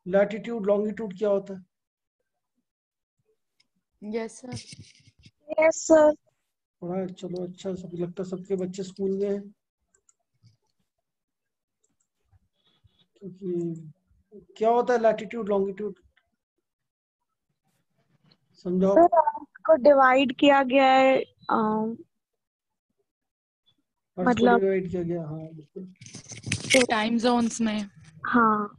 Latitude longitude क्या होता है? Yes sir. Yes sir. पढ़ा है? चलो अच्छा, सब लगता है सबके बच्चे स्कूल में हैं, क्योंकि क्या होता है लैटिट्यूड लॉन्गिट्यूड, समझाओ। सर को डिवाइड किया गया है, अर्थ को मतलब डिवाइड किया गया, हाँ बिल्कुल। टाइम जोन्स में। हाँ।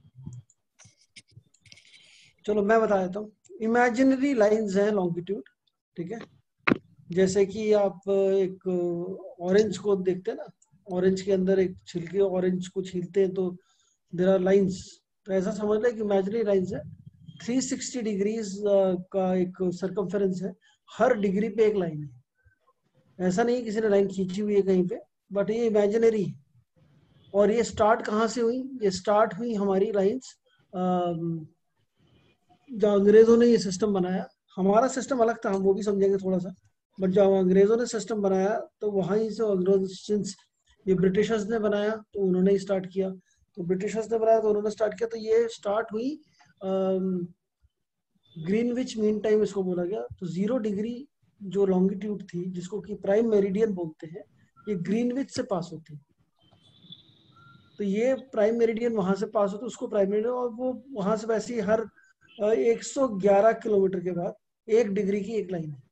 चलो मैं बता देता हूँ। इमेजिनरी लाइंस हैं लॉन्गिट्यूड, ठीक है। जैसे कि आप एक ऑरेंज को देखते हैं ना, ऑरेंज के अंदर एक छिलके ऑरेंज को छीलते हैं तो देयर आर लाइंस, तो ऐसा समझ लें कि इमेजिनरी लाइंस है। 360 डिग्रीज का एक सर्कमफेरेंस है, हर डिग्री पे एक लाइन है। ऐसा नहीं किसी ने लाइन खींची हुई है कहीं पे, बट ये इमेजिनरी है। और ये स्टार्ट कहाँ से हुई? ये स्टार्ट हुई हमारी लाइंस जब अंग्रेजों ने ये सिस्टम बनाया। हमारा सिस्टम अलग था, हम वो भी समझेंगे थोड़ा सा, बट जब अंग्रेजों ने सिस्टम बनाया तो वहीं से अंग्रेज, ये ब्रिटिशर्स ने बनाया तो उन्होंने ही स्टार्ट किया, तो ब्रिटिशर्स ने बनाया तो उन्होंने स्टार्ट किया, तो ये स्टार्ट हुई ग्रीनविच मीन टाइम इसको बोला गया। तो 0 डिग्री जो लॉन्गिट्यूड थी, जिसको कि प्राइम मेरिडियन बोलते हैं, ये ग्रीनविच से पास होती है। तो ये प्राइम मेरिडियन वहां से पास होता है, उसको प्राइम मेरिडियन, और वो वहां से वैसे ही हर 111 किलोमीटर के बाद 1 डिग्री की एक लाइन है।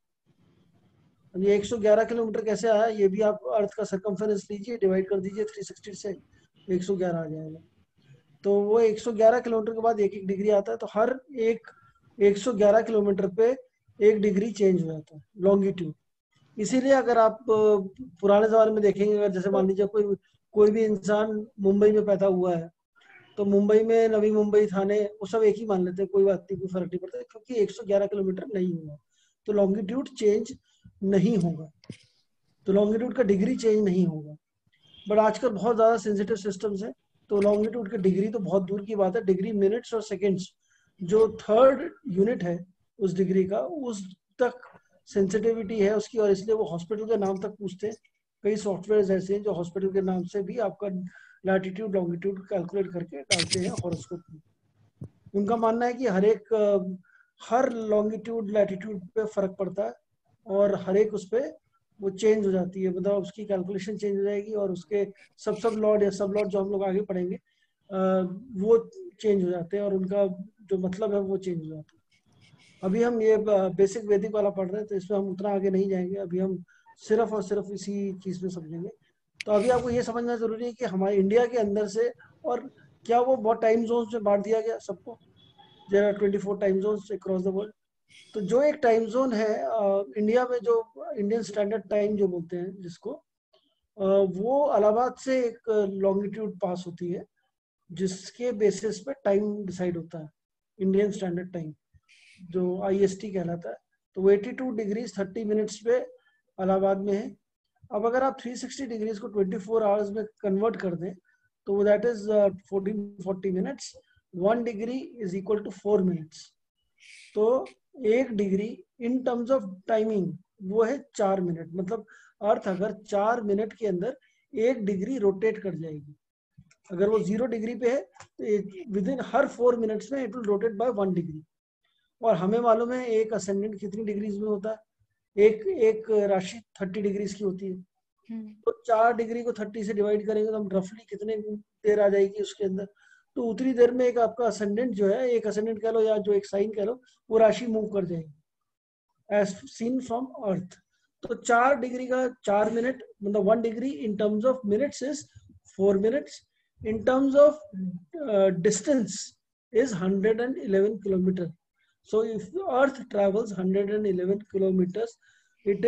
अब ये 111 किलोमीटर कैसे आया? ये भी आप अर्थ का सरकमफेरेंस लीजिए, डिवाइड कर दीजिए 360 से, 111 आ जाएगा। तो वो 111 किलोमीटर के बाद 1 1 डिग्री आता है, तो हर एक 111 किलोमीटर पे 1 डिग्री चेंज हो जाता है लॉन्गिट्यूड। इसीलिए अगर आप पुराने जमाने में देखेंगे, अगर जैसे मान लीजिए कोई कोई भी इंसान मुंबई में पैदा हुआ है, तो मुंबई में नवी मुंबई थाने वो सब एक ही मान लेते हैं, कोई बात नहीं, कोई फर्क नहीं पड़ता, क्योंकि 111 किलोमीटर नहीं हुआ तो लॉन्गिट्यूड चेंज नहीं होगा, तो लॉन्गिट्यूड का डिग्री चेंज नहीं होगा। बट आजकल बहुत ज़्यादा सेंसिटिव सिस्टम्स है, तो लॉन्गिट्यूड की डिग्री तो बहुत दूर की बात है, डिग्री मिनट्स और सेकेंड्स, जो थर्ड यूनिट है उस डिग्री का, उस तक सेंसिटिविटी है उसकी, और इसलिए वो हॉस्पिटल के नाम तक पूछते हैं। कई सॉफ्टवेयर ऐसे हैं जो हॉस्पिटल के नाम से भी आपका लैटिट्यूड लॉन्गिट्यूड कैलकुलेट करके डालते हैं हॉरोस्कोप में। उनका मानना है कि हर लॉन्गिट्यूड लैटिट्यूड पे फर्क पड़ता है, और हर एक उस पर वो चेंज हो जाती है, मतलब उसकी कैलकुलेशन चेंज हो जाएगी, और उसके सब लॉर्ड या सब लॉर्ड जो हम लोग आगे पढ़ेंगे वो चेंज हो जाते हैं, और उनका जो मतलब है वो चेंज हो जाता है। अभी हम ये बेसिक वैदिक वाला पढ़ रहे हैं, तो इसमें हम उतना आगे नहीं जाएंगे, अभी हम सिर्फ और सिर्फ इसी चीज़ में समझेंगे। तो अभी आपको ये समझना जरूरी है कि हमारे इंडिया के अंदर से, और क्या वो बहुत टाइम जोन्स में बांट दिया गया सबको? There are 24 time zones across the world. तो जो एक टाइम जोन है इंडिया में, जो इंडियन स्टैंडर्ड टाइम जो बोलते हैं जिसको, वो इलाहाबाद से एक लॉन्गिट्यूड पास होती है, जिसके बेसिस पे टाइम डिसाइड होता है, इंडियन स्टैंडर्ड टाइम जो IST कहलाता है। तो वो 82 डिग्रीज 30 मिनट्स पे इलाहाबाद में है। अब अगर आप 360 डिग्रीज को 24 आवर्स में कन्वर्ट कर दें, तो that is 1440 minutes. 1 degree is equal to 4 minutes. तो 1 degree in terms of timing वो है 4 मिनट। मतलब अर्थ अगर 4 मिनट के अंदर 1 डिग्री रोटेट कर जाएगी, अगर वो 0 डिग्री पे है तो विद इन हर 4 मिनट्स में it will rotate by 1 degree. और हमें मालूम है एक असेंडेंट कितनी डिग्रीज में होता है? एक एक राशि 30 डिग्रीज की होती है। तो 4 डिग्री को 30 से डिवाइड करेंगे तो हम रफली कितने देर आ जाएगी उसके अंदर? तो उतनी देर में एक आपका असेंडेंट जो है, एक असेंडेंट कह लो या जो एक साइन कह लो, वो राशि मूव कर जाएगी एज सीन फ्रॉम अर्थ। तो 4 डिग्री का 4 मिनट, मतलब 1 degree in terms of minutes is 4 minutes, in terms of distance is 111 kilometer. So if the earth travels 111 kilometers, it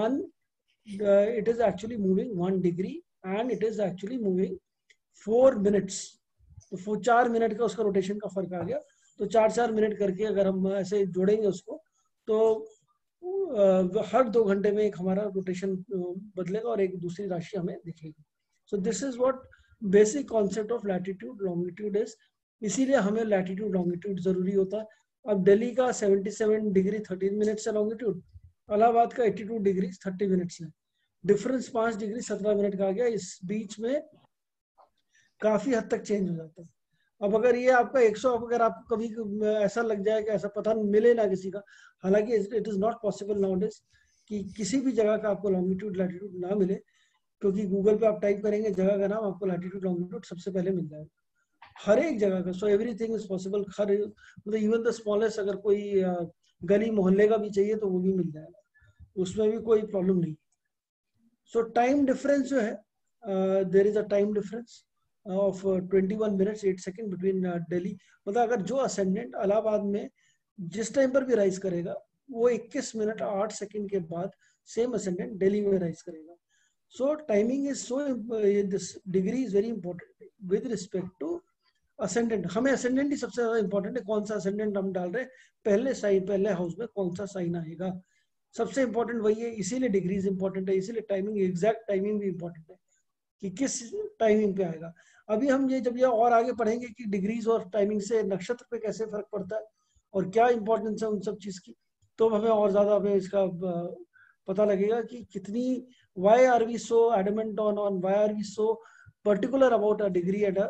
is actually moving 1 degree, and it is actually moving 4 minutes. तो 4 minute का उसका rotation का फर्क आ गया। तो 4 minute करके अगर हम ऐसे जोड़ेंगे उसको, तो हर 2 घंटे में एक हमारा रोटेशन बदलेगा और एक दूसरी राशि हमें दिखेगी। So this is what basic concept of latitude longitude is. इसीलिए हमें लैटिट्यूड लॉन्गिट्यूड जरूरी होता है। अब दिल्ली का 77 डिग्री 13 मिनट्स है लॉन्गिट्यूड, इलाहाबाद का 82 डिग्री 30 मिनट्स है। डिफरेंस 5 डिग्री 17 मिनट का आ गया। इस बीच में काफी हद तक चेंज हो जाता है। अब अगर ये आपका 100, अगर आपको कभी ऐसा लग जाए कि ऐसा पता मिले ना किसी का, हालांकि it is not possible nowadays कि किसी भी जगह का आपको लॉन्गिट्यूड लैटिट्यूड ना मिले, क्योंकि गूगल पे आप टाइप करेंगे जगह का नाम, आपको लैटिट्यूड लॉन्गिट्यूड सबसे पहले मिल जाएगा हर एक जगह का। सो एवरीथिंग इज पॉसिबल, हर मतलब इवन द स्मॉलेस्ट, अगर कोई गली मोहल्ले का भी चाहिए तो वो भी मिल जाएगा, उसमें भी कोई प्रॉब्लम नहीं। सो टाइम डिफरेंस जो है, there is a time difference of 21 minutes 8 second between Delhi, मतलब अगर जो असेंडेंट इलाहाबाद में जिस टाइम पर भी राइज करेगा वो 21 मिनट 8 सेकेंड के बाद सेम असेंडेंट दिल्ली में राइज करेगा। So timing is so, this degree is very important with respect to ascendant. हमें असेंडेंट ही सबसे ज्यादा इंपॉर्टेंट है, कौन सा असेंडेंट हम डाल रहे हैं, पहले साइन, पहले हाउस में कौन सा साइन आएगा, सबसे इंपॉर्टेंट वही है। इसीलिए डिग्रीज इंपॉर्टेंट है, इसीलिए टाइमिंग, एग्जैक्ट टाइमिंग भी इंपॉर्टेंट है कि किस टाइमिंग पे आएगा। अभी हम ये जब ये और आगे पढ़ेंगे कि डिग्रीज और टाइमिंग से नक्षत्र पे कैसे फर्क पड़ता है और क्या इंपॉर्टेंस है उन सब चीज की, तो हमें और ज्यादा हमें इसका पता लगेगा कि कितनी, why are we so adamant on why are we so particular about a degree and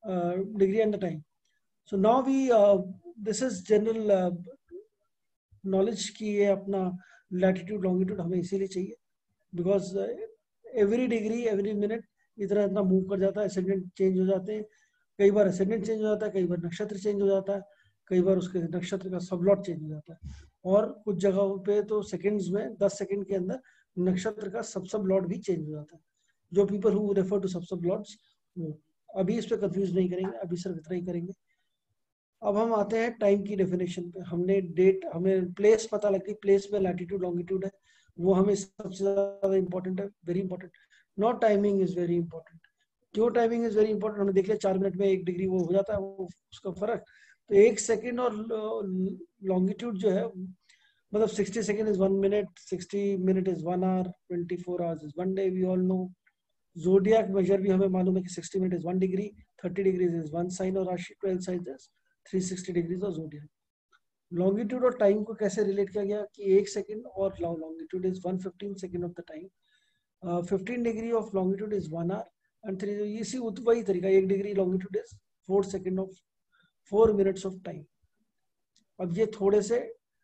the time. So now we, this is general knowledge की, ये अपना लैटिट्यूड लॉन्गिट्यूड हमें इसीलिए चाहिए because every degree every minute इतना इतना move कर जाता है, असेंडेंट चेंज हो जाते हैं, कई बार असेंडेंट चेंज हो जाता है, कई बार नक्षत्र चेंज हो जाता है, कई बार उसके नक्षत्र का सबलॉट चेंज हो जाता है, और कुछ जगहों पे तो सेकंड्स में 10 सेकंड के अंदर नक्षत्र का सब लॉट भी चेंज हो जाता है। जो पीपल हु रेफर टू सब लॉट्स, अभी इस पर कंफ्यूज नहीं करेंगे, अभी सिर्फ इतना ही करेंगे। अब हम आते हैं टाइम की डेफिनेशन पे। हमने डेट, हमें प्लेस पता लग गई, प्लेस में लैटिट्यूड लॉन्गिट्यूड है, वो हमें सबसे ज्यादा इंपॉर्टेंट है, very important. Not timing is very important. क्यों टाइमिंग इज वेरी इंपॉर्टेंट, हमने देख लिया 4 मिनट में 1 डिग्री वो हो जाता है, वो उसका फर्क। तो 1 सेकेंड और लॉन्गिट्यूड जो है, मतलब 60 second is 1 minute, 60 minute is 1 hour, 24 hours is 1 day, we all know. Zodiac measure भी हमें मालूम है कि 60 minute is 1 degree, 30 degrees is 1 sign और राशि, 12 sign is 360 degrees of zodiac. Longitude और टाइम को कैसे रिलेट किया गया कि 1 सेकेंड और longitude is 1/15 second of the time, 15 degree of longitude is 1 hour and 3, इसी वही तरीका, 1 degree longitude is 4 second of 4 minutes of time. अब ये थोड़े से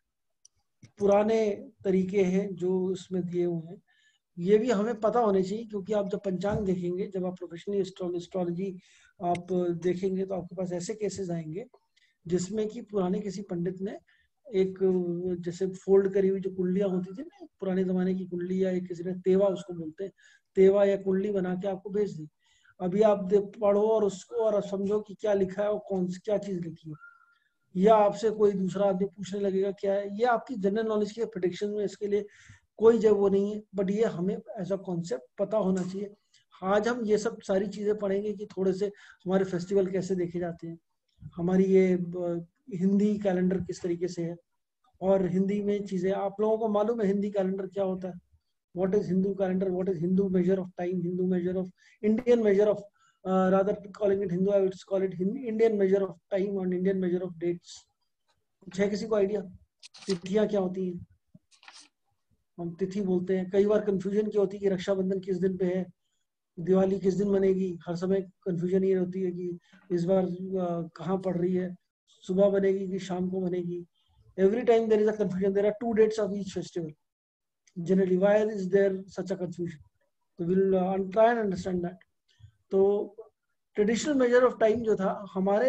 पुराने तरीके हैं जो इसमें दिए हुए हैं, ये भी हमें पता होने चाहिए, क्योंकि आप जब पंचांग देखेंगे, जब आप प्रोफेशनली एस्ट्रोलॉजी आप देखेंगे, तो आपके पास ऐसे केसेस आएंगे जिसमें कि पुराने किसी पंडित ने एक, जैसे फोल्ड करी हुई जो कुंडलियां होती थी ना पुराने जमाने की कुंडली, या एक किसी ने तेवा उसको बोलते हैं, तेवा या कुंडली बना के आपको भेज दी। अभी आप पढ़ो और उसको और समझो कि क्या लिखा है और कौन सी क्या चीज लिखी है, या आपसे कोई दूसरा आदमी पूछने लगेगा क्या है, ये आपकी जनरल नॉलेज की प्रेडिक्शन में, इसके लिए कोई जब वो नहीं है, बट ये हमें एज अ कॉन्सेप्ट पता होना चाहिए। आज हम ये सब सारी चीजें पढ़ेंगे कि थोड़े से हमारे फेस्टिवल कैसे देखे जाते हैं, हमारी ये हिंदी कैलेंडर किस तरीके से है, और हिंदी में चीजें आप लोगों को मालूम है हिंदी कैलेंडर क्या होता है, what is Hindu calendar, what is Hindu measure of time, Hindu measure of, Indian measure of, rather calling it Hindu, I would call it Indian measure of time और Indian measure of dates। कुछ है किसी को आइडिया तिथियां क्या होती हैं? हम तिथि बोलते हैं, कई बार कंफ्यूजन क्या होती है कि रक्षाबंधन किस दिन पे है, दिवाली किस दिन मनेगी, हर समय कंफ्यूजन ये होती है कि इस बार कहाँ पड़ रही है, सुबह बनेगी कि शाम को बनेगी। Every time there is a confusion, there are 2 dates of each festival generally, why is there such a confusion? So we'll try and understand that। तो ट्रेडिशनल मेजर ऑफ टाइम जो था हमारे,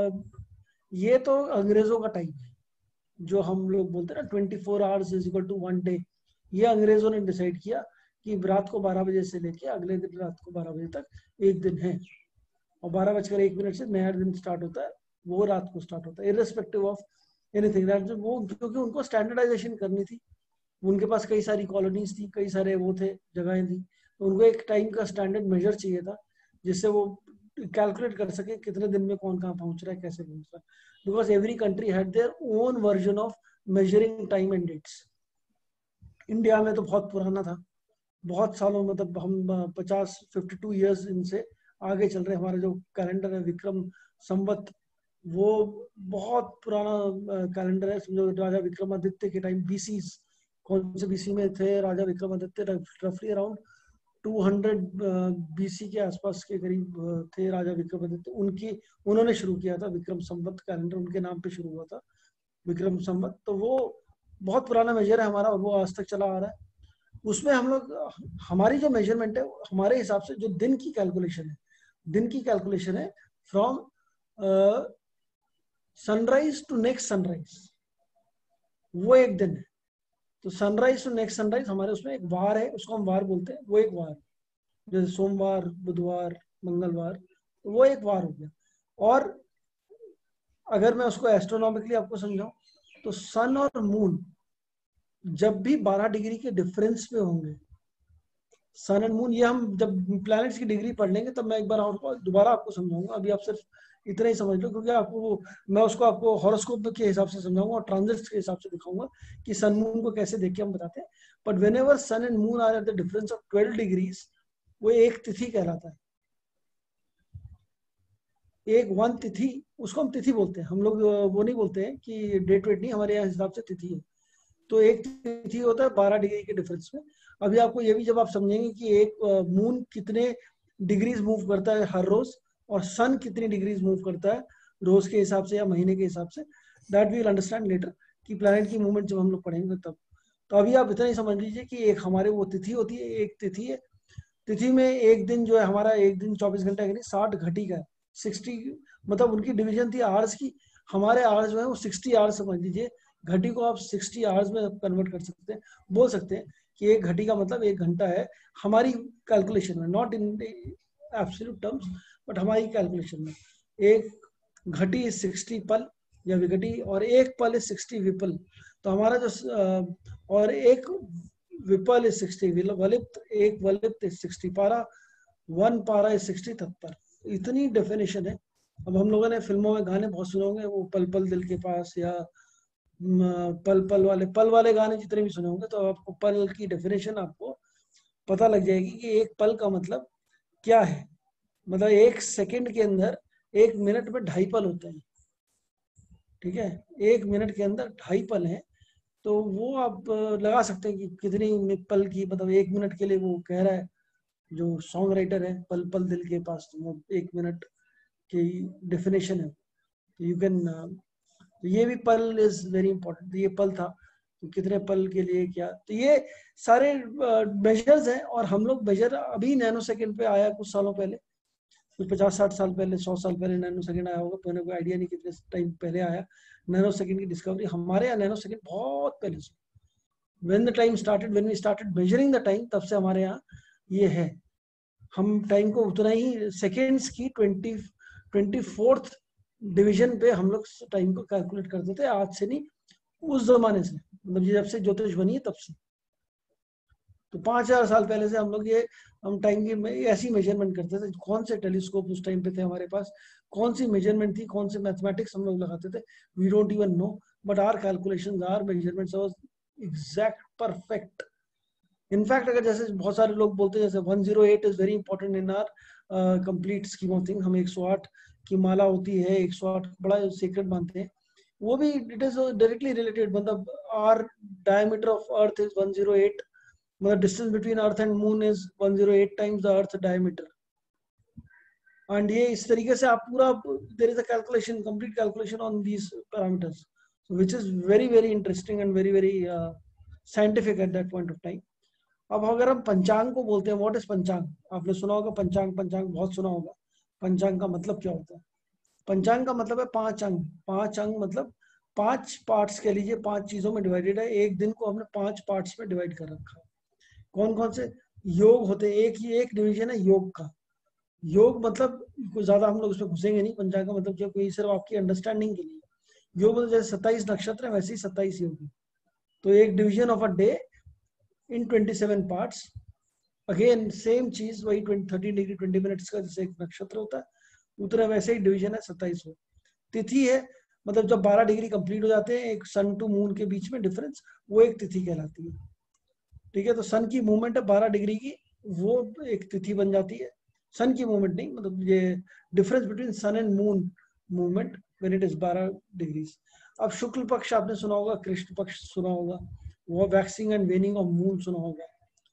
ये तो अंग्रेजों का टाइम है, जो हम लोग बोलते हैं ना 24 hours is equal to 1 day, ये अंग्रेजों ने डिसाइड किया कि रात को 12 बजे से लेके अगले दिन रात को 12 बजे तक एक दिन है, और 12:01 से नया दिन स्टार्ट होता है, वो रात को स्टार्ट होता है, इर्रेस्पेक्टिव ऑफ एनीथिंग। वो क्योंकि उनको स्टैंडर्डाइजेशन करनी थी, उनके पास कई सारी कॉलोनीज थी, कई सारे वो थे, जगहें थी, तो उनको एक टाइम का स्टैंडर्ड मेजर चाहिए था जिससे वो कैलकुलेट कर सके कितने दिन में कौन कहाँ पहुंच रहा है, कैसे पहुंच रहा है, because every country had their own version of measuring time and dates. India में तो बहुत पुराना था, बहुत सालों, मतलब हम 52 ईयर्स इनसे आगे चल रहे हैं। हमारा जो कैलेंडर है विक्रम संवत, वो बहुत पुराना कैलेंडर है, समझो राजा विक्रमादित्य के टाइम, बीसी, कौन से बीसी में थे राजा विक्रमादित्य, रफली अराउंड 200 BC के आसपास के करीब थे राजा विक्रमादित्य, उन्होंने शुरू किया था विक्रम संवत कैलेंडर, उनके नाम पे शुरू हुआ था विक्रम संवत। तो वो बहुत पुराना मेजर है हमारा और वो आज तक चला आ रहा है। उसमें हम लोग, हमारी जो मेजरमेंट है हमारे हिसाब से जो दिन की कैलकुलेशन है from sunrise to next sunrise, वो एक दिन है। तो सनराइज टू नेक्स्ट सनराइज हमारे उसमें एक वार है, उसको हम वार बोलते हैं, वो एक वार, जैसे सोमवार, बुधवार, मंगलवार, तो वो एक वार हो गया। और अगर मैं उसको एस्ट्रोनॉमिकली आपको समझाऊं तो सन और मून जब भी 12 डिग्री के डिफरेंस पे होंगे, सन एंड मून, ये हम जब प्लैनेट्स की डिग्री पढ़ लेंगे तब मैं एक बार और दोबारा आपको समझाऊंगा, अभी आप सिर्फ इतना ही समझ लो, क्योंकि आपको मैं उसको आपको हॉरोस्कोप के हिसाब से समझाऊंगा और ट्रांजिट्स के हिसाब से दिखाऊंगा कि सन मून को कैसे देख के हम बताते हैं। But whenever sun and moon are at the difference of 12 degrees, वो एक तिथि कहलाता है, एक वन तिथि, उसको हम तिथि बोलते हैं। हम लोग वो नहीं बोलते हैं कि डेट वेट नहीं, हमारे यहाँ हिसाब से तिथि है। तो एक तिथि होता है 12 डिग्री के डिफरेंस में। अभी आपको ये भी जब आप समझेंगे कि एक मून कितने डिग्रीज मूव करता है हर रोज और सन कितनी डिग्रीज मूव करता है रोज के हिसाब से या महीने के हिसाब से, that we will understand later कि प्लैनेट की मूवमेंट जब हम लोग पढ़ेंगे तब। तो अभी आप इतना ही समझ लीजिए कि एक हमारे वो तिथि होती है, एक तिथि है, तिथि में एक दिन जो है हमारा, एक दिन 24 घंटे का नहीं, 60 घटी का है, 60, मतलब उनकी डिवीजन थी आवर्स की, हमारे आवर्स जो है वो 60 आवर्स समझ लीजिए। घटी को आप 60 आवर्स में कन्वर्ट कर सकते हैं, बोल सकते हैं कि एक घटी का मतलब 1 घंटा है हमारी कैलकुलेशन में, not in absolute terms but हमारी कैलकुलेशन में। एक घटी इज 60 पल या विघटी, और एक पल इज 60 विपल। तो हमारा जो और एक विपल इज 60 वलिप्त, एक वलिप्त इज 60 पारा, 1 पारा इज 60 तत्पर। इतनी डेफिनेशन है। अब हम लोगों ने फिल्मों में गाने बहुत सुने होंगे, वो पल पल दिल के पास या पल पल वाले गाने जितने भी सुने होंगे, तो आपको पल की डेफिनेशन आपको पता लग जाएगी कि एक पल का मतलब क्या है। मतलब एक सेकंड के अंदर, एक मिनट में 2.5 पल होते हैं, ठीक है, एक मिनट के अंदर 2.5 पल है। तो वो आप लगा सकते हैं कि कितनी पल की, मतलब एक मिनट के लिए वो कह रहा है जो सॉन्ग राइटर है, पल पल दिल के पास, तो वो एक मिनट की डेफिनेशन है। यू कैन, ये भी पल इज वेरी इंपॉर्टेंट। ये पल था तो कितने पल के लिए क्या, तो ये सारे मेजर्स हैं। और हम लोग मेजर अभी नैनो सेकंड पे आया कुछ सालों पहले, कुछ 50-60 साल पहले, 100 साल पहले नैनो सेकंड आया होगा, तो कोई आइडिया नहीं कितने टाइम पहले आया नैनो सेकंड की डिस्कवरी। हमारे यहाँ नैनो सेकंड बहुत पहले से, when the time started, when we started measuring the time, तब से हमारे यहाँ ये है। हम टाइम को उतना ही सेकेंड्स की 24th डिवीजन पे हम लोग टाइम को कैलकुलेट करते थे, आज से नहीं, उस जमाने से, मतलब ये जब से ज्योतिष बनी है तब से। तो 5000 साल पहले से हम लोग ये, हम टाइम की ऐसी मेजरमेंट करते थे। कौन से टेलीस्कोप उस टाइम पे थे हमारे पास, कौन सी मेजरमेंट थी, कौन से मैथमेटिक्स हम लोग लगाते थे, we don't even know, but our calculations, our measurements was exact, perfect. In fact अगर जैसे बहुत सारे लोग बोलते हैं जैसे 108 is very important in our complete scheme of thing, हम 108 की माला होती है, 108 बड़ा सीक्रेट मानते हैं, वो भी इट इज डायरेक्टली रिलेटेड। मतलब our diameter of earth is 108, मतलब distance between earth and moon is 108 times the earth diameter. And ये इस तरीके से आप पूरा, there is a calculation, complete calculation on these parameters, which is very very interesting and very very scientific at that point of time. अब अगर हम पंचांग को बोलते हैं, व्हाट इज पंचांग, आपने सुना होगा पंचांग, पंचांग बहुत सुना होगा। पंचांग का मतलब क्या होता है? पंचांग का मतलब है 5 अंग। 5 अंग मतलब 5 पार्ट्स कह लीजिए, 5 चीजों में डिवाइडेड है। एक दिन को हमने 5 पार्ट्स में डिवाइड कर रखा है। कौन कौन से योग होते हैं? एक डिवीजन है योग का। योग मतलब कुछ ज्यादा हम लोग उसमें घुसेंगे नहीं, पंचांग का मतलब क्या, कोई सिर्फ आपकी अंडरस्टैंडिंग के लिए। योग मतलब जैसे 27 नक्षत्र है, वैसे ही 27 योग है। तो एक division of a day in 27 parts. Again same चीज, वही 30 डिग्री 20 मिनट्स का जैसे एक नक्षत्र होता है, उतना वैसे ही डिवीजन है 27। तिथि है, मतलब जब 12 डिग्री कंप्लीट हो जाते हैं, एक सन टू मून के बीच में डिफरेंस, वो एक तिथि कहलाती है। ठीक है, तो सन की मूवमेंट है 12 डिग्री की, वो एक तिथि बन जाती है। सन की मूवमेंट नहीं, मतलब ये difference between sun and moon movement when it is 12 degrees. अब शुक्ल पक्ष आपने सुना होगा, कृष्ण पक्ष सुना होगा, वो waxing and waning of moon सुना होगा।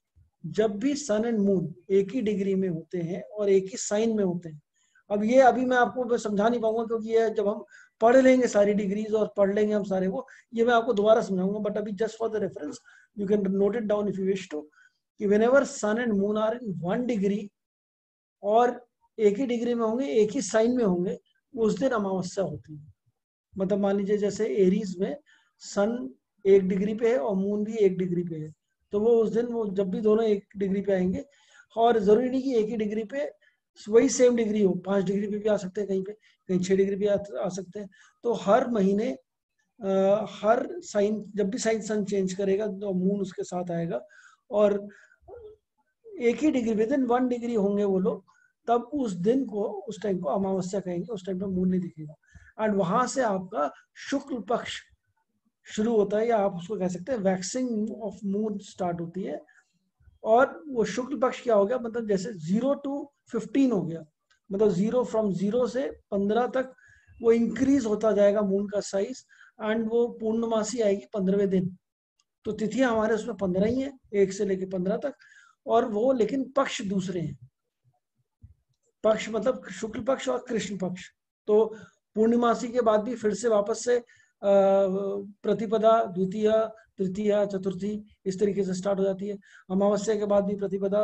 जब भी सन एंड मून एक ही डिग्री में होते हैं और एक ही साइन में होते हैं, अब ये अभी मैं आपको समझा नहीं पाऊंगा क्योंकि ये जब हम पढ़ लेंगे सारी डिग्रीज और पढ़ लेंगे हम सारे वो, ये मैं आपको दोबारा समझाऊंगा, बट अभी just for the reference you can note it down if you wish to, कि whenever sun and moon are in 1 degree और एक ही डिग्री में होंगे, एक ही साइन में होंगे, उस दिन अमावस्या होती है। मतलब मान लीजिए जैसे एरीज में सन 1 डिग्री पे है और मून भी 1 डिग्री पे है, तो वो उस दिन वो जब भी दोनों 1 डिग्री पे आएंगे, और जरूरी नहीं कि एक ही डिग्री पे वही सेम डिग्री हो, 5 डिग्री पे भी आ सकते हैं, कहीं पे कहीं 6 डिग्री पे आ सकते हैं। तो हर महीने हर साइन, जब भी साइन सन चेंज करेगा तो मून उसके साथ आएगा, और एक ही डिग्री विद इन 1 डिग्री होंगे वो लोग, तब उस दिन को, उस टाइम को अमावस्या कहेंगे, उस टाइम पे मून नहीं दिखेगा। एंड वहां से आपका शुक्ल पक्ष शुरू होता है, या आप उसको कह सकते हैं वैक्सिंग ऑफ मून स्टार्ट होती है। और वो शुक्ल पक्ष क्या हो गया, मतलब जैसे 0 to 15 हो गया, मतलब 0 से 15 तक वो इंक्रीज होता जाएगा मून का साइज, एंड वो पूर्णमासी आएगी 15वें दिन। तो तिथियां हमारे उसमें 15 ही है, 1 से लेकर 15 तक, और वो लेकिन पक्ष दूसरे हैं। पक्ष मतलब शुक्ल पक्ष और कृष्ण पक्ष। तो पूर्णिमासी के बाद भी फिर से वापस से प्रतिपदा, द्वितीय, तृतीय, चतुर्थी इस तरीके से स्टार्ट हो जाती है। अमावस्या के बाद भी प्रतिपदा,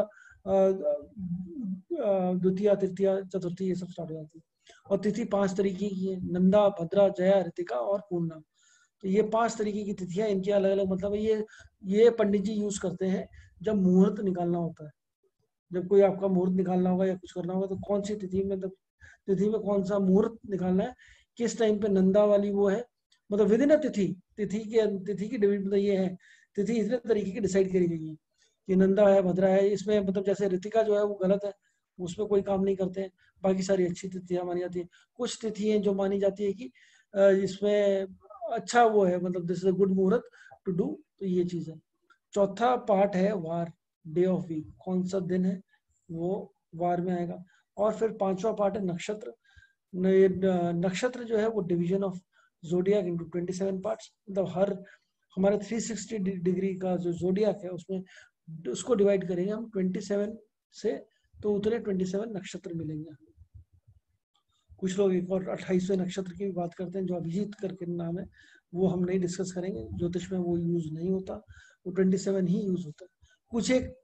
द्वितीय, तृतीय, चतुर्थी ये सब स्टार्ट हो जाती है। और तिथि 5 तरीके की है, नंदा, भद्रा, जया, ऋतिका और पूर्णा। तो ये 5 तरीके की तिथियां, इनके अलग अलग मतलब है। ये पंडित जी यूज करते हैं जब मुहूर्त निकालना होता है, जब कोई आपका मुहूर्त निकालना होगा या कुछ करना होगा, तो कौन सी तिथि में, मतलब तिथि में कौन सा मुहूर्त निकालना है, किस टाइम पे नंदा वाली वो है, मतलब विद इन अ तिथि, तिथि की डिवीजन मतलब ये है, तिथि इतने तरीके की डिसाइड करी गई है कि नंदा है, भद्रा है। इसमें मतलब जैसे ऋतिका जो है वो गलत है, उसमें कोई काम नहीं करते हैं, बाकी सारी अच्छी तिथियां मानी जाती है। कुछ तिथि हैं जो मानी जाती है कि इसमें अच्छा वो है, मतलब this is a good muhurat to do, तो ये चीज है। चौथा पार्ट है वार, डे ऑफ वीक, कौन सा दिन है वो वार में आएगा। और फिर 5वां पार्ट है नक्षत्र। नक्षत्र जो है वो division of zodiac into 27 parts, मतलब हर हमारे 360 डिग्री का जो जोडियाक है उसमें उसको डिवाइड करेंगे हम 27 से, तो उतने 27 नक्षत्र मिलेंगे। कुछ लोग एक और 28वें नक्षत्र की भी बात करते हैं जो अभिजीत करके नाम है, वो हम नहीं डिस्कस करेंगे, ज्योतिष में वो यूज नहीं होता, वो 27 ही यूज होता है। कुछ एक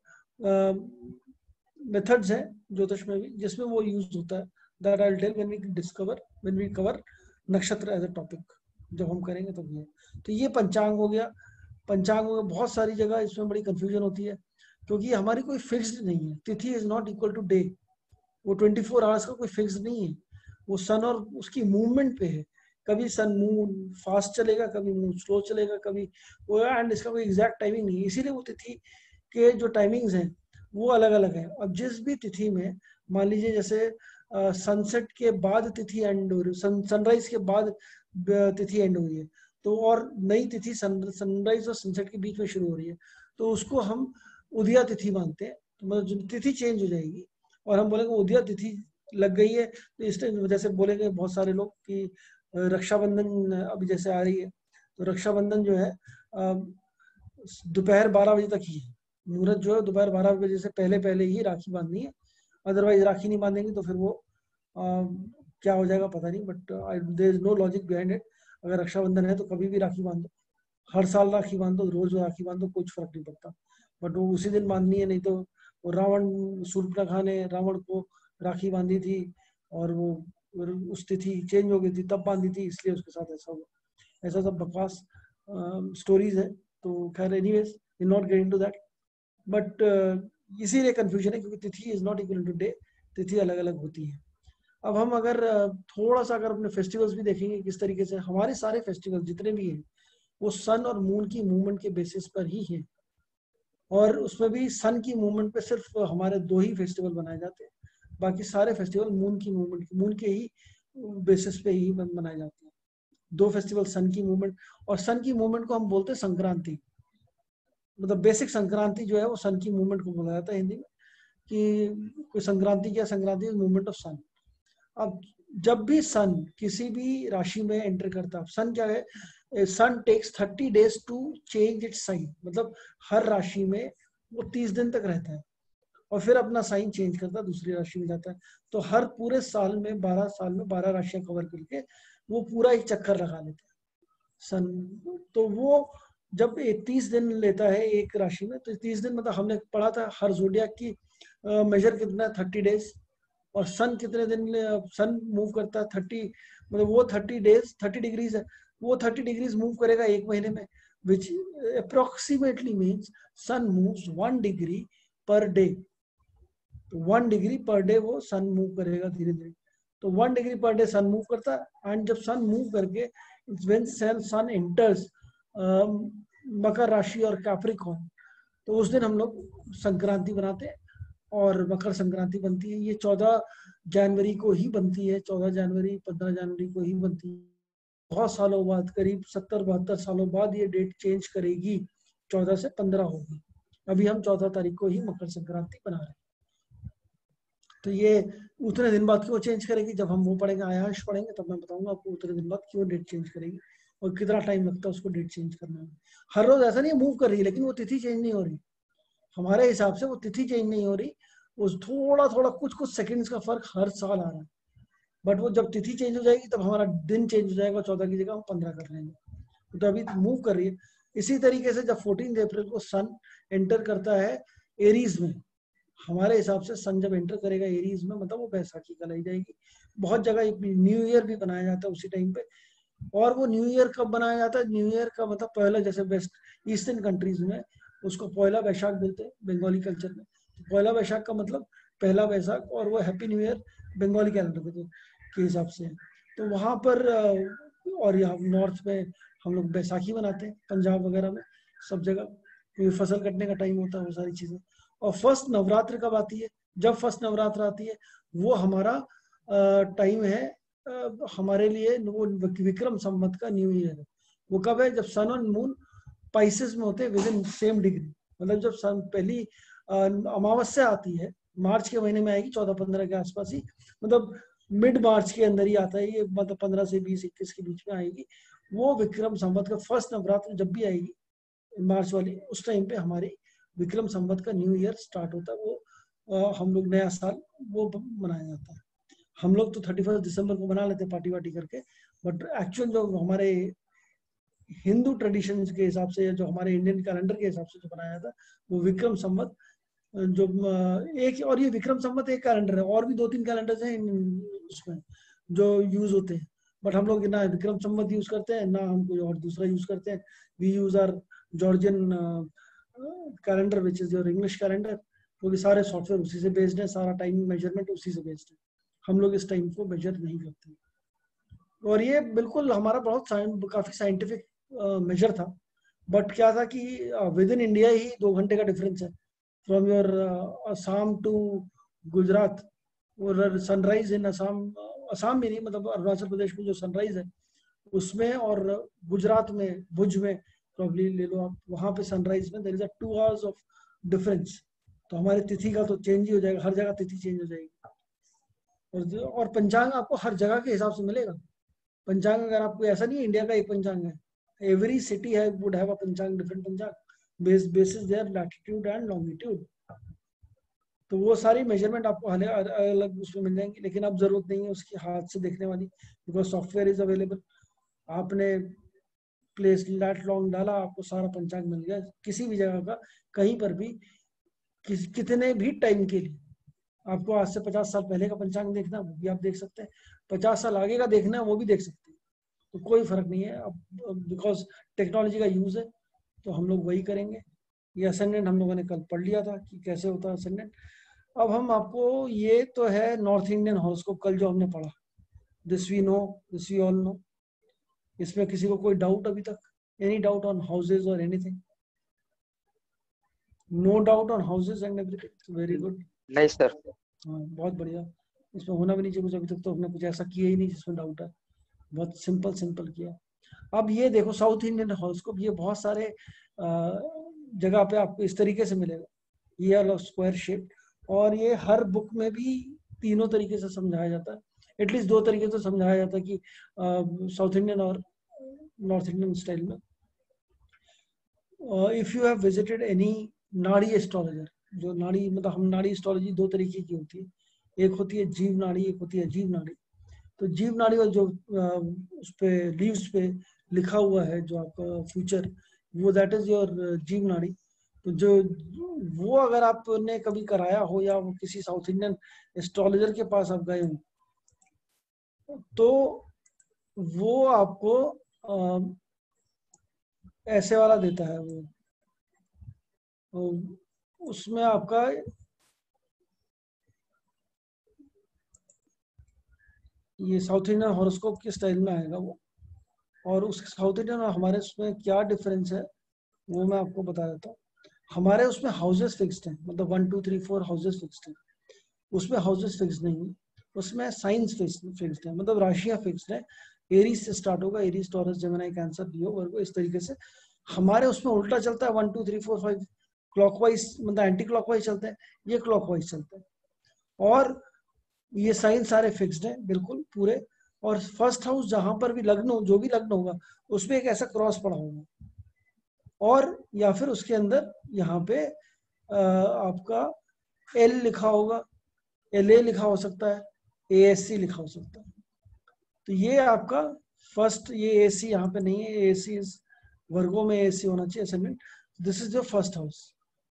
मेथड्स है ज्योतिष में भी जिसमें वो यूज होता है, that I will tell when we cover nakshatra as a topic, जब हम करेंगे तब ये। तो ये पंचांग हो गया। पंचांग में बहुत सारी जगह इसमें बड़ी कंफ्यूजन होती है, क्योंकि हमारी कोई फिक्स्ड नहीं है। Tithi is not equal to day, वो 24 आवर्स का कोई फिक्स नहीं है, वो सन और उसकी मूवमेंट पे है। कभी सन मून फास्ट चलेगा, कभी मून स्लो चलेगा, कभी वो, एंड इसका कोई एग्जैक्ट टाइमिंग नहीं है। इसीलिए वो तिथि के जो टाइमिंग्स हैं वो अलग अलग है। अब जिस भी तिथि में, मान लीजिए जैसे सनसेट के बाद तिथि एंड हो रही, सनराइज के बाद तिथि एंड हो रही है, तो और नई तिथि सनराइज और सनसेट के बीच में शुरू हो रही है, तो उसको हम उदया तिथि मानते हैं। तो मतलब जो तिथि चेंज हो जाएगी और हम बोलेंगे उदया तिथि लग गई है, तो इस वजह से बोलेंगे बहुत सारे लोग कि रक्षाबंधन अभी जैसे आ रही है, तो रक्षाबंधन जो है दोपहर 12 बजे तक ही है। मुहूर्त जो है दोपहर 12 बजे से पहले पहले ही राखी बांधनी है, अदरवाइज राखी नहीं बांधेंगे तो फिर वो क्या हो जाएगा पता नहीं, but there is no logic behind it. अगर रक्षाबंधन है तो कभी भी राखी बांधो, हर साल राखी बांधो, रोज राखी बांधो, कुछ फर्क नहीं पड़ता, बट वो उसी दिन बांधनी है। नहीं तो वो रावण, शूर्पणखा ने रावण को राखी बांधी थी और वो उस तिथि चेंज हो गई थी तब बांधी थी, इसलिए उसके साथ ऐसा हुआ। ऐसा सब बकवास स्टोरीज है। तो खैर anyways will not get into that, but इसीलिए कंफ्यूजन है क्योंकि tithi is not equal to day, तिथि अलग अलग होती है। अब हम अगर थोड़ा सा अगर अपने फेस्टिवल्स भी देखेंगे किस तरीके से, हमारे सारे फेस्टिवल जितने भी हैं वो सन और मून की मूवमेंट के बेसिस पर ही है। और उसमें भी सन की मूवमेंट पे सिर्फ हमारे 2 ही फेस्टिवल बनाए जाते हैं, बाकी सारे फेस्टिवल मून की मूवमेंट, मून के ही बेसिस पे ही बनाए जाते हैं। 2 फेस्टिवल सन की मूवमेंट, और सन की मूवमेंट को हम बोलते हैं संक्रांति, मतलब बेसिक संक्रांति जो है वो सन की मूवमेंट को बोला जाता है हिंदी में, कि कोई संक्रांति क्या, संक्रांति मूवमेंट ऑफ सन। अब जब भी सन किसी भी राशि में एंटर करता है, सन क्या है, sun takes 30 days to change its sign, मतलब हर राशि में वो 30 दिन तक रहता है और फिर अपना साइन चेंज करता है, दूसरी राशि में जाता है। तो हर पूरे साल में 12 राशियां कवर करके वो पूरा एक चक्कर लगा लेता है सन। तो वो जब 30 दिन लेता है एक राशि में, तो 30 दिन मतलब हमने पढ़ा था हर जोडियाक की मेजर कितना है 30 डेज, और सन कितने दिन सन मूव करता है 30, मतलब वो 30 डेज 30 डिग्रीज है, वो 30 डिग्रीज मूव करेगा एक महीने में, which approximately means sun moves 1 degree per day. तो 1 डिग्री पर डे वो सन मूव करेगा धीरे धीरे। तो 1 डिग्री पर डे सन मूव करता है, एंड जब सन मूव करके व्हेन सन एंटर्स मकर राशि और कैप्रिकॉर्न, तो उस दिन हम लोग संक्रांति बनाते हैं और मकर संक्रांति बनती है। ये 14 जनवरी को ही बनती है, 14 जनवरी 15 जनवरी को ही बनती है। बहुत सालों बाद, करीब 70-72 सालों बाद ये डेट चेंज करेगी, 14 से 15 होगी। अभी हम 14 तारीख को ही मकर संक्रांति बना रहे हैं। तो ये उतने दिन बाद क्यों चेंज करेगी, जब हम वो पढ़ेंगे आयांश पढ़ेंगे तब मैं बताऊंगा आपको उतने दिन बाद क्यों डेट चेंज करेगी और कितना टाइम लगता है उसको डेट चेंज करने में। हर रोज ऐसा नहीं मूव कर रही है, लेकिन वो तिथि चेंज नहीं हो रही हमारे हिसाब से, वो तिथि चेंज नहीं हो रही, उस थोड़ा थोड़ा कुछ सेकंड्स का फर्क हर साल आ रहा है। बट वो जब तिथि चेंज हो जाएगी तब हमारा दिन चेंज हो जाएगा, 14 की जगह हम 15 कर लेंगे। तो अभी मूव कर रही है। इसी तरीके से जब 14 अप्रैल को सन एंटर करता है एरीज में, हमारे हिसाब से सन जब एंटर करेगा एरीज में, मतलब वो बैसाखी कहलाई जाएगी। बहुत जगह न्यू ईयर भी बनाया जाता है उसी टाइम पे। और वो न्यू ईयर कब बनाया जाता है, न्यू ईयर का मतलब पहला, जैसे वेस्ट ईस्टर्न कंट्रीज में उसको पहला वैशाख बोलते हैं बंगाली कल्चर में। तो पहला वैशाख का मतलब पहला वैशाख, और वो happy new year Bengali calendar के हिसाब से है। तो वहाँ पर और यहाँ नॉर्थ में हम लोग बैसाखी मनाते हैं, पंजाब वगैरह में सब जगह, क्योंकि फसल कटने का टाइम होता है, वो सारी चीजें। और फर्स्ट नवरात्र कब आती है, जब फर्स्ट नवरात्र आती है वो हमारा टाइम है हमारे लिए, वो विक्रम संवत का न्यू ईयर है। वो कब है, जब सन और मून पाइसेस में होते हैं विद इन सेम डिग्री। मतलब जब सन पहली अमावस्या आती है, मार्च के महीने में आएगी 14-15 के आसपास ही, मतलब मिड मार्च के अंदर ही आता है ये, मतलब 15 से 20-21 के बीच में आएगी। वो विक्रम संवत का फर्स्ट नवरात्र जब भी आएगी मार्च वाली, उस टाइम पे हमारी विक्रम संवत का न्यू ईयर स्टार्ट होता है। वो हम लोग नया साल वो मनाया जाता है। हम लोग तो 31 दिसंबर को बना लेते हैं पार्टी वार्टी करके, बट एक्चुअल जो हमारे हिंदू ट्रेडिशन के हिसाब से, जो हमारे इंडियन कैलेंडर के हिसाब से जो बनाया जाता है, वो विक्रम संवत जो एक, और ये विक्रम संवत एक कैलेंडर है, और भी 2-3 कैलेंडर हैं उसमें जो यूज होते हैं, बट हम लोग ना विक्रम संवत यूज करते हैं ना हम कोई और दूसरा यूज करते हैं। We use our Georgian calendar which is your English calendar, क्योंकि सारे सॉफ्टवेयर उसी से बेस्ड है, सारा टाइम मेजरमेंट उसी से बेस्ड है। हम लोग इस टाइम को मेजर नहीं करते। और ये बिल्कुल हमारा बहुत काफी साइंटिफिक मेजर था। बट क्या था कि विद इन इंडिया ही 2 घंटे का डिफरेंस है, from your Assam to Gujarat. और सनराइज इन असम, असम में नहीं, मतलब अरुणाचल प्रदेश में जो सनराइज है उसमें, और गुजरात में भुज में प्रॉब्ली ले लो आप, वहां पे सनराइज में there is a 2 hours of difference. तो हमारी तिथि का तो चेंज ही हो जाएगा, हर जगह तिथि चेंज हो जाएगी। और पंचांग आपको हर जगह के हिसाब से मिलेगा। पंचांग अगर आपको, ऐसा नहीं है इंडिया का एक पंचांग है, एवरी सिटी है would have a panchang, different panchang basis their latitude and longitude. तो वो सारी मेजरमेंट आपको अलग अलग उसमें मिल जाएंगी, लेकिन अब जरूरत नहीं है उसकी हाथ से देखने वाली, बिकॉज सॉफ्टवेयर इज अवेलेबल। आपने प्लेस लैट लॉन्ग डाला, आपको सारा पंचांग मिल गया किसी भी जगह का, कहीं पर भी, कितने भी टाइम के लिए। आपको आज से 50 साल पहले का पंचांग देखना है वो भी आप देख सकते हैं, 50 साल आगे का देखना है वो भी देख सकते हैं। तो कोई फर्क नहीं है अब, बिकॉज टेक्नोलॉजी का यूज है, तो हम लोग वही करेंगे। ये असेंडेंट हम लोगों ने कल पढ़ लिया था कि कैसे होता है असेंडेंट। अब हम आपको, ये तो है नॉर्थ इंडियन हॉरोस्कोप कल जो हमने पढ़ा, this we know, this we all know. इसमें किसी को कोई डाउट अभी तक, एनी डाउट ऑन हाउसेज और anything? No doubt on houses and everything, very good. नहीं सर। हाँ बहुत बढ़िया, इसमें होना भी नहीं चाहिए कुछ, अभी तक तो हमने कुछ ऐसा किया ही नहीं जिसमें डाउट है, बहुत सिंपल सिंपल किया। अब ये देखो साउथ इंडियन हॉरोस्कोप, ये बहुत सारे जगह पे आपको इस तरीके से मिलेगा, ये अलग स्क्वायर शेप, और ये हर बुक में भी तीनों तरीके से समझाया जाता है, एटलीस्ट 2 तरीके से समझाया जाता है कि साउथ इंडियन और नॉर्थ इंडियन स्टाइल में। If you have visited any nadi astrologer, जो नाड़ी मतलब हम नाड़ी एस्ट्रोलॉजी दो तरीके की होती है, एक होती है जीव नाड़ी, एक होती है अजीब नाड़ी। तो जीव नाड़ी और जो उस पे लीव्स पे लिखा हुआ है जो आपका फ्यूचर, वो दैट इज योर जीव नाड़ी। तो जो वो अगर आपने कभी कराया हो या वो किसी साउथ इंडियन एस्ट्रोलॉजर के पास आप गए हो, तो वो आपको ऐसे वाला देता है वो उसमें आपका ये साउथ इंडियन हॉरोस्कोप के स्टाइल में आएगा वो। और उस साउथ इंडियन और हमारे उसमें क्या डिफरेंस है वो मैं आपको बता देता हूँ। हमारे उसमें हाउसेस फिक्स्ड हैं, मतलब 1 2 3 4 हाउसेस फिक्स्ड हैं। उसमें हाउसेस फिक्स्ड नहीं है, उसमें साइंस फिक्स्ड है, मतलब राशियां फिक्स्ड है। एरीज से स्टार्ट होगा, Aries, Taurus, Gemini, Cancer, Leo, Virgo, इस तरीके से। हमारे उसमें उल्टा चलता है, 1 2 3 4 5 क्लॉकवाइज, मतलब एंटी क्लॉकवाइज चलते हैं, ये क्लॉकवाइज चलते हैं। और ये साइन सारे फिक्स्ड हैं बिल्कुल पूरे। और फर्स्ट हाउस जहां पर भी लग्न हो, जो भी लग्न होगा उसमें एक ऐसा क्रॉस पड़ा होगा, और या फिर उसके अंदर यहाँ पे आपका एल लिखा होगा, एल ए लिखा हो सकता है, ए एस सी लिखा हो सकता है। तो ये आपका फर्स्ट, ये ए सी यहाँ पे नहीं है, ए सी इज वर्गो में ए सी होना चाहिए ascendant. This is your first house.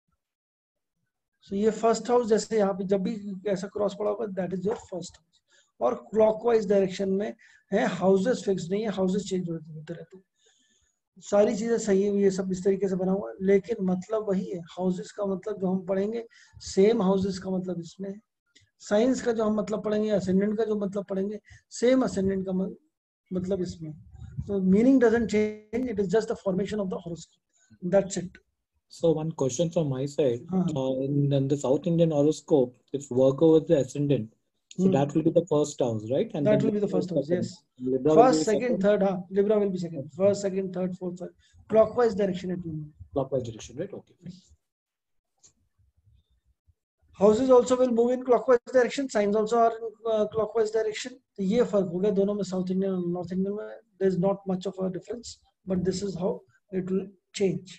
So ये फर्स्ट हाउस जैसे यहाँ पे जब भी ऐसा क्रॉस पड़ा होगा that is your first house. और क्लॉकवाइज डायरेक्शन में है, हाउसेस फिक्स नहीं है, हाउसेस चेंज होते रहते हैं। सारी चीजें सही है, ये सब इस तरीके से बना हुआ है, लेकिन मतलब वही है। हाउसेस का मतलब जो हम पढ़ेंगे सेम हाउसेस का मतलब इसमें है। साइंस का जो हम मतलब पढ़ेंगे, असेंडेंट का जो मतलब पढ़ेंगे, सेम असेंडेंट का मतलब इसमें। तो meaning doesn't change, it is just the formation of the horoscope, that's it. So one question from my side. हाँ In the South Indian horoscope, if Virgo was the ascendant, so that will be the first house, right? And that then will be the Libra is first house, second. yes. Libra will be First, second, second. third, हाँ, Libra will be second. First, second, third, fourth, third. Clockwise direction it will be. Clockwise direction, right? Okay. Fine. Houses also will move in clockwise direction. Signs also are in clockwise direction. तो ये फर्क हो गया दोनों में, South Indian और North Indian में. There is not much of a difference, but this is how it will change.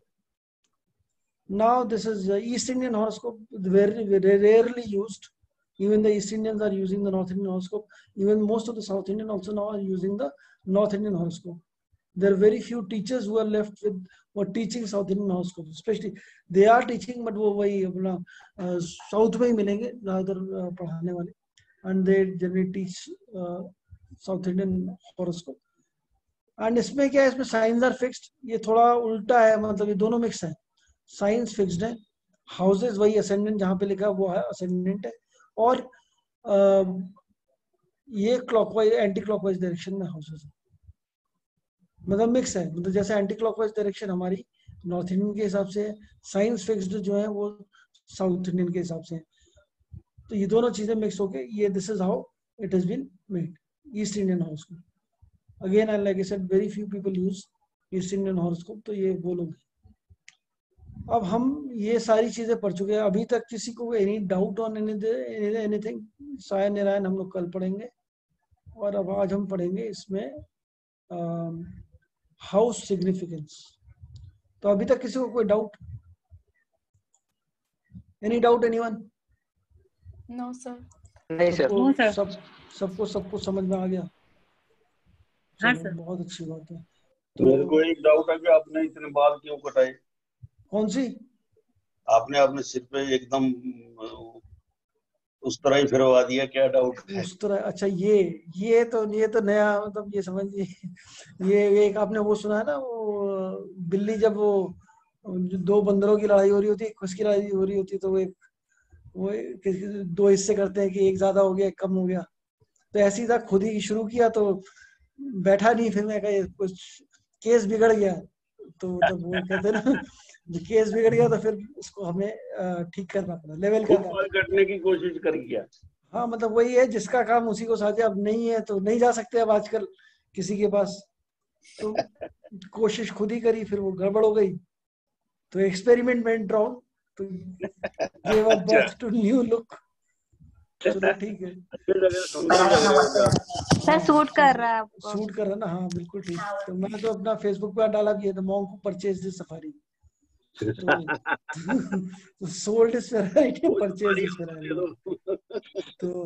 Now this is East Indian horoscope, very, very rarely used. Even the East Indians are using the North Indian horoscope. Even most of the South Indian also now are using the North Indian horoscope. There are very few teachers who are left with or teaching South Indian horoscope. Especially they are teaching, but वो वही अपना South में ही मिलेंगे ज़्यादातर पढ़ाने वाले, and they generally teach South Indian horoscope. And इसमें क्या है, इसमें signs are fixed. ये थोड़ा उल्टा है, मतलब ये दोनों मिक्स है. साइंस फिक्स्ड है, हाउसेस वही असेंडेंट जहां पे लिखा वो है असेंडेंट है, और ये क्लॉकवाइज एंटी क्लॉकवाइज डायरेक्शन में हाउसेस है, मतलब मिक्स है। मतलब जैसे एंटी क्लॉकवाइज डायरेक्शन हमारी नॉर्थ इंडियन के हिसाब से है, साइंस फिक्स्ड जो है वो साउथ इंडियन के हिसाब से है। तो ये दोनों चीजें मिक्स होके ये this is how it has been made East Indian horoscope. Again I like I said very few people use East Indian horoscope, तो ये वो लोग। अब हम ये सारी चीजें पढ़ चुके हैं, अभी तक किसी को any doubt on anything? Sai Narayan हम लोग कल पढ़ेंगे, और अब आज हम पढ़ेंगे इसमें हाउस सिग्निफिकेंस। तो अभी तक किसी को कोई doubt? Any doubt anyone? No sir. नहीं सर। सबको समझ में आ गया? हाँ सर। बहुत अच्छी बात है। तो मेरे को एक डाउट है कि आपने इतने बाल क्यों कटाए? कौन सी? आपने अपने सिर पे एकदम उस तरह ही फिरवा दिया, क्या डाउट है? उस तरह? अच्छा, ये तो नया, मतलब ये समझिए, ये एक आपने वो सुना है ना, वो बिल्ली जब वो दो बंदरों की लड़ाई हो रही होती है, खुश की लड़ाई हो रही होती है, तो वो दो हिस्से करते हैं कि एक ज्यादा हो गया एक कम हो गया। तो ऐसे ही था, खुद ही शुरू किया तो बैठा नहीं, फिर मैं कहा कुछ केस बिगड़ गया, तो जब वो कहते हैं ना केस बिगड़ गया तो फिर उसको हमें ठीक करना पड़ा, लेवल करना पड़ा। कटने की कोशिश कर गया। हाँ, मतलब वही है, जिसका काम उसी को साझा। अब नहीं है तो नहीं जा सकते अब आजकल किसी के पास, तो कोशिश खुद ही करी, फिर वो गड़बड़ हो गई, तो एक्सपेरिमेंट वेंट रॉन्ग, तो give a birth to new look. चलो ठीक है सर, सूट कर रहा है आपको? सूट कर रहा है ना? हाँ बिल्कुल ठीक। तो मैंने तो अपना फेसबुक पे डाला भी है, the monk who purchase this safari. तो sold is Ferrari, purchase is Ferrari. तो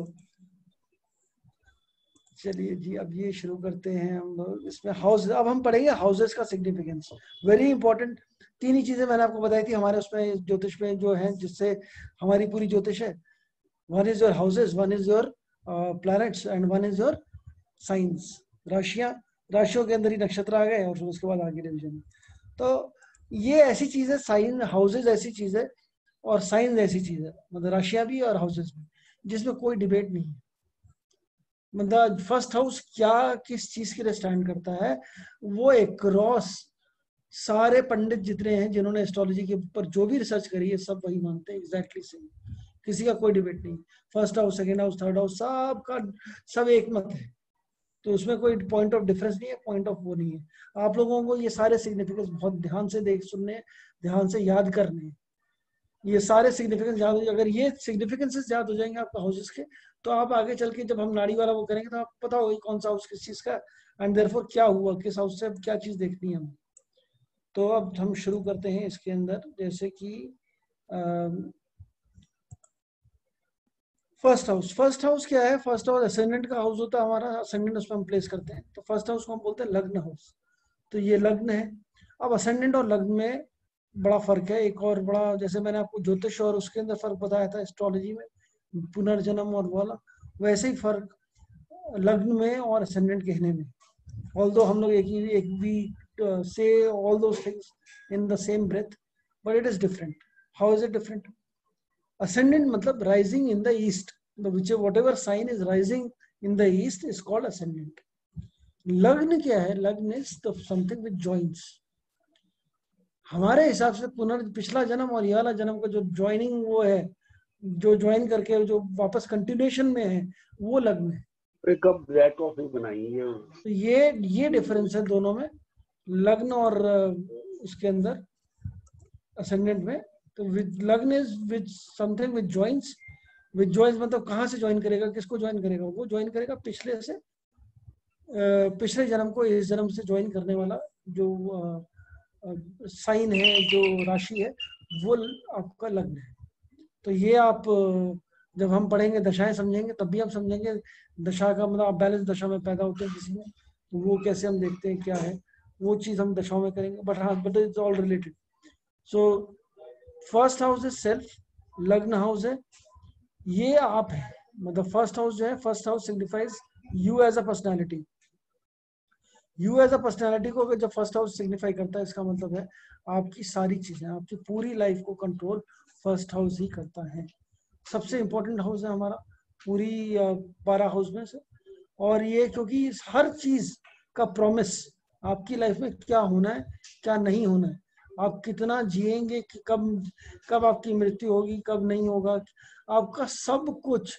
चलिए जी, अब ये शुरू करते हैं हम लोग इसमें हाउस। अब हम पढ़ेंगे हाउसेस का सिग्निफिकेंस, वेरी इंपॉर्टेंट। तीन ही चीजें मैंने आपको बताई थी हमारे उसमें ज्योतिष में जो है, जिससे हमारी पूरी ज्योतिष है। One is your houses, one is your planets and one is your science, राशियां। राशियों के अंदर ही नक्षत्र आ गए और फिर उसके बाद आगे डिवीजन। तो ये ऐसी चीज है, साइन हाउसेस ऐसी चीज है और साइंस ऐसी चीज है, मतलब राशियां भी और हाउसेस भी, जिसमें कोई डिबेट नहीं है। मतलब फर्स्ट हाउस क्या किस चीज के लिए स्टैंड करता है, वो एक क्रॉस सारे पंडित जितने हैं जिन्होंने एस्ट्रोलॉजी के ऊपर जो भी रिसर्च करी है सब वही मानते हैं, एग्जैक्टली सेम, किसी का कोई डिबेट नहीं। First house, second house, third house, सबका सब एक मत है। तो उसमें कोई पॉइंट ऑफ डिफरेंस नहीं है, पॉइंट ऑफ वो नहीं है। आप लोगों को ये सारे सिग्निफिकेंस बहुत ध्यान से देख सुनने, ध्यान से याद करने, ये सारे सिग्निफिकेंस याद हो जाए। अगर ये सिग्निफिकेंसेस याद हो जाएंगे आपका हाउसेस के, तो आप आगे चल के जब हम नाड़ी वाला वो करेंगे तो आप पता होगा कौन सा हाउस किस चीज का, एंड देयरफॉर क्या हुआ, किस हाउस से क्या चीज देखनी है हमें। तो अब हम शुरू करते हैं इसके अंदर, जैसे कि फर्स्ट हाउस। फर्स्ट हाउस क्या है? फर्स्ट हाउस असेंडेंट का हाउस होता है हमारा, असेंडेंट उसमें हम प्लेस करते हैं। तो फर्स्ट हाउस को हम बोलते हैं लग्न हाउस। तो ये लग्न है। अब असेंडेंट और लग्न में बड़ा फर्क है। एक और बड़ा, जैसे मैंने आपको ज्योतिष और उसके अंदर फर्क बताया था एस्ट्रोलॉजी में, पुनर्जन्म और वाला, वैसे ही फर्क लग्न में और असेंडेंट कहने में। ऑल्दो हम लोग एक भी say all those things in the same breath, but it is different. How is it different? Ascendant मतलब rising in the east, whatever sign is rising in the east is called ascendant. लग्न क्या है? लग्न is something which joins. हमारे हिसाब से पिछला जन्म और ये वाला जन्म का जो ज्वाइनिंग वो है, जो ज्वाइन करके जो वापस कंटिन्यूएशन में है, वो लग्न है। कब ब्लैक कॉफी बनाई है? तो ये डिफरेंस है दोनों में, लग्न और उसके अंदर असेंडेंट में। तो lagna is with something with joints. With joints मतलब कहाँ से ज्वाइन करेगा, किसको ज्वाइन करेगा? वो ज्वाइन करेगा पिछले से, पिछले जन्म को इस जन्म से ज्वाइन करने वाला जो साइन है, जो राशि है, वो आपका लग्न है। तो ये आप जब हम पढ़ेंगे दशाएं समझेंगे तब भी हम समझेंगे दशा का मतलब आप बैलेंस दशा में पैदा होते हैं किसी में, तो वो कैसे हम देखते हैं क्या है, वो चीज हम दशाओं में करेंगे। बट हाँ, but it's all related. So first house is self, lagna house है ये आप है। मतलब फर्स्ट हाउस जो है, first house signifies you as a personality. You as a personality को अगर जब फर्स्ट हाउस सिग्निफाई करता है, इसका मतलब है आपकी सारी चीजें, आपकी पूरी लाइफ को कंट्रोल फर्स्ट हाउस ही करता है। सबसे इंपॉर्टेंट हाउस है हमारा पूरी 12 हाउस में से। और ये क्योंकि हर चीज का प्रॉमिस, आपकी लाइफ में क्या होना है क्या नहीं होना है, आप कितना जिएंगे, कि कब आपकी मृत्यु होगी, कब नहीं होगा, आपका सब कुछ,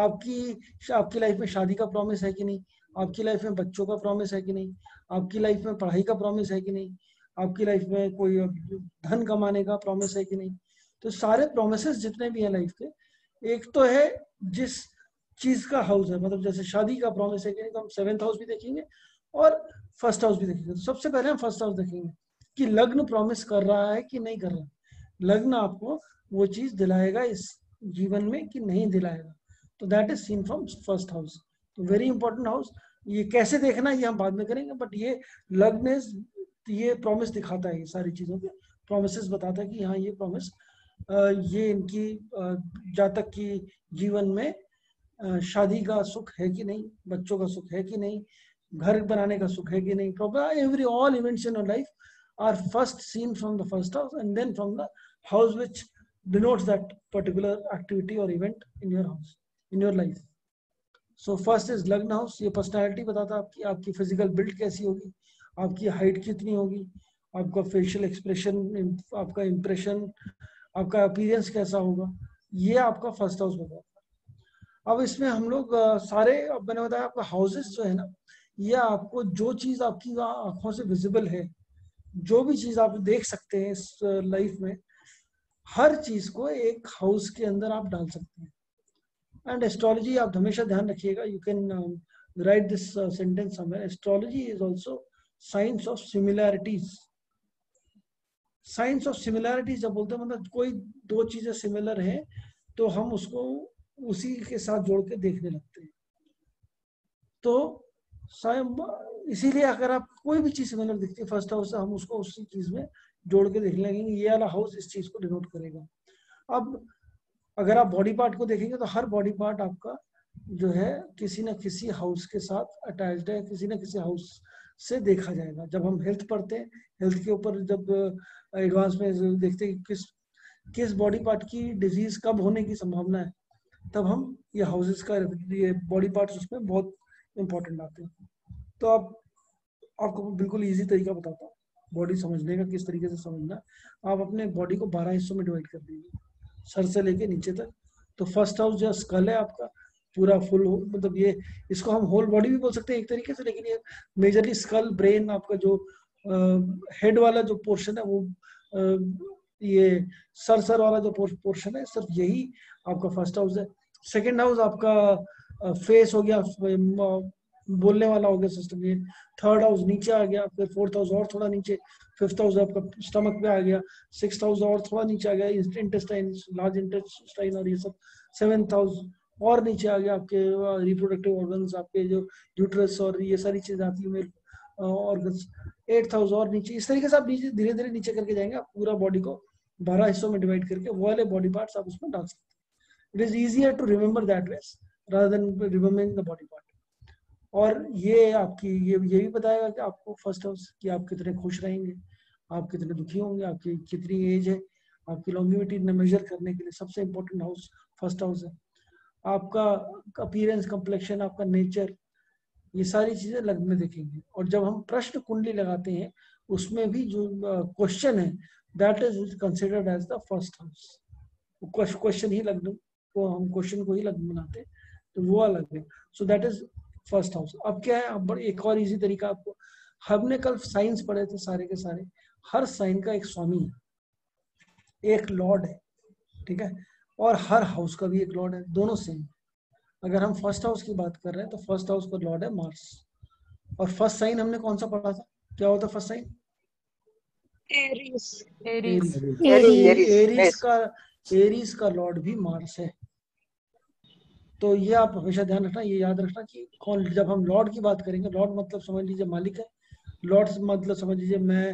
आपकी लाइफ में शादी का प्रॉमिस है कि नहीं, आपकी लाइफ में बच्चों का प्रॉमिस है कि नहीं, आपकी लाइफ में पढ़ाई का प्रॉमिस है कि नहीं, आपकी लाइफ में कोई धन कमाने का प्रॉमिस है कि नहीं। तो सारे प्रोमिसेस जितने भी हैं लाइफ के, एक तो है जिस चीज का हाउस है, मतलब जैसे शादी का प्रॉमिस है कि नहीं, तो हम 7th हाउस भी देखेंगे और फर्स्ट हाउस भी देखेंगे। तो सबसे पहले हम फर्स्ट हाउस देखेंगे कि लग्न प्रॉमिस कर रहा है कि नहीं कर रहा है। लग्न आपको वो चीज दिलाएगा इस जीवन में कि नहीं दिलाएगा, तो that is seen from first house. तो वेरी इंपॉर्टेंट हाउस। ये कैसे देखना है ये हम बाद में करेंगे, बट ये लग्न ये प्रॉमिस दिखाता है, ये सारी चीजों के प्रोमिसेस बताता है कि हाँ ये प्रॉमिस, ये इनकी जातक की जीवन में शादी का सुख है कि नहीं, बच्चों का सुख है कि नहीं, घर बनाने का सुख है कि नहीं। Every all events in your life are first seen from the first house and then from the house which denotes that particular activity और event in your house, in your life. So first is lagna house. ये personality बताता है आपकी physical build कैसी होगी, आपकी height कितनी होगी, आपका फेशियल एक्सप्रेशन, आपका इंप्रेशन, आपका अपीयरेंस कैसा होगा, ये आपका फर्स्ट हाउस बताता है। अब इसमें हम लोग सारे, अब मैंने बताया आपका हाउसेस जो है ना, ये आपको जो चीज आपकी आंखों से विजिबल है, जो भी चीज आप देख सकते हैं इस लाइफ में, हर चीज को एक हाउस के अंदर आप डाल सकते हैं। एंड एस्ट्रोलॉजी आप हमेशा ध्यान रखिएगा, you can write this sentence somewhere, astrology is also science of similarities. Science of similarity जब बोलते हैं मतलब कोई दो चीजें सिमिलर है तो हम उसको उसी के साथ जोड़ के देखने लगते हैं। तो इसीलिए अगर आप कोई भी चीज सिमिलर दिखती है फर्स्ट हाउस से, हम उसको उसी चीज में जोड़ के देखने लगेंगे, ये वाला हाउस इस चीज को डिनोट करेगा। अब अगर आप बॉडी पार्ट को देखेंगे तो हर बॉडी पार्ट आपका जो है किसी ना किसी हाउस के साथ अटैच्ड है, किसी ना किसी हाउस से देखा जाएगा। जब हम हेल्थ पढ़ते हैं, हेल्थ के ऊपर जब एडवांस में देखते हैं कि किस बॉडी पार्ट की डिजीज कब होने की संभावना है, तब हम ये हाउसेस का ये बॉडी पार्ट्स उसमें बहुत इंपॉर्टेंट आते हैं। तो आपको बिल्कुल इजी तरीका बताता हूँ बॉडी समझने का, किस तरीके से समझना। आप अपने बॉडी को 12 हिस्सों में डिवाइड कर दीजिए, सर से लेके नीचे तक। तो फर्स्ट हाउस जो स्कल है आपका पूरा फुल, मतलब ये इसको हम होल बॉडी भी बोल सकते हैं एक तरीके से, लेकिन ये मेजरली स्कल ब्रेन आपका जो हेड वाला जो पोर्शन है वो ये सर वाला जो पोर्शन है, सिर्फ यही आपका फर्स्ट हाउस है। सेकेंड हाउस आपका फेस हो गया, बोलने वाला हो गया सिस्टम, ये थर्ड हाउस नीचे आ गया। फिर फोर्थ हाउस और थोड़ा नीचे, फिफ्थ हाउस आपका स्टमक पे आ गया, सिक्स्थ हाउस और थोड़ा नीचे आ गया इंटेस्टाइन, लार्ज इंटेस्टाइन और ये सब। सेवेंथ हाउस और नीचे आ गया आपके रिप्रोडक्टिव ऑर्गन्स, आपके जो यूट्रस और ये सारी चीजें आती है मेल ऑर्गन्स। एट्थ हाउस और नीचे, इस तरीके से आप नीचे धीरे धीरे नीचे करके जाएंगे। आप पूरा बॉडी को 12 हिस्सों में डिवाइड करके वो वाले बॉडी पार्ट्स आप उसमें डाल सकते हैं। It is easier to remember that way rather than remembering the body part. और ये आपकी ये भी बताएगा कि आपको फर्स्ट हाउस कि आप कितने खुश रहेंगे, आप कितने दुखी होंगे, आपकी कितनी एज है, आपकी लॉन्गिविटी मेजर करने के लिए सबसे इंपॉर्टेंट हाउस फर्स्ट हाउस है। आपका अपीयरेंस, कम्प्लेक्शन, आपका नेचर, ये सारी चीजें लग्न में देखेंगे। और जब हम प्रश्न कुंडली लगाते हैं उसमें भी जो क्वेश्चन है that is considered as the first house. Question ही लग्न को, हम क्वेश्चन को ही लग्न बनाते हैं, तो वो अलग है। So that is first house. अब क्या है, अब एक और इजी तरीका आपको, हमने कल साइंस पढ़े थे सारे के सारे, हर साइन का एक स्वामी है, एक लॉर्ड है, ठीक है, और हर हाउस का भी एक लॉर्ड है, दोनों सेम। अगर हम फर्स्ट हाउस की बात कर रहे हैं तो फर्स्ट हाउस का लॉर्ड है मार्स। और फर्स्ट साइन हमने कौन सा पढ़ा था, क्या होता है फर्स्ट साइन? एरीज का लॉर्ड भी मार्स है। तो ये आप हमेशा ध्यान रखना, ये याद रखना कि कौन, जब हम लॉर्ड की बात करेंगे, लॉर्ड मतलब समझ लीजिए मालिक है, लॉर्ड मतलब समझ लीजिए मैं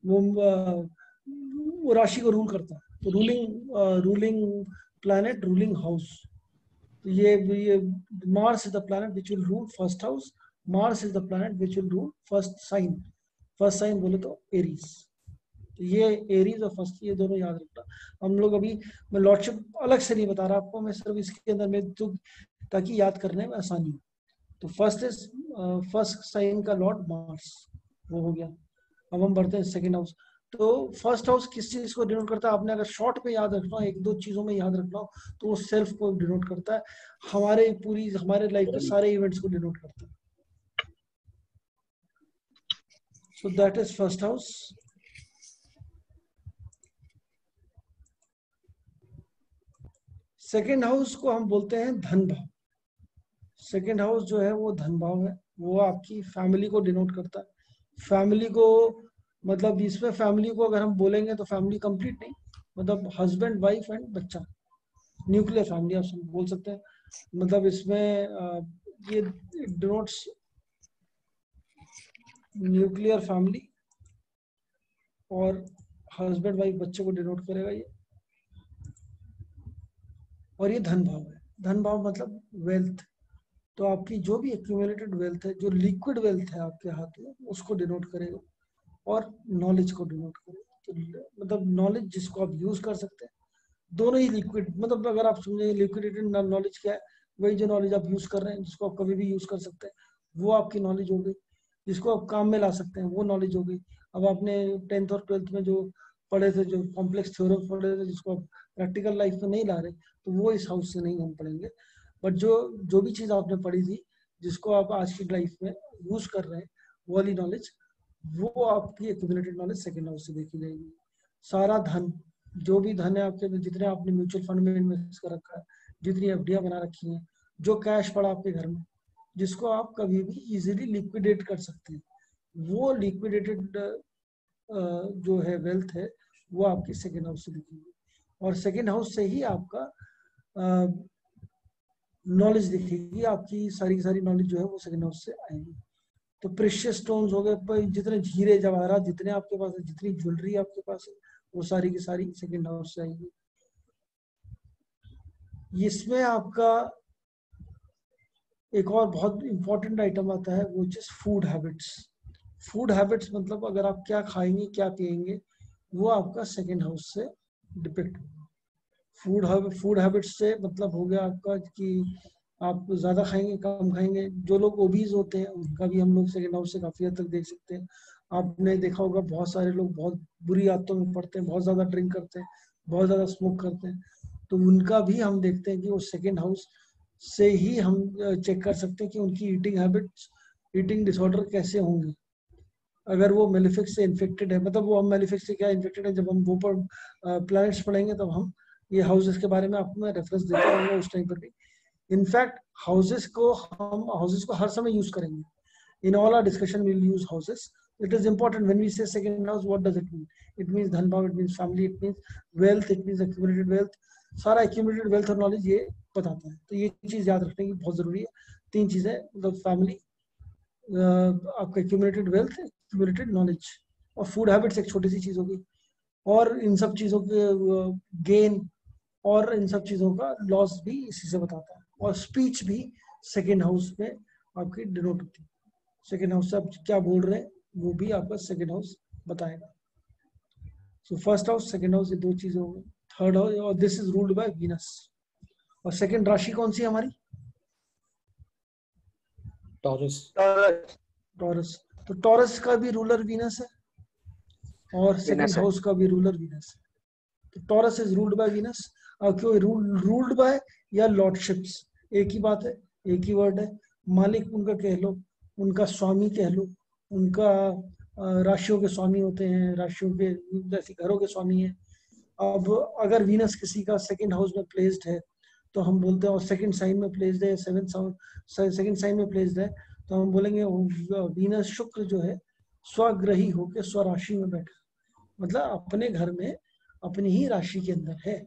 वो राशि को रूल करता है, तो रूलिंग प्लैनेट, रूलिंग हाउस। तो ये Mars is the planet which will rule first house, Mars is the planet which will rule first sign. First sign बोले तो एरीज। तो ये एरीज और फर्स्ट, ये दोनों याद रखना। हम लोग अभी, मैं लॉर्डशिप अलग से नहीं बता रहा आपको, मैं सिर्फ इसके अंदर में तो ताकि याद करने में आसानी हो। तो फर्स्ट साइन का लॉर्ड मार्स, वो हो गया। अब हम बढ़ते हैं सेकेंड हाउस। तो फर्स्ट हाउस किस चीज को डिनोट करता है, आपने अगर शॉर्ट पे याद रखना हो, एक दो चीजों में याद रखना हो, तो वो सेल्फ को डिनोट करता है, हमारे लाइफ के सारे इवेंट्स को डिनोट करता है। So that is first house. Second house को हम बोलते हैं धन भाव। सेकेंड हाउस जो है वो धन भाव है, वो आपकी फैमिली को डिनोट करता है। फैमिली को मतलब इसमें फैमिली को अगर हम बोलेंगे तो फैमिली कंप्लीट नहीं, मतलब हस्बैंड, वाइफ एंड बच्चा, न्यूक्लियर फैमिली आप बोल सकते हैं। मतलब इसमें ये डिनोट्स न्यूक्लियर फैमिली और हस्बैंड, वाइफ, बच्चे को डिनोट करेगा ये। और ये धन भाव है। धन भाव मतलब वेल्थ, तो आपकी जो भी एक्यूमुलेटेड वेल्थ है, जो लिक्विड वेल्थ है आपके हाथ में, उसको डिनोट करेगा। और नॉलेज को डिनोट करेगा, तो मतलब नॉलेज जिसको आप यूज कर सकते हैं, दोनों ही लिक्विड, मतलब अगर आप समझेंगे लिक्विडेटेड नॉलेज क्या है, वही जो नॉलेज आप यूज कर रहे हैं, जिसको आप कभी भी यूज कर सकते हैं, वो आपकी नॉलेज हो गई। जिसको आप काम में ला सकते हैं, वो नॉलेज हो गई। अब आपने 10th और 12th में जो पढ़े थे, जो कॉम्प्लेक्स थ्योरम पढ़े थे, जिसको आप प्रैक्टिकल लाइफ में नहीं ला रहे, तो वो इस हाउस से नहीं हम पढ़ेंगे। बट जो भी चीज आपने पढ़ी थी, जिसको आप आज की लाइफ में यूज कर रहे हैं, वो वाली नॉलेज, वो आपकी एक्यूमुलेटेड नॉलेज सेकंड हाउस से देखी जाएगी। सारा धन, जो भी धन है आपके, जितने आपने म्यूचुअल फंड में इन्वेस्ट कर रखा है, जितनी एफडीआई बना रखी है, जो कैश पड़ा आपके घर में, जिसको आप कभी भी इजीली लिक्विडेट कर सकते हैं, वो लिक्विडेटेड जो है वेल्थ है, वो आपकी सेकेंड हाउस से दिखेगी, और सेकेंड हाउस से ही आपका नॉलेज दिखेगी, आपकी सारी सारी नॉलेज जो है वो सेकेंड हाउस से आएगी। तो प्रेशियस स्टोन्स हो गए, जितने हीरे जवाहरात जितने आपके पास है, जितनी ज्वेलरी आपके पास है, वो सारी की सारी सेकेंड हाउस से आएगी। इसमें आपका एक और बहुत इंपॉर्टेंट आइटम आता है, वो जिस फूड हैबिट्स। फूड हैबिट्स मतलब अगर आप क्या खाएंगे क्या पिएंगे, वो आपका सेकेंड हाउस से डिपेक्ट होगा। फूड हैबिट्स से मतलब हो गया आपका कि आप ज्यादा खाएंगे कम खाएंगे। जो लोग ओबीज होते हैं उनका भी हम लोग सेकेंड हाउस से काफी हद तक देख सकते हैं। आपने देखा होगा बहुत सारे लोग बहुत बुरी आदतों में पड़ते हैं, बहुत ज्यादा ड्रिंक करते हैं, बहुत ज्यादा स्मोक करते हैं, तो उनका भी हम देखते हैं कि वो सेकेंड हाउस से ही हम चेक कर सकते हैं कि उनकी ईटिंग हैबिट्स, ईटिंग डिसऑर्डर कैसे होंगे। अगर वो मेलिफिक्स से इन्फेक्टेड है, मतलब वो हम मेलिफिक्स से क्या इन्फेक्टेड है, जब हम वो पर प्लैनेट्स पढ़ेंगे तब हम ये हाउसेस के बारे में आपको मैं रेफरेंस देता रहूंगा उस टाइम पर भी। इनफैक्ट हाउसेस को हर समय यूज करेंगे। In all our discussion we will use houses. It is important when we say second house, what does it mean? It means धन भाव, it means family, it means wealth, it means accumulated wealth. सारा accumulated wealth और knowledge ये बताता है। तो ये चीज याद रखने की बहुत जरूरी है। 3 चीजें, मतलब फैमिली, आपका एक्यूमुलेटेड वेल्थ, एक्यूमुलेटेड नॉलेज, और फूड हैबिट्स एक छोटी सी चीज होगी। और इन सब चीजों के गेन और इन सब चीजों का लॉस भी इसी से बताता है। और स्पीच भी सेकेंड हाउस में आपकी डिनोट होती है। सेकेंड हाउस से आप क्या बोल रहे हैं वो भी आपका सेकेंड हाउस बताएगा। So first house, second house, ये 2 चीजें हो गई। थर्ड हाउस, और this is ruled by Venus. और सेकेंड राशि कौन सी है हमारी? टॉरस। टॉरस। तो टॉरस का भी रूलर वीनस है और सेकेंड हाउस का भी रूलर वीनस है। तो Taurus is ruled by Venus. क्यों रूल्ड बाय या लॉर्डशिप्स, एक ही बात है, एक ही वर्ड है। मालिक उनका कह लो, उनका स्वामी कह लो, उनका राशियों के स्वामी होते हैं, राशियों के जैसे घरों के स्वामी हैं। अब अगर वीनस किसी का सेकंड हाउस में प्लेस्ड है तो हम बोलते हैं, और सेकंड साइन में प्लेस्ड है, सेकंड साइन में प्लेस्ड है, तो हम बोलेंगे वीनस शुक्र जो है स्वग्रही होकर स्वराशि में बैठा, मतलब अपने घर में अपनी ही राशि के अंदर है।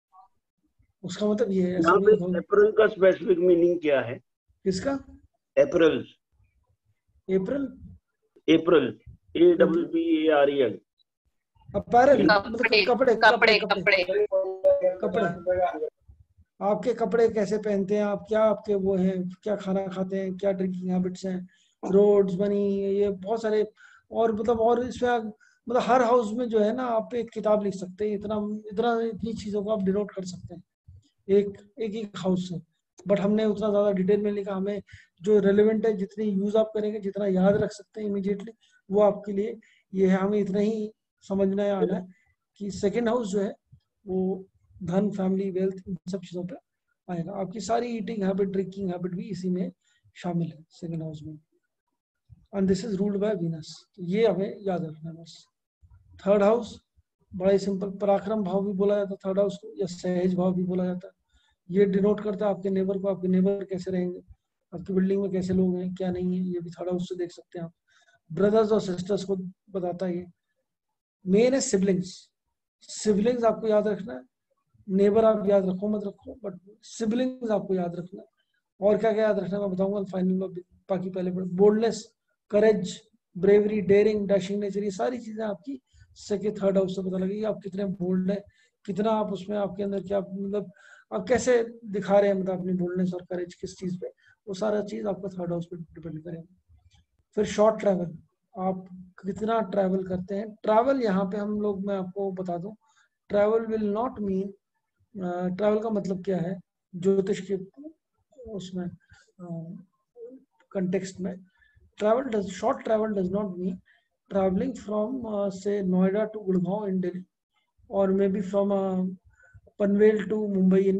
उसका मतलब ये है। यहाँ पे अप्रैल का स्पेसिफिक मीनिंग क्या है? किसका? अप्रैल। अप्रैल, अप्रैल, APPAREL। अपैरल मतलब कपड़े कपड़े कपड़े कपड़े। आपके कपड़े कैसे पहनते हैं आप, क्या आपके वो हैं, क्या खाना खाते हैं, क्या ड्रिंकिंग हैबिट्स हैं, रोड्स बनी, ये बहुत सारे। और मतलब और इसमें मतलब हर हाउस में जो है ना, आप एक किताब लिख सकते हैं, इतना इतना इतनी चीजों को आप डिनोट कर सकते हैं एक हाउस से। बट हमने उतना ज्यादा डिटेल में लिखा, हमें जो रेलेवेंट है, जितनी यूज आप करेंगे, जितना याद रख सकते हैं इमीडिएटली, वो आपके लिए ये है। हमें इतना ही समझना है, आना है कि सेकेंड हाउस जो है वो धन, फैमिली, वेल्थ, इन सब चीजों पे आएगा। आपकी सारी ईटिंग हैबिट, ड्रिंकिंग हैबिट भी इसी में शामिल है सेकेंड हाउस में। And this is ruled by Venus. ये हमें याद रखना है बस। थर्ड हाउस बड़ा ही सिंपल, पराक्रम भाव भी बोला जाता है थर्ड हाउस को, या सहज भाव भी बोला जाता है। ये डिनोट करता है आपके नेबर को, आपके नेबर कैसे रहेंगे, आपकी बिल्डिंग में कैसे लोग हैं, क्या नहीं है, ये भी थर्ड हाउस से देख सकते हैं आप। ब्रदर्स और सिस्टर्स को बताता है ये। मेन है सिबलिंग्स। सिबलिंग्स आपको याद रखना है, नेबर आप याद रखो मत रखो, बट सिबलिंग्स आपको याद रखना है। और क्या क्या याद रखना है मैं बताऊंगा फाइनल में, बाकी पहले boldness, courage, bravery, daring, dashing nature, ये सारी चीजें आपकी सेकंड थर्ड हाउस से पता लगेगी। आप कितने बोल्ड है, कितना आप उसमें, आपके अंदर क्या, मतलब आप कैसे दिखा रहे हैं, मतलब अपनी बोल्डनेस और करेज किस चीज पे, वो सारा चीज आपका थर्ड हाउस पे डिपेंड करेगा। फिर शॉर्ट ट्रैवल, आप कितना ट्रैवल करते हैं। ट्रैवल यहाँ पे हम लोग, मैं आपको बता दूं, travel will not mean, travel का मतलब क्या है ज्योतिष के उसमें कंटेक्स्ट में, short travel does not mean traveling from say Noida to Gurgaon in Delhi, or maybe from Panvel to Mumbai in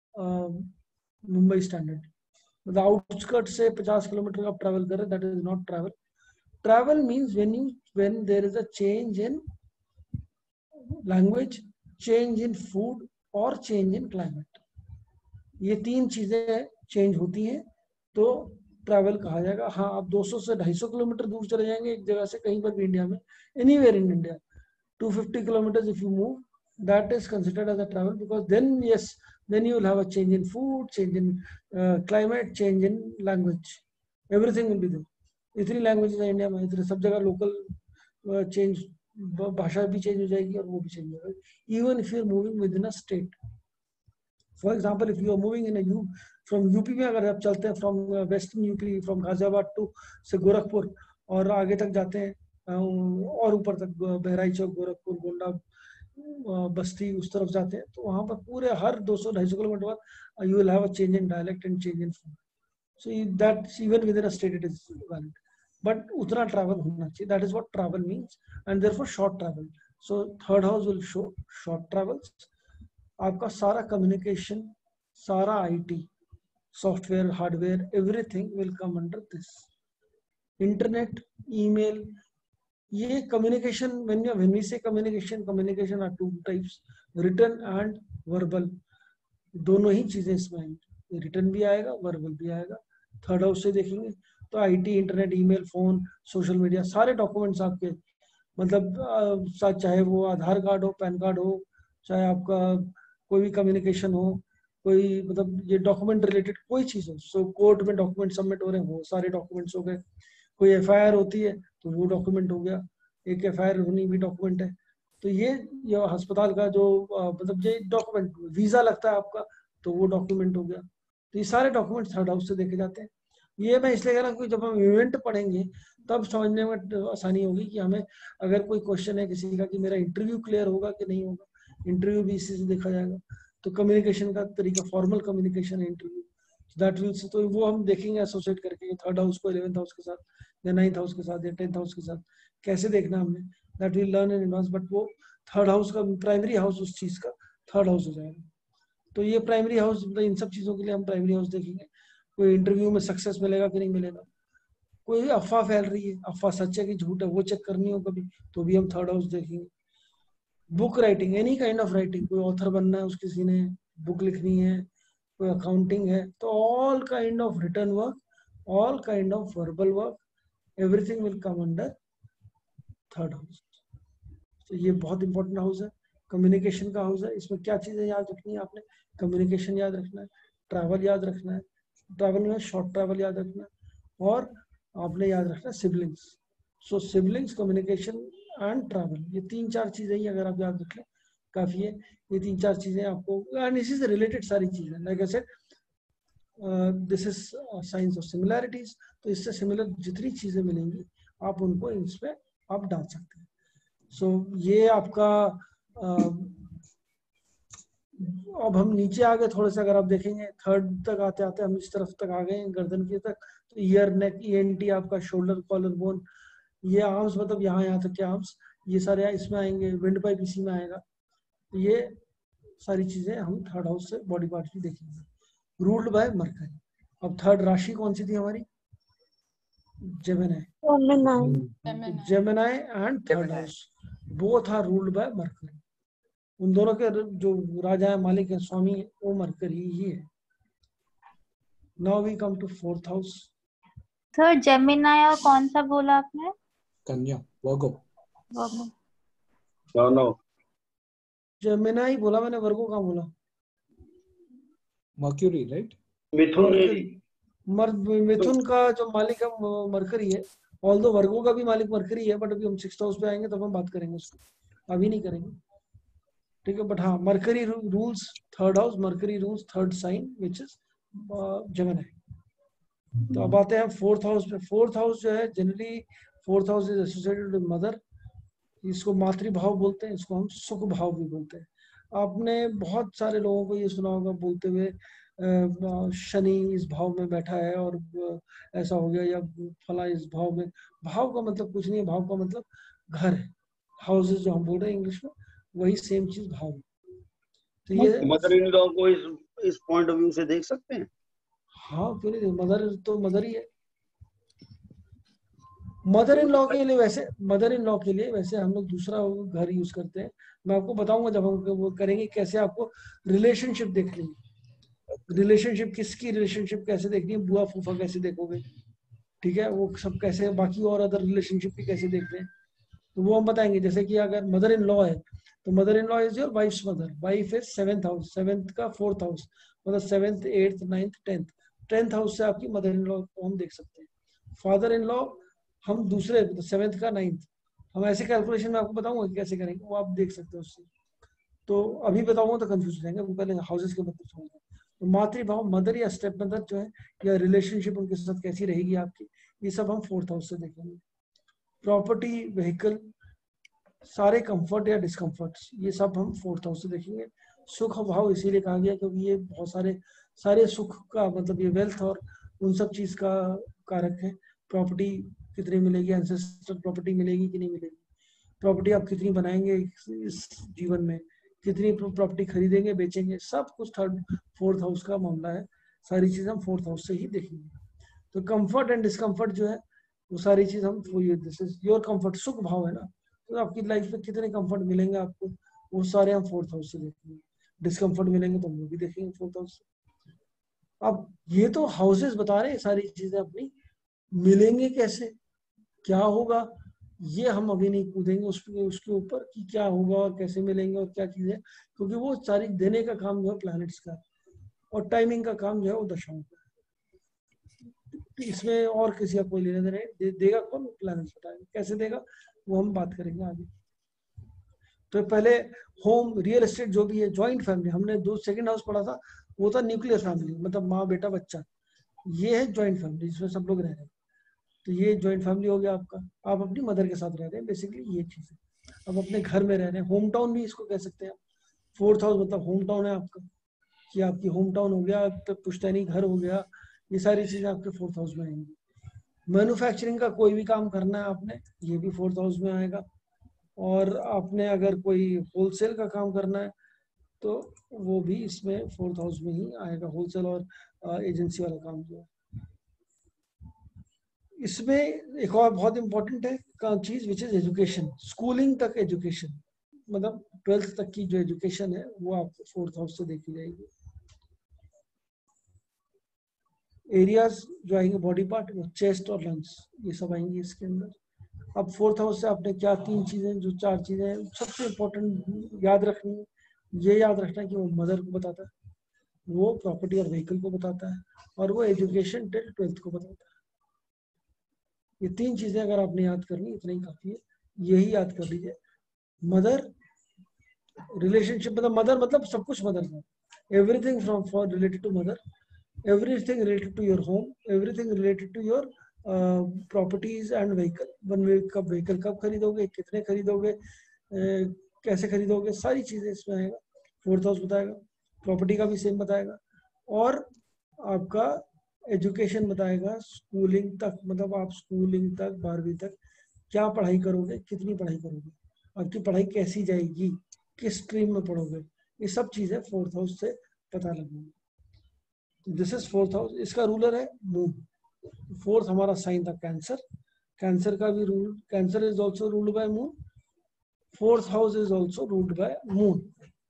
Mumbai standard. The outskirts से 50 किलोमीटर आप ट्रैवल कर रहे हैं, that is not travel. Travel means when there is a change in language, change in food और change in climate. ये 3 चीजें change होती हैं तो ट्रैवल कहा जाएगा। हाँ, आप 200 से 250 किलोमीटर दूर चले जाएंगे एक जगह से, कहीं पर भी इंडिया में, anywhere in India, 250 kilometers if you move, that is considered as a travel, because then yes, then you will have a change in food, change in climate, change in language, everything will be there. इतनी languages है India में, इतने सब जगह local change, भाषा भी change हो जाएगी और वो भी चेंज हो जाएगी. Even if you are moving within a state, for example if you are moving in a you from UP में अगर आप चलते हैं from western UP, from Ghaziabad to से गोरखपुर और आगे तक जाते हैं और ऊपर तक बहराइच, गोरखपुर, गोंडा, बस्ती उस तरफ जाते हैं, तो वहां पर पूरे हर 200-250 किलोमीटर बाद you will have a change in dialect and change in food. So that even within a state it is valid, but उतना travel होना चाहिए. That is what travel means, and therefore short travel. So third house will show short travels. आपका सारा communication, सारा IT, software, hardware, everything will come under this. Internet, email, ये communication, when we say communication are two types, written and verbal. दोनों ही चीजें इसमें आएंगी, return भी आएगा, वर्बल भी आएगा. थर्ड हाउस से देखेंगे तो IT, internet, email, phone, social media, सारे डॉक्यूमेंट्स आपके, मतलब चाहे वो आधार कार्ड हो, पैन कार्ड हो, चाहे आपका कोई भी कम्युनिकेशन हो, कोई मतलब ये डॉक्यूमेंट रिलेटेड कोई चीज हो. सो कोर्ट में डॉक्यूमेंट सबमिट हो रहे हैं, वो सारे डॉक्यूमेंट्स हो गए. कोई एफआईआर होती है तो वो डॉक्यूमेंट हो गया, एक एफआईआर होनी भी डॉक्यूमेंट है. तो ये अस्पताल का जो मतलब ये डॉक्यूमेंट, वीजा लगता है आपका तो वो डॉक्यूमेंट हो गया. तो ये सारे डॉक्यूमेंट थर्ड हाउस से देखे जाते हैं. ये मैं इसलिए कह रहा हूँ कि जब हम इवेंट पढ़ेंगे तब समझने में आसानी होगी कि हमें अगर कोई क्वेश्चन है किसी का कि मेरा इंटरव्यू क्लियर होगा कि नहीं होगा, इंटरव्यू भी इसी से देखा जाएगा. तो कम्युनिकेशन का तरीका, फॉर्मल कम्युनिकेशन है इंटरव्यू, दैट मीन्स तो वो हम देखेंगे एसोसिएट करके थर्ड हाउस को 11th हाउस के साथ या 9th हाउस के साथ या 10th हाउस के साथ कैसे देखना हमने, that will learn in advance. But वो थर्ड हाउस का प्राइमरी हाउस उस चीज का थर्ड हाउस हो जाएगा. तो ये प्राइमरी हाउस, इन सब चीजों के लिए हम प्राइमरी हाउस देखेंगे. कोई इंटरव्यू में सक्सेस मिलेगा कि नहीं मिलेगा, कोई अफवाह फैल रही है, अफवाह सच है कि झूठ है, वो चेक करनी हो कभी, तो भी हम थर्ड हाउस देखेंगे. Book writing, any kind of writing, कोई ऑथर बनना है, उसकी किसी ने बुक लिखनी है, कोई अकाउंटिंग है, तो all kind of return work, all kind of verbal work, everything will come under third house. तो ये बहुत इंपॉर्टेंट हाउस है, कम्युनिकेशन का हाउस है. इसमें क्या चीजें याद रखनी है आपने, कम्युनिकेशन याद रखना है, ट्रैवल याद रखना है, ट्रैवल में शॉर्ट ट्रैवल याद रखना है, और आपने याद रखना है siblings. So siblings, communication and travel, ये 3-4 चीजें ही अगर आप याद रख लें काफी है. ये 3-4 चीजें आपको, एंड इसी से रिलेटेड सारी चीजें, like I said this is science of similarities. तो इससे सिमिलर जितनी चीजें मिलेंगी आप उनको इसमें आप डाल सकते हैं. सो ये आपका अब हम नीचे आ गए थोड़े से, अगर आप देखेंगे थर्ड तक आते आते हम इस तरफ तक आ गए गर्दन की तक. तो ईयर, नेक, ईएनटी, आपका शोल्डर, कॉलर बोन, ये आर्म्स, मतलब यहाँ तक के आर्म्स, ये सारे इसमें आएंगे. विंड पाइप इसी में आएगा. ये सारी चीजें हम थर्ड हाउस से बॉडी पार्ट की देखेंगे. Ruled by mercury. अब थर्ड राशि कौन सी थी हमारी, Gemini. Gemini and third house both are ruled by Mercury. उन दोनों के जो राजा है, मालिक है, स्वामी है, वो मरकरी ही है. Now we come to fourth house. Sir Gemini और कौन सा बोला आपने, कन्या, वर्गो. नो जेमिनी बोला मैंने, वर्गो कहाँ बोला, मर्क्यूरी, राइट. मिथुन का जो मालिक है मरकरी है. ऑल्दो वर्गो का भी मालिक मरकरी है, बट अभी हम 6th हाउस पे आएंगे तब हम बात करेंगे उसको, अभी नहीं करेंगे, ठीक है. बट हाँ, Mercury rules third house, Mercury rules third sign which is Gemini. तो अब आते हैं फोर्थ हाउस पे. फोर्थ हाउस जो है, generally fourth house is associated with mother. इसको मातृभाव बोलते हैं, इसको हम सुख भाव भी बोलते हैं. आपने बहुत सारे लोगों को ये सुना होगा बोलते हुए शनि इस भाव में बैठा है और ऐसा हो गया, या फला इस भाव में. भाव का मतलब कुछ नहीं है, भाव का मतलब घर है. हाउसेस जो हम बोल रहे हैं इंग्लिश में, वही सेम चीज भाव है. तो ये मदर इन लॉ को इस पॉइंट ऑफ व्यू से देख सकते हैं. हाँ, क्यों नहीं, मदर तो मदर ही है. मदर इन लॉ के लिए वैसे हम लोग दूसरा घर यूज करते हैं. मैं आपको बताऊंगा जब हम वो करेंगे कैसे आपको रिलेशनशिप देखनी है. रिलेशनशिप, किसकी रिलेशनशिप कैसे देखनी है, बुआ फूफा कैसे देखोगे, ठीक है, वो सब कैसे, बाकी और अदर रिलेशनशिप भी कैसे देखते हैं. तो वो हम बताएंगे। जैसे कि अगर मदर इन लॉ है तो mother in law is your wife's mother, wife is 7th house, 7th का 4th हाउस, मतलब 7th 8th 9th 10th house से आपकी मदर इन लॉ को हम देख सकते हैं। फादर इन लॉ हम दूसरे 7th का 9th, हम ऐसे कैलकुलेशन में आपको बताऊंगा कि कैसे करेंगे, वो आप देख सकते हो उससे। तो अभी बताऊंगा तो कंफ्यूज हो जाएंगे, वो पहले हाउसेस के मतलब समझेंगे। तो मातृभाव मदर या स्टेप मदर जो है, या रिलेशनशिप उनके साथ कैसी रहेगी आपकी, ये सब हम 4th हाउस से देखेंगे। प्रॉपर्टी, व्हीकल, सारे कंफर्ट या डिस्कम्फर्ट, ये सब हम 4th हाउस से देखेंगे। सुख भाव इसीलिए कहा गया क्योंकि ये बहुत सारे सुख का मतलब, ये वेल्थ और उन सब चीज का कारक है। प्रॉपर्टी कितनी मिलेगी, एंसेस्टर प्रॉपर्टी मिलेगी कि नहीं मिलेगी, प्रॉपर्टी आप कितनी बनाएंगे इस जीवन में, कितनी प्रॉपर्टी खरीदेंगे बेचेंगे, सब कुछ 4th हाउस का मामला है। सारी चीज हम 4th हाउस से ही देखेंगे। तो कंफर्ट एंड डिस्कम्फर्ट जो है वो सारी चीज हम, दिस इज योर कंफर्ट, सुख भाव है ना, तो आपकी लाइफ में कितने कंफर्ट मिलेंगे आपको, वो सारे हम 4th हाउस से देखेंगे। डिस्कम्फर्ट मिलेंगे तो वो भी देखेंगे 4th हाउस से। अब ये तो हाउसेस बता रहे हैं सारी चीजें अपनी, मिलेंगे कैसे, क्या होगा, ये हम अभी नहीं कूदेंगे उसके ऊपर कि क्या होगा और कैसे मिलेंगे और क्या चीजें, क्योंकि वो सारी देने का काम जो है प्लैनेट्स का, और टाइमिंग का काम जो है वो दशाओं का। इसमें और किसी का कोई लेने देने देगा कौन, प्लैनेट्स बताएंगे कैसे देगा, वो हम बात करेंगे आगे। तो पहले होम, रियल एस्टेट जो भी है, जॉइंट फैमिली, हमने 2 हाउस पढ़ा था, वो था न्यूक्लियर फैमिली, मतलब माँ बेटा बच्चा। ये है जॉइंट फैमिली जिसमें सब लोग रह रहे हैं। तो ये जॉइंट फैमिली हो गया आपका, आप अपनी मदर के साथ रह रहे हैं, बेसिकली ये चीज है। अब अपने घर में रह रहे हैं, होम टाउन भी इसको कह सकते हैं। 4th हाउस मतलब होम टाउन है आपका, कि आपकी होम टाउन हो गया, तो पुश्तैनी घर हो गया, ये सारी चीजें आपके 4th हाउस में आएंगी। मैन्युफैक्चरिंग का कोई भी काम करना है आपने, ये भी 4th हाउस में आएगा। और आपने अगर कोई होलसेल का काम करना है तो वो भी इसमें 4th हाउस में ही आएगा, होलसेल और एजेंसी वाला काम जो है। इसमें एक और बहुत इंपॉर्टेंट है चीज, विच इज एजुकेशन, स्कूलिंग तक एजुकेशन, मतलब 12th तक की जो एजुकेशन है वो आपको 4th हाउस से देखी जाएगी। एरियाज जो आएंगे बॉडी पार्ट, वो चेस्ट और लंग्स, ये सब आएंगे इसके अंदर। अब 4th हाउस से आपने क्या 3 चीजें, जो 4 चीजें सबसे इंपॉर्टेंट याद रखनी है, ये याद रखना है कि वो मदर को बताता है, वो प्रॉपर्टी और व्हीकल को बताता है, और वो एजुकेशन टिल 12th को बताता है। ये 3 चीजें अगर आपने याद करनी, इतना ही काफी है, यही याद कर लीजिए। मदर, रिलेशनशिप, मतलब मदर मतलब सब कुछ मदर का, everything from for related to mother, everything related to your home, everything related to your properties and vehicle। कब व्हीकल कब खरीदोगे, कितने खरीदोगे, कैसे खरीदोगे, सारी चीजें इसमें आएगा। 4th हाउस बताएगा। प्रॉपर्टी का भी सेम बताएगा, और आपका एजुकेशन बताएगा, स्कूलिंग तक, मतलब आप स्कूलिंग तक 12वीं तक क्या पढ़ाई करोगे, कितनी पढ़ाई करोगे, आपकी पढ़ाई कैसी जाएगी, किस स्ट्रीम में पढ़ोगे, ये सब चीजें 4th हाउस से पता लगेगी। दिस इज 4th हाउस, इसका रूलर है मून। 4th हमारा साइन था कैंसर, कैंसर का भी rule, cancer is also ruled by moon, 4th house is also ruled by moon.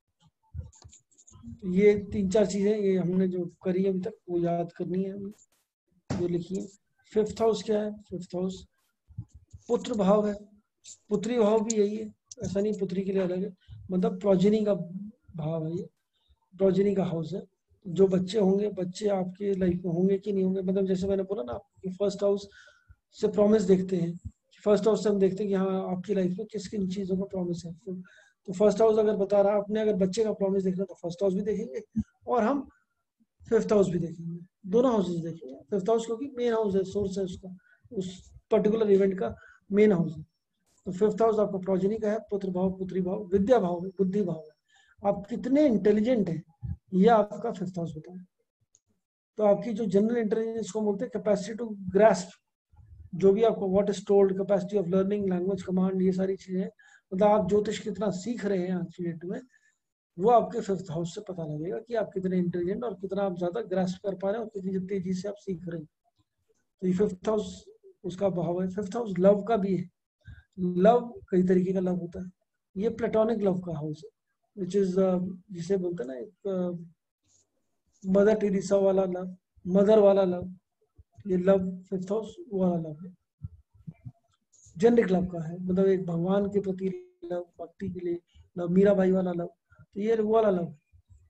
ये 3-4 चीजें ये हमने जो करी अभी तक वो याद करनी है, जो लिखी है। 5th हाउस क्या है, 5th हाउस पुत्र भाव है, पुत्री भाव भी यही है, ऐसा नहीं पुत्री के लिए अलग है, मतलब प्रोजेनी का भाव है, ये प्रोजेनी का हाउस है। जो बच्चे होंगे, बच्चे आपके लाइफ में होंगे कि नहीं होंगे, मतलब जैसे मैंने बोला ना, आपके 1st हाउस से प्रॉमिस देखते हैं, 1st हाउस से हम देखते हैं कि हाँ आपकी लाइफ में किस किन चीजों का प्रॉमिस है। तो 1st हाउस अगर बता रहा, आपने अगर बच्चे का प्रॉमिस देखना तो 1st हाउस भी देखेंगे, और हम 5th हाउस भी देखेंगे, दोनों हाउसेस देखेंगे। 5th हाउस क्योंकि मेन हाउस है, सोर्स है उसका, उस पर्टिकुलर इवेंट का मेन हाउस है। तो 5th हाउस आपका प्रोजेनी का है, पुत्र भाव, पुत्री भाव, विद्या भाव है, बुद्धि भाव है, आप कितने इंटेलिजेंट हैं ये आपका 5th हाउस बताए। तो आपकी जो जनरल इंटेलिजेंस को बोलते हैं, कैपेसिटी टू ग्रास्प, जो भी आपको what is told, capacity of learning, language command, ये सारी चीजें, मतलब आप ज्योतिष कितना सीख रहे हैं आज की डेट में, वो आपके 5th हाउस से पता लगेगा कि आप कितने इंटेलिजेंट और कितना आप ज्यादा ग्रास्प कर पा रहे हैं और कितनी तेजी से आप सीख रहे हैं। तो ये 5th हाउस उसका भाव है। 5th हाउस लव का भी है, लव कई तरीके का लव होता है, ये प्लेटोनिक लव का हाउस है, विच इज जिसे बोलते हैं ना, एक मदर टेरेसा वाला लव, मदर वाला लव, ये लव 5th हाउस वाला लव है। जेनरिक लव का है, मतलब एक भगवान के प्रति लव, भक्ति के लिए लव, मीराबाई वाला लव, तो ये वो वाला लव।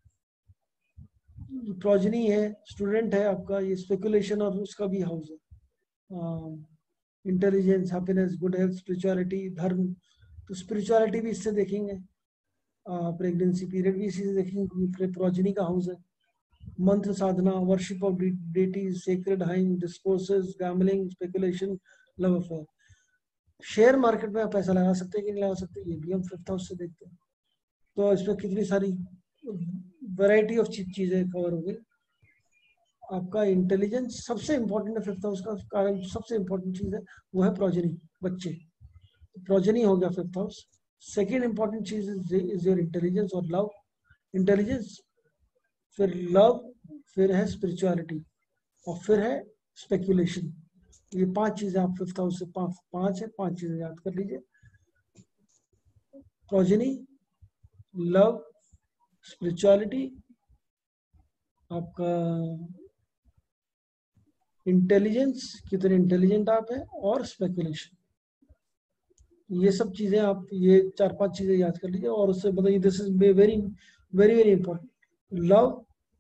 प्रोजनी है, स्टूडेंट है आपका, ये स्पेकुलेशन और उसका भी हाउस है। Intelligence, happiness, good health, spirituality, धर्म, तो स्पिरिचुअलिटी भी इससे देखेंगे। प्रेगनेंसी पीरियड भी इसी से देखेंगे, प्रोजनी का हाउस है। मंत्र साधना, worship of deities, sacred hymn, discourses, gambling, speculation, love affair. Share market में आप पैसा लगा सकते हैं कि नहीं लगा सकते, ये भी हम 5th हाउस से देखते हैं। तो इसमें कितनी सारी वैरायटी ऑफ चीजें कवर हो गई। आपका इंटेलिजेंस सबसे इंपॉर्टेंट है 5th हाउस का कारण, सबसे इंपॉर्टेंट चीज है वो है प्रोजनी, बच्चे। प्रोजनी हो गया 5th हाउस। सेकेंड इंपॉर्टेंट चीज इज योर इंटेलिजेंस और लव। इंटेलिजेंस, फिर लव, फिर है स्पिरिचुअलिटी, और फिर है स्पेकुलेशन। ये 5 चीजें आप 5th हाउस से 5 है, 5 चीजें याद कर लीजिए। प्रोजनी, लव, स्पिरिचुअलिटी, आपका इंटेलिजेंस, कितने इंटेलिजेंट आप हैं, और स्पेकुलेशन। ये सब चीजें आप, ये 4-5 चीजें याद कर लीजिए और उससे बताइए, this is very very very important. Love,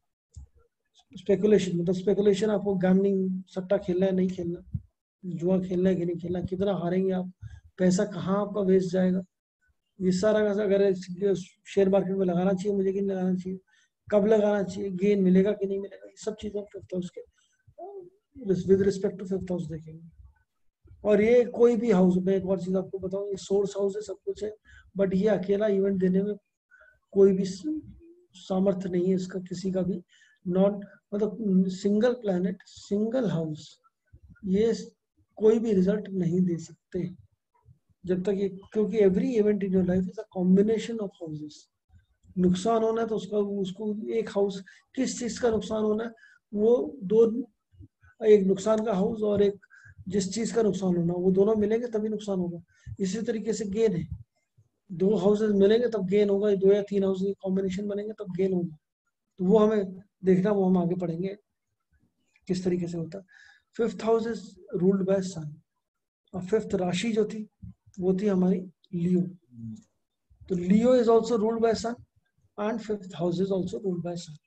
speculation, मतलब स्पेकुलेशन आपको गैम्बलिंग, सट्टा खेलना है नहीं खेलना, जुआ खेलना है कि नहीं खेलना, कितना हारेंगे आप, पैसा कहाँ आपका वेस्ट जाएगा, ये सारा का, अगर शेयर मार्केट में लगाना चाहिए मुझे कि नहीं लगाना चाहिए, कब लगाना चाहिए, गेन मिलेगा कि नहीं मिलेगा, ये सब चीजें 5th हाउस के with respect to 5th house देखेंगे। और ये कोई भी हाउस में, एक और चीज आपको बताऊं, ये सोर्स हाउस है, सब कुछ है, बट ये अकेला इवेंट देने में कोई भी सामर्थ्य नहीं है इसका, किसी का भी। नॉट, मतलब सिंगल प्लैनेट, सिंगल हाउस, ये कोई भी रिजल्ट नहीं दे सकते जब तक ये, क्योंकि every event in your life is a combination of houses. नुकसान होना है तो उसको एक हाउस, किस चीज का नुकसान होना है, वो दो, एक नुकसान का हाउस और एक जिस चीज का नुकसान होना, वो दोनों मिलेंगे तभी नुकसान होगा। इसी तरीके से गेन है, 2 हाउसेस मिलेंगे तब गेन होगा, 2 या 3 हाउसेस कॉम्बिनेशन बनेंगे तब गेन होगा। तो वो हमें देखना, वो हम आगे पढ़ेंगे किस तरीके से होता है। 5th house is ruled by sun, और 5th राशि जो थी वो थी हमारी लियो। तो Leo is also ruled by sun and 5th house is also ruled by sun.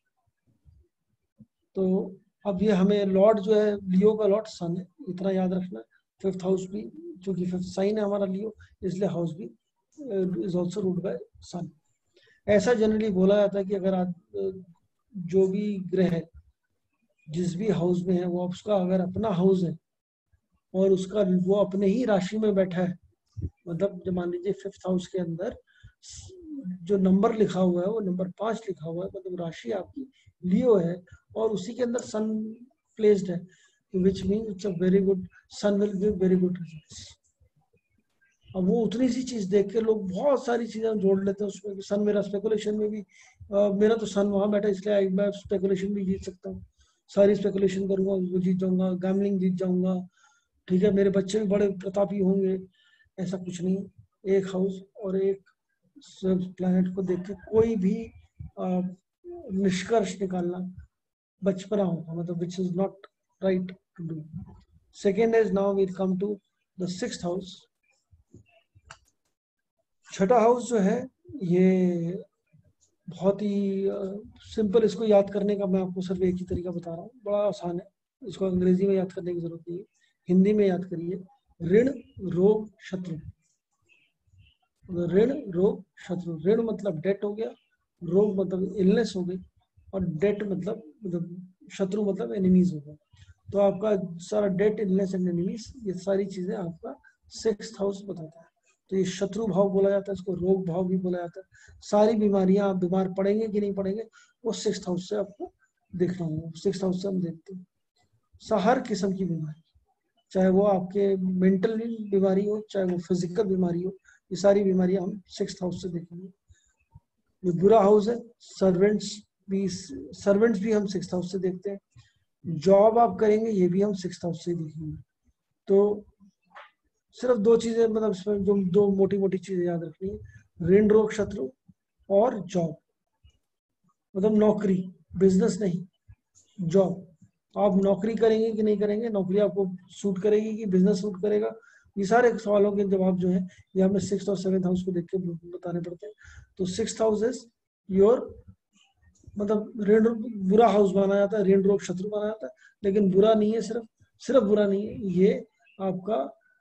तो अब ये हमें लॉर्ड जो है, लियो का लॉर्ड सन है, इतना याद रखना। 5th हाउस भी, क्योंकि 5th साइन है हमारा लियो, इसलिए हाउस भी is also ruled by sun. ऐसा जनरली बोला जाता है कि अगर आप जो भी ग्रह है जिस भी हाउस में है, वो उसका अगर अपना हाउस है और उसका वो अपने ही राशि में बैठा है, मतलब जब मान लीजिए 5th हाउस के अंदर जो नंबर लिखा हुआ है वो नंबर 5 लिखा हुआ है, मतलब राशि आपकी लियो है और उसी के अंदर सन प्लेस्ड है, which mean it's a very good, sun will give very good results. अब वो उतनी सी चीज देख के लोग बहुत सारी चीजें जोड़ लेते हैं उसमें, सन मेरा स्पेकुलेशन में भी, मेरा तो सन वहां बैठा इसलिए मैं स्पेकुलेशन भी जीत सकता हूँ, सारी स्पेकुलेशन करूंगा वो जीत जाऊंगा, गैम्बलिंग जीत जाऊंगा, ठीक है, मेरे बच्चे भी बड़े प्रतापी होंगे। ऐसा कुछ नहीं, एक हाउस और एक प्लैनेट को देख के कोई भी निष्कर्ष निकालना बचपना होगा, मतलब which is not right to do. Second is, now we come to the 6th house. छठा हाउस जो है ये बहुत ही सिंपल, इसको याद करने का मैं आपको सिर्फ एक ही तरीका बता रहा हूँ, बड़ा आसान है, इसको अंग्रेजी में याद करने की जरूरत नहीं है, हिंदी में याद करिए। ऋण, रोग, शत्रु। ऋण, रोग, शत्रु। ऋण मतलब डेट हो गया, रोग मतलब इलनेस हो गई, और डेट मतलब शत्रु मतलब एनिमीज हो गया। तो आपका सारा डेट, इलनेस एंड एनिमीज, ये सारी चीजें आपका 6th हाउस बताता है। तो ये शत्रु भाव बोला जाता है, इसको रोग भाव भी बोला जाता है। सारी बीमारियां, आप बीमार पड़ेंगे कि नहीं पड़ेंगे, वो 6th हाउस से आपको देखना होगा। 6th हाउस से हम देखते हैं हर किस्म की बीमारी, चाहे वो आपके मेंटल बीमारी हो, चाहे वो फिजिकल बीमारी हो, ये सारी बीमारियां हम 6th हाउस से देखेंगे। ये बुरा हाउस है, सर्वेंट्स भी हम 6th हाउस से देखते हैं। जॉब आप करेंगे ये भी हम 6th हाउस से देखेंगे। तो सिर्फ 2 चीजें, मतलब इसमें जो 2 मोटी मोटी चीजें याद रखनी है, ऋण, रोग, शत्रु और जॉब, मतलब नौकरी, बिजनेस नहीं, जॉब। आप नौकरी करेंगे कि नहीं करेंगे, नौकरी आपको सूट करेगी कि बिजनेस सूट करेगा, ये सारे सवालों के जवाब जो है ये हमें 6th और 7th हाउस को देख के बताने पड़ते हैं। तो 6th हाउस इज योर, मतलब ऋण बुरा हाउस माना जाता है, ऋण रोग शत्रु माना जाता है, लेकिन बुरा नहीं है, सिर्फ बुरा नहीं है, ये आपका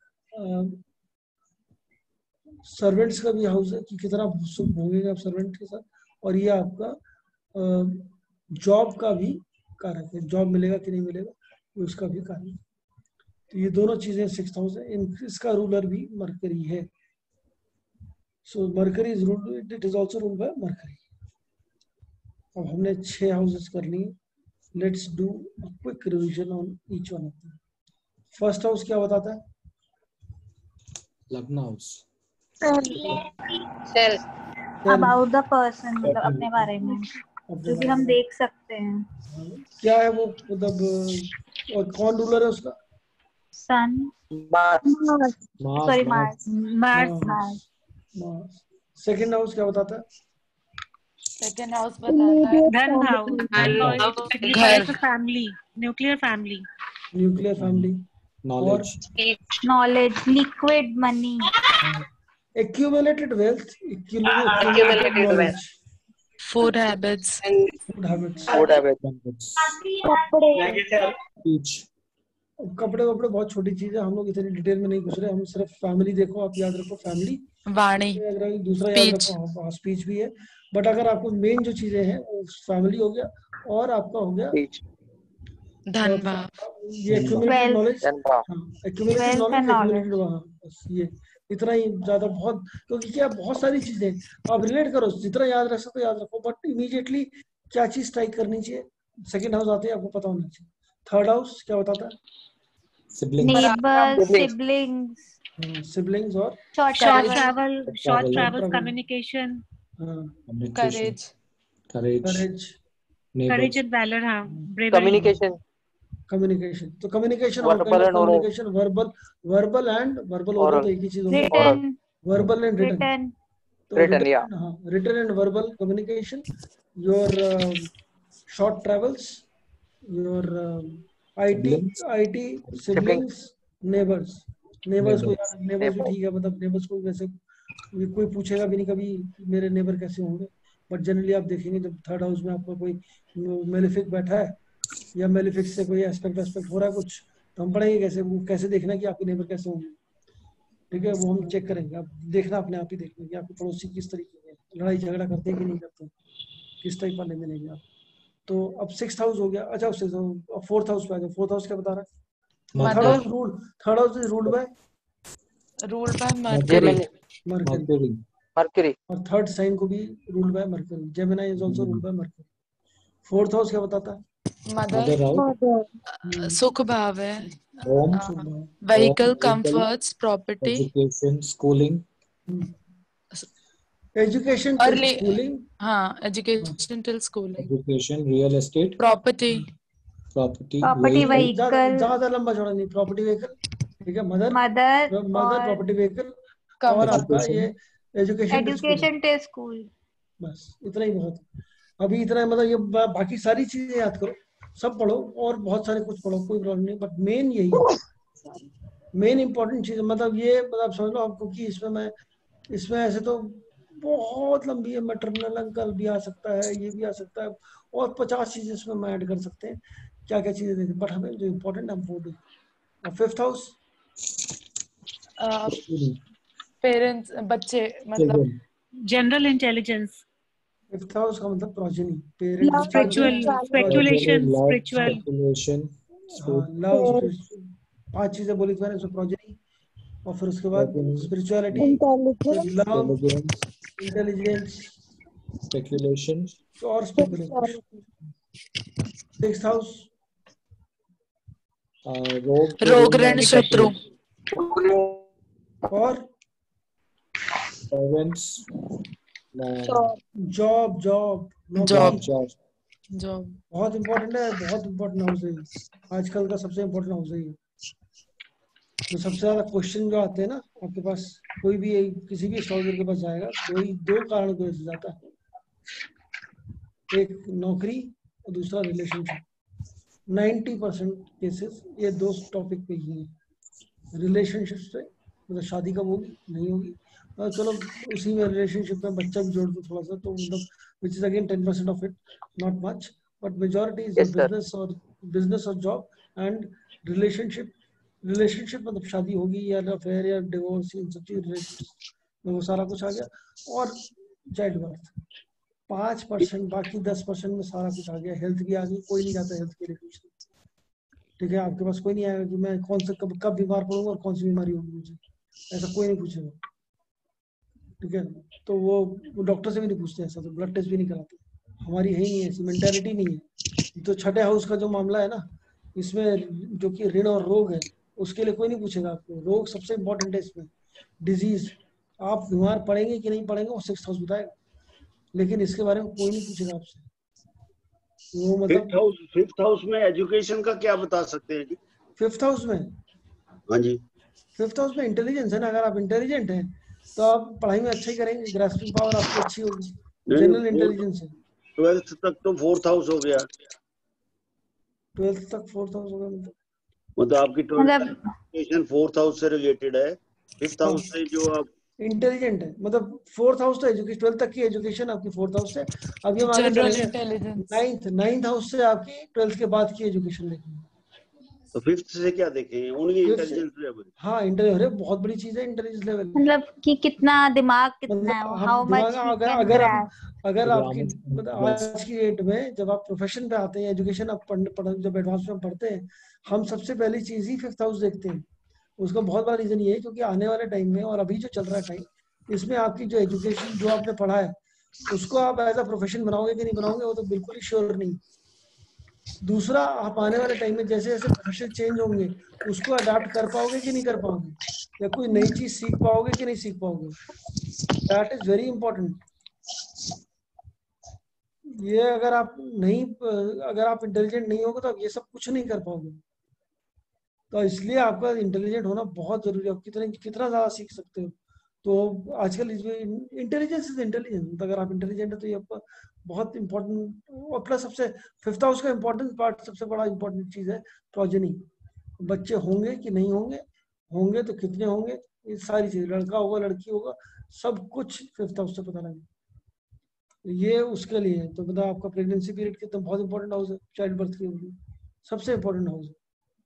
सर्वेंट्स का भी हाउस है कि कितना सुख भोगेंगे आप सर्वेंट के साथ, और ये आपका जॉब का भी कारक है, जॉब मिलेगा कि नहीं मिलेगा ये उसका भी कारक है। तो ये दोनों चीजें 6th हाउस है, इसका रूलर भी मरकरी है। So mercury is ruled, it is also ruled by mercury. अब हमने 6 हाउसेस कर लिए, let's do a quick revision on each one of them. First house क्या बताता है? लग्न house. Self about the person, मतलब अपने बारे में जो कि हम देख सकते हैं। क्या है वो, मतलब और कौन रूलर है उसका? Sun, mars sorry mars. Mars. Second house क्या बताता है? सेकंड हाउस बताता है धन हाउस, घर family, nuclear family. Nuclear family. Knowledge, knowledge, liquid money, accumulated wealth, accumulated knowledge, food habits food habits. Food habit speech. कपड़े वपड़े बहुत छोटी चीज है, हम लोग इतनी डिटेल में नहीं घुस रहे, हम सिर्फ फैमिली देखो, आप याद रखो फैमिली, वाणी दूसरा याद रखो स्पीच भी है, बट अगर आपको मेन जो चीजें हैं वो फैमिली हो गया और आपका हो गया धन भाव, ये accumulated knowledge, Wealth accumulated and knowledge, knowledge. Accumulated, बस ये इतना ही ज्यादा बहुत, क्योंकि क्या बहुत सारी चीजें आप रिलेट करो, जितना याद रख सकते हो याद रखो, बट इमीडिएटली क्या चीज स्ट्राइक करनी चाहिए, सेकंड हाउस आते हैं आपको पता होना चाहिए। थर्ड हाउस क्या बताता है? Siblings, Neighbors, Siblings. siblings, siblings और short short travel, travel, communication, courage, courage, courage, courage and valour, हाँ, bravery, कम्युनिकेशन कम्युनिकेशन। तो communication Verbal and oral. Communication verbal and verbal oral, Oral. तो एक ही चीज होगी, written, verbal and written. written, तो Written, yeah. हाँ, written and verbal communication, your short travels, your IT siblings, neighbours को याद, नेबर्स भी ठीक है, मतलब नेबर्स को वैसे कोई पूछेगा भी नहीं कभी मेरे नेबर कैसे होंगे, बट जनरली आप देखेंगे जब थर्ड हाउस में आपका कोई मेलिफिक बैठा है या मेलिफिक से कोई एस्पेक्ट हो रहा है कुछ, तो हम पढ़ेंगे कैसे, वो कैसे देखना कि आपके नेबर कैसे होंगे, ठीक है, वो हम चेक करेंगे, आप देखना अपने आप ही देखना कि आपके पड़ोसी किस तरीके के, लड़ाई झगड़ा करते हैं कि नहीं करते, किस टाइप का लेने देंगे आप। तो अब 6th हाउस हो गया, अच्छा 4th हाउस पे आ गया। 4th हाउस क्या बता रहा है? Third house is ruled by mercury, mercury और थर्ड साइन को भी ruled by mercury, Gemini is also ruled by mercury. 4th house क्या बताता है? मदर हाउस, सुख भाव है, home, vehicle, comforts, property, education, schooling, education, Early- schooling, हाँ, education till schooling, education, real estate, property, property, property, vehicle, ज्यादा लंबा चौड़ा नहीं, प्रॉपर्टी व्हीकल, ठीक है, मदर mother और प्रॉपर्टी व्हीकल, कम और आपका ये एजुकेशन, education to school. बस इतना ही बहुत है। अभी इतना, मतलब ये बाकी सारी चीजें याद करो, सब पढ़ो और बहुत सारे कुछ पढ़ो, कोई प्रॉब्लम नहीं, बट मेन यही है, मेन इंपॉर्टेंट चीज, मतलब ये, मतलब समझ लो आपको कि इसमें ऐसे तो बहुत लंबी है, मैटरनल अंकल भी आ सकता है, ये भी आ सकता है, और 50 चीजें इसमें हम ऐड कर सकते हैं, क्या क्या चीजें देखें, बट हमें जो इम्पोर्टेंट है हम वो देखें। और 5th हाउस, पेरेंट्स, बच्चे, मतलब जनरल इंटेलिजेंस, 5th हाउस का मतलब progeny, parents, speculation, spiritual, love, 5 चीजें बोली थी मैंने, उसमें प्रोजेनी, और फिर उसके बाद स्पिरिचुअलिटी, लव, इंटेलिजेंस, स्पेकुलेशन और स्पेकुलेशन। 6th हाउस, रोग, ऋण, शत्रु, और पेरेंट्स, जॉब, जॉब, बहुत इंपॉर्टेंट है, बहुत इंपॉर्टेंट हाउस है, आजकल का सबसे इंपॉर्टेंट हाउस है ये। तो सबसे ज्यादा क्वेश्चन जो आते हैं ना आपके पास, कोई भी किसी भी एस्ट्रोलॉजर के पास जाएगा, दो कारण की वजह से जाता है, एक नौकरी और दूसरा रिलेशनशिप। 90% केसेस ये दो टॉपिक पे ही है, रिलेशनशिप से मतलब शादी कब होगी, नहीं होगी। चलो उसी में रिलेशनशिप में बच्चा भी जोड़ दो थोड़ा सा, तो मतलब which is again 10% of it, not much, but majority is Yes, sir. Business और जॉब एंड रिलेशनशिप। रिलेशनशिप मतलब शादी होगी या अफेयर या डिवोर्स, इन सब चीज रिलेशनशिप में वो सारा कुछ आ गया। और चाइल्ड बर्थ 5%, बाकी 10% में सारा कुछ आ गया। हेल्थ भी आ गई, कोई नहीं जाता हेल्थ के लिए पूछने, ठीक है। आपके पास कोई नहीं आएगा कि मैं कौन से कब बीमार पड़ूंगा और कौन सी बीमारी होगी मुझे, ऐसा कोई नहीं पूछेगा, ठीक है। तो वो डॉक्टर से भी नहीं पूछते ऐसा, तो ब्लड टेस्ट भी नहीं कराते। हमारी है ही नहीं, ऐसी मेंटालिटी नहीं है। तो छठे हाउस का जो मामला है ना, इसमें जो कि ऋण और रोग है, उसके लिए कोई नहीं पूछेगा आपको। रोग सबसे इम्पोर्टेंट है इसमें, डिजीज। आप बीमार पड़ेंगे कि नहीं पड़ेंगे वो 6th हाउस बताएगा, लेकिन इसके बारे में कोई नहीं पूछेगा आपसे। वो मतलब फिफ्थ हाउस में एजुकेशन का क्या बता सकते हैं जी? 5th हाउस में, हाँ जी, 5th हाउस में इंटेलिजेंस है ना। अगर आप इंटेलिजेंट हैं तो आप पढ़ाई में अच्छा ही करेंगे, ग्रास्पिंग पावर आपकी अच्छी होगी, जनरल इंटेलिजेंस है। 12th तक तो 4th हाउस हो गया। 12th तक 4th हाउस होगा मतलब आपकी 12th एजुकेशन 4th हाउस से रिलेटेड है। 5th हाउस से जो आप इंटेलिजेंट है, मतलब 4th हाउस तो एजुकेशन, 12th तक की एजुकेशन आपकी 4th हाउस से। अभी हम आगे जनरल चलेंगे, इंटेलिजेंस 9th हाउस से आपकी 12th के बाद की एजुकेशन देखेंगे। तो 5th से क्या देखें? Only intelligence level. हाँ, इंटेलिजेंस बहुत बड़ी चीज है, इंटेलिजेंस लेवल, मतलब कि कितना दिमाग कितना मतलब है, हम हाउ दिमाग, मच ही कैन अगर ग्रैस्प। अगर आपकी मतलब आज की डेट में जब आप प्रोफेशन पे आते हैं, एजुकेशन आप जब एडवांस में पढ़ते हैं, हम सबसे पहली चीज ही 5th हाउस देखते हैं। उसका बहुत बड़ा रीजन ये है क्योंकि आने वाले टाइम में और अभी जो चल रहा है टाइम, इसमें आपकी जो एजुकेशन जो आपने पढ़ा है उसको आप एज अ प्रोफेशन बनाओगे कि नहीं बनाओगे वो तो बिल्कुल ही श्योर नहीं। दूसरा, आप आने वाले टाइम में जैसे जैसे प्रोफेशन चेंज होंगे उसको अडाप्ट कर पाओगे कि नहीं कर पाओगे, या कोई नई चीज सीख पाओगे कि नहीं सीख पाओगे, दैट इज वेरी इंपॉर्टेंट। ये अगर आप नहीं, अगर आप इंटेलिजेंट नहीं होगे तो आप ये सब कुछ नहीं कर पाओगे। तो इसलिए आपका इंटेलिजेंट होना बहुत जरूरी है। आप कितना ज्यादा सीख सकते हो। तो आजकल इसमें इंटेलिजेंस इज इंटेलिजेंस, अगर आप इंटेलिजेंट है तो ये आपका बहुत इंपॉर्टेंट। और प्लस सबसे 5th हाउस का इंपॉर्टेंट पार्ट, सबसे बड़ा इंपॉर्टेंट चीज है प्रोजेनी। बच्चे होंगे कि नहीं होंगे, होंगे तो कितने होंगे, ये सारी चीज, लड़का होगा लड़की होगा, सब कुछ 5th हाउस से पता लगेगा। ये उसके लिए है। तो मतलब आपका प्रेगनेंसी पीरियड कितना बहुत इंपॉर्टेंट हाउस है, चाइल्ड बर्थ के लिए सबसे इंपॉर्टेंट हाउस है।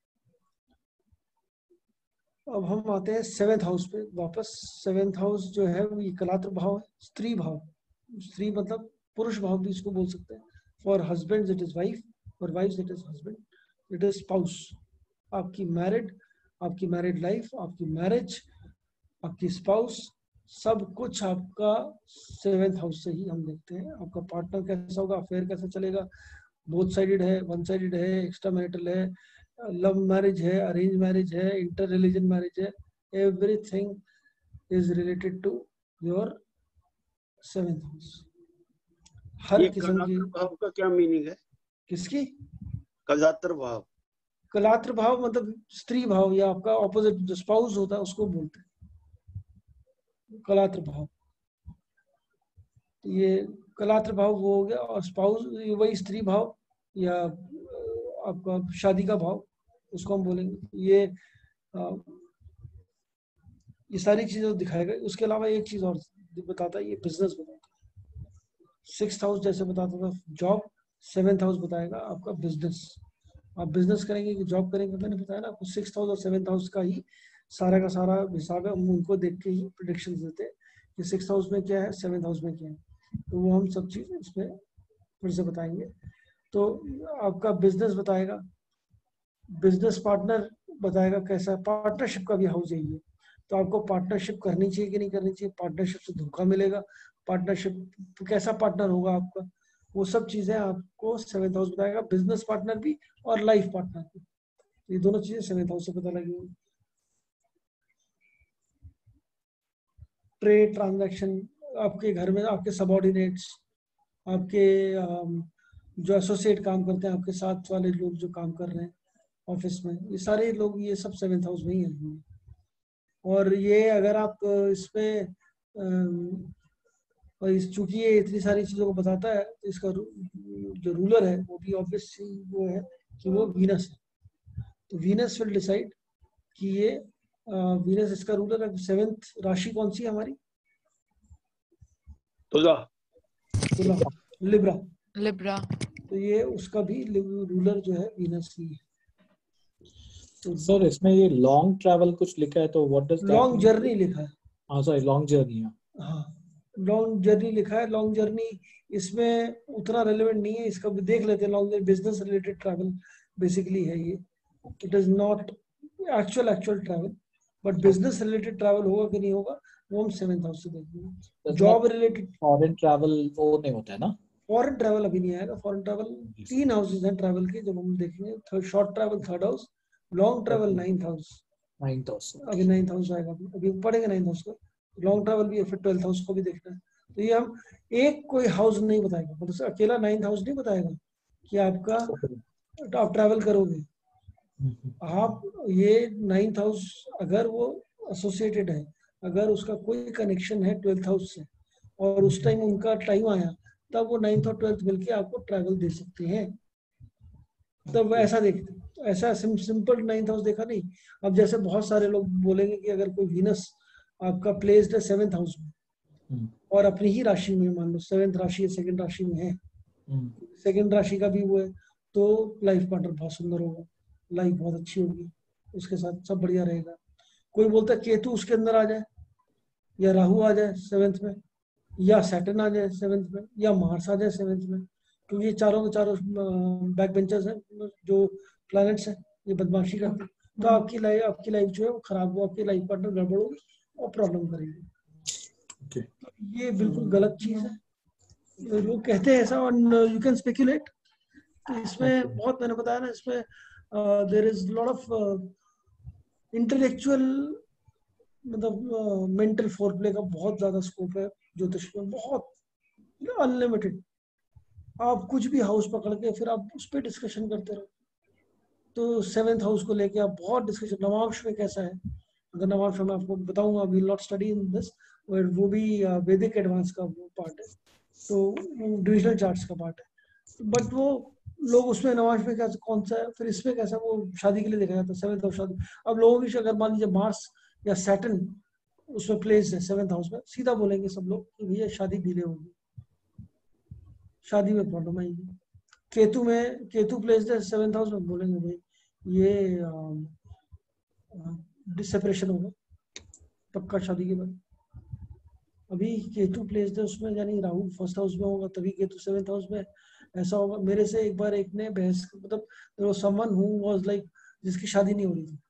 अब हम आते हैं 7th हाउस पे वापस। 7th हाउस जो है वो कलात्र भाव है, स्त्री भाव। स्त्री मतलब पुरुष भाव भी इसको बोल सकते हैं। For husband it is wife, for wife it is husband, it is spouse. आपकी मैरिड लाइफ, आपकी मैरिज, आपकी स्पाउस, सब कुछ आपका 7th हाउस से ही हम देखते हैं। आपका पार्टनर कैसा होगा, अफेयर कैसा चलेगा, बोथ साइडेड है, वन साइडेड है, एक्स्ट्रा मैरिटल है, लव मैरिज है, अरेंज मैरिज है, इंटर रिलीजन मैरिज है, everything is related to your 7th house. हर किस्म की। भाव का क्या मीनिंग है? किसकी? कलात्र भाव। कलात्र भाव मतलब स्त्री भाव, या आपका ऑपोजिट जो स्पाउस होता है उसको बोलते हैं कलात्र भाव। ये कलात्र भाव वो हो गया, और स्पाउस वही स्त्री भाव या आपका शादी का भाव, उसको हम बोलेंगे। ये सारी चीजें दिखाएगा। उसके अलावा एक चीज और बताता है, ये बिजनेस बताता है। 6th हाउस जैसे बताता था जॉब, 7th हाउस बताएगा आपका बिजनेस। आप बिजनेस करेंगे कि जॉब करेंगे, मैंने बताया ना आपको 6th हाउस और 7th हाउस का ही सारा का सारा हिसाब है। हम उनको देख के ही प्रेडिक्शन देते हैं कि 6th हाउस में क्या है, 7th हाउस में क्या है। तो वो हम सब चीज इसमें फिर से बताएंगे। तो आपका बिजनेस बताएगा, बिजनेस पार्टनर बताएगा कैसा, पार्टनरशिप का भी हाउस यही है। तो आपको पार्टनरशिप करनी चाहिए कि नहीं करनी चाहिए, पार्टनरशिप से धोखा मिलेगा, पार्टनरशिप कैसा पार्टनर होगा आपका, वो सब चीजें आपको 7th हाउस बताएगा। बिजनेस पार्टनर भी और लाइफ पार्टनर भी, ये दोनों चीजें 7th हाउस से पता लगेगी। ट्रेड ट्रांजैक्शन, आपके घर में आपके सबऑर्डिनेट्स, आपके जो एसोसिएट काम करते हैं, आपके साथ वाले लोग जो काम कर रहे हैं ऑफिस में, ये सारे लोग, ये सब 7th हाउस में ही है। और ये अगर आप इसमें चूंकि ये इतनी सारी चीजों को बताता है, तो इसका जो रूलर है वो भी ऑब्वियसली वो है कि वो वीनस है। तो वीनस विल डिसाइड कि ये वीनस इसका रूलर है। 7th राशि कौन सी है हमारी? तुला। तुला, लिब्रा। लिब्रा। तो ये उसका भी रूलर जो है वीनस ही है। तो सर इसमें ये लॉन्ग ट्रैवल कुछ लिखा है, तो what does that? Long journey लिखा है। हाँ सॉरी, लॉन्ग जर्नी। हाँ, लॉन्ग जर्नी लिखा है। लॉन्ग जर्नी इसमें उतना रेलेवेंट नहीं है, इसका भी देख लेते हैं। Long journey business related travel basically है ये। It is not actual travel, but business related travel होगा कि नहीं होगा वो हम 7th हाउस से देखेंगे। जॉब रिलेटेड फॉरेन ट्रैवल वो नहीं होता है ना? फॉरेन ट्रैवल अभी नहीं आएगा। फॉरेन ट्रैवल 3 हाउसेज हैं ट्रैवल के, जब हम देखेंगे। Short travel 3rd house, long travel 9th house. 9th house अभी 9th हाउस आएगा, अभी पढ़ेंगे 9th हाउस को। लॉन्ग ट्रैवल भी है, फिर 12th हाउस को भी देखना है। तो ये हम एक कोई हाउस नहीं बताएगा, मतलब अकेला 9th हाउस नहीं बताएगा कि आपका आप ट्रैवल करोगे। आप ये 9th हाउस अगर वो एसोसिएटेड है, अगर उसका कोई कनेक्शन है 12th हाउस से, और उस टाइम उनका टाइम आया, तब वो 9th और 12th मिलके आपको ट्रैवल दे सकते हैं। तब ऐसा देखते हैं, ऐसा सिंपल 9th हाउस देखा नहीं। अब जैसे बहुत सारे लोग बोलेंगे कि अगर कोई वीनस आपका प्लेस्ड है 7th हाउस में और अपनी ही राशि में, मान लो 7th राशि है, 2nd राशि में है, 2nd राशि का भी वो है, तो लाइफ पार्टनर बहुत सुंदर होगा, लाइफ बहुत अच्छी होगी, उसके साथ सब बढ़िया रहेगा। कोई बोलता है केतु उसके अंदर आ जाए, या राहु आ जाए 7th में, या सैटर्न आ जाए 7th में, या मार्स आ जाए 7th में, क्योंकि ये चारों के चारों बैक बेंचर्स हैं, जो प्लैनेट्स हैं, ये बदमाशी करते हैं। तो आपकी लाइफ जो है वो खराब हो, आपकी लाइफ पार्टनर गड़बड़ होगी और प्रॉब्लम करेगी। ये बिल्कुल गलत चीज है। लोग कहते हैं ऐसा, और यू कैन स्पेक्युलेट। इसमें बहुत, मैंने बताया ना, इसमें there is lot of intellectual, मतलब मेंटल फोरप्ले का बहुत ज्यादा स्कोप है ज्योतिष में, बहुत अनलिमिटेड। आप कुछ भी हाउस पकड़ के फिर आप उस पर डिस्कशन करते रहो। तो 7th हाउस को लेके आप बहुत डिस्कशन, नवांश में कैसा है, अगर नवांश में आपको बताऊंगा, we will not study in this, but वो भी वैदिक एडवांस का वो पार्ट है, तो डिविजनल चार्ट्स का पार्ट है। बट वो लोग उसमें नवांश में कैसा कौन सा है, फिर इसमें कैसा, वो शादी के लिए देखा जाता है 7th हाउस शादी। अब लोगों की अगर मान लीजिए मार्स या सैटर्न उसमें प्लेस है 7th हाउस में, सीधा बोलेंगे सब लोग कि भैया शादी डिले होगी, शादी में प्रॉब्लम आएगी। केतु प्लेस है 7th हाउस में, बोलेंगे भाई ये सेपरेशन होगा पक्का शादी के बाद। अभी केतु प्लेस है उसमें, यानी राहु 1st हाउस में होगा, तभी केतु 7th हाउस में ऐसा होगा। मेरे से एक बार एक ने बहस, मतलब समवन हु वाज लाइक, जिसकी शादी नहीं हो रही थी,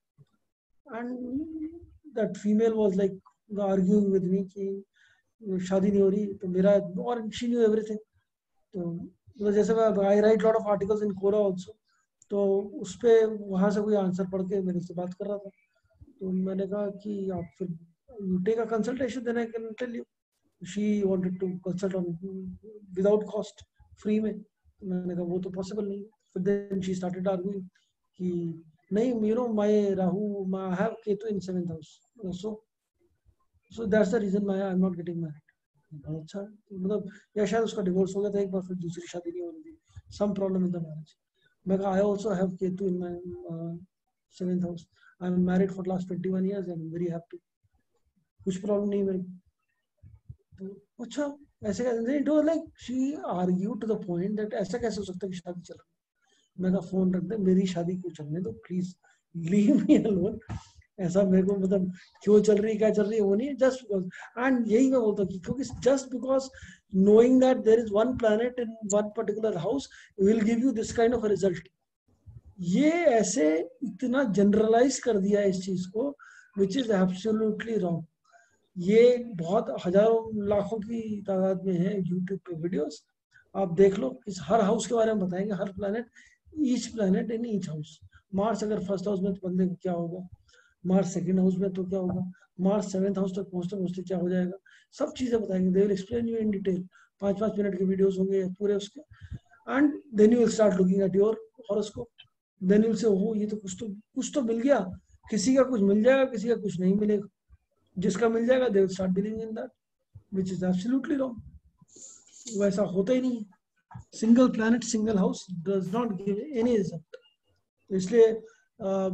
and that female was like arguing with me कि शादी नहीं हो रही, तो मेरा, और शी न्यू एवरीथिंग। तो जैसे I write lot of articles in Quora also, तो उस पे वहां से कोई आंसर पढ़ के मेरे से बात कर रहा था। तो मैंने कहा कि आप फिर you take a consultation, then I can tell you. She wanted to consult on without cost, free में। तो मैंने कहा वो तो पॉसिबल नहीं है। फिर देन शी स्टार्टेड आर्गुइंग कि नहीं, you know my Rahu, I have Ketu in 7th house, so that's the reason why I am not getting married. अच्छा, मतलब या शायद उसका डिवोर्स हो गया था एक बार, फिर दूसरी शादी नहीं हो रही थी, some problem in the marriage. मैं कहा I also have Ketu in my 7th house, I am married for last 21 years and very happy, कुछ प्रॉब्लम नहीं मेरे। तो अच्छा, ऐसे कैसे, it was like she argue to the point that ऐसा कैसे हो सकता है कि शादी चल रही है। मैं कहा फोन रख दे, मेरी शादी को चलने दो प्लीज, लीव मी अलोन। ऐसा मेरे को, मतलब क्यों चल रही है, क्या चल रही है, वो नहीं, जस्ट बिकॉज। एंड यही मैं बोलता हूँ कि क्योंकि just because knowing that there is one planet in one particular house will give you this kind of a result, ये ऐसे इतना जनरलाइज कर दिया है इस चीज को, which is absolutely wrong। ये बहुत हजारों लाखों की तादाद में है YouTube पे वीडियोस, आप देख लो। इस हर हाउस के बारे में बताएंगे, हर planet, each planet in each house. Mars अगर 1st हाउस में तो बंदे को क्या होगा, मार्स 2nd हाउस में तो क्या होगा, मार्स 7th हाउस तक पहुंचते पहुंचते क्या हो जाएगा, सब चीजें बताएंगे। They will explain you in detail, 5-5 minute के वीडियोस होंगे पूरे उसके। And then you will start looking at your horoscope, then you will say oh ये तो कुछ तो मिल गया। किसी का कुछ मिल जाएगा, किसी का कुछ नहीं मिलेगा। जिसका मिल जाएगा they will start believing in that, which is absolutely wrong. वैसा होता ही नहीं है। Single planet, single house does not give any result. इसलिए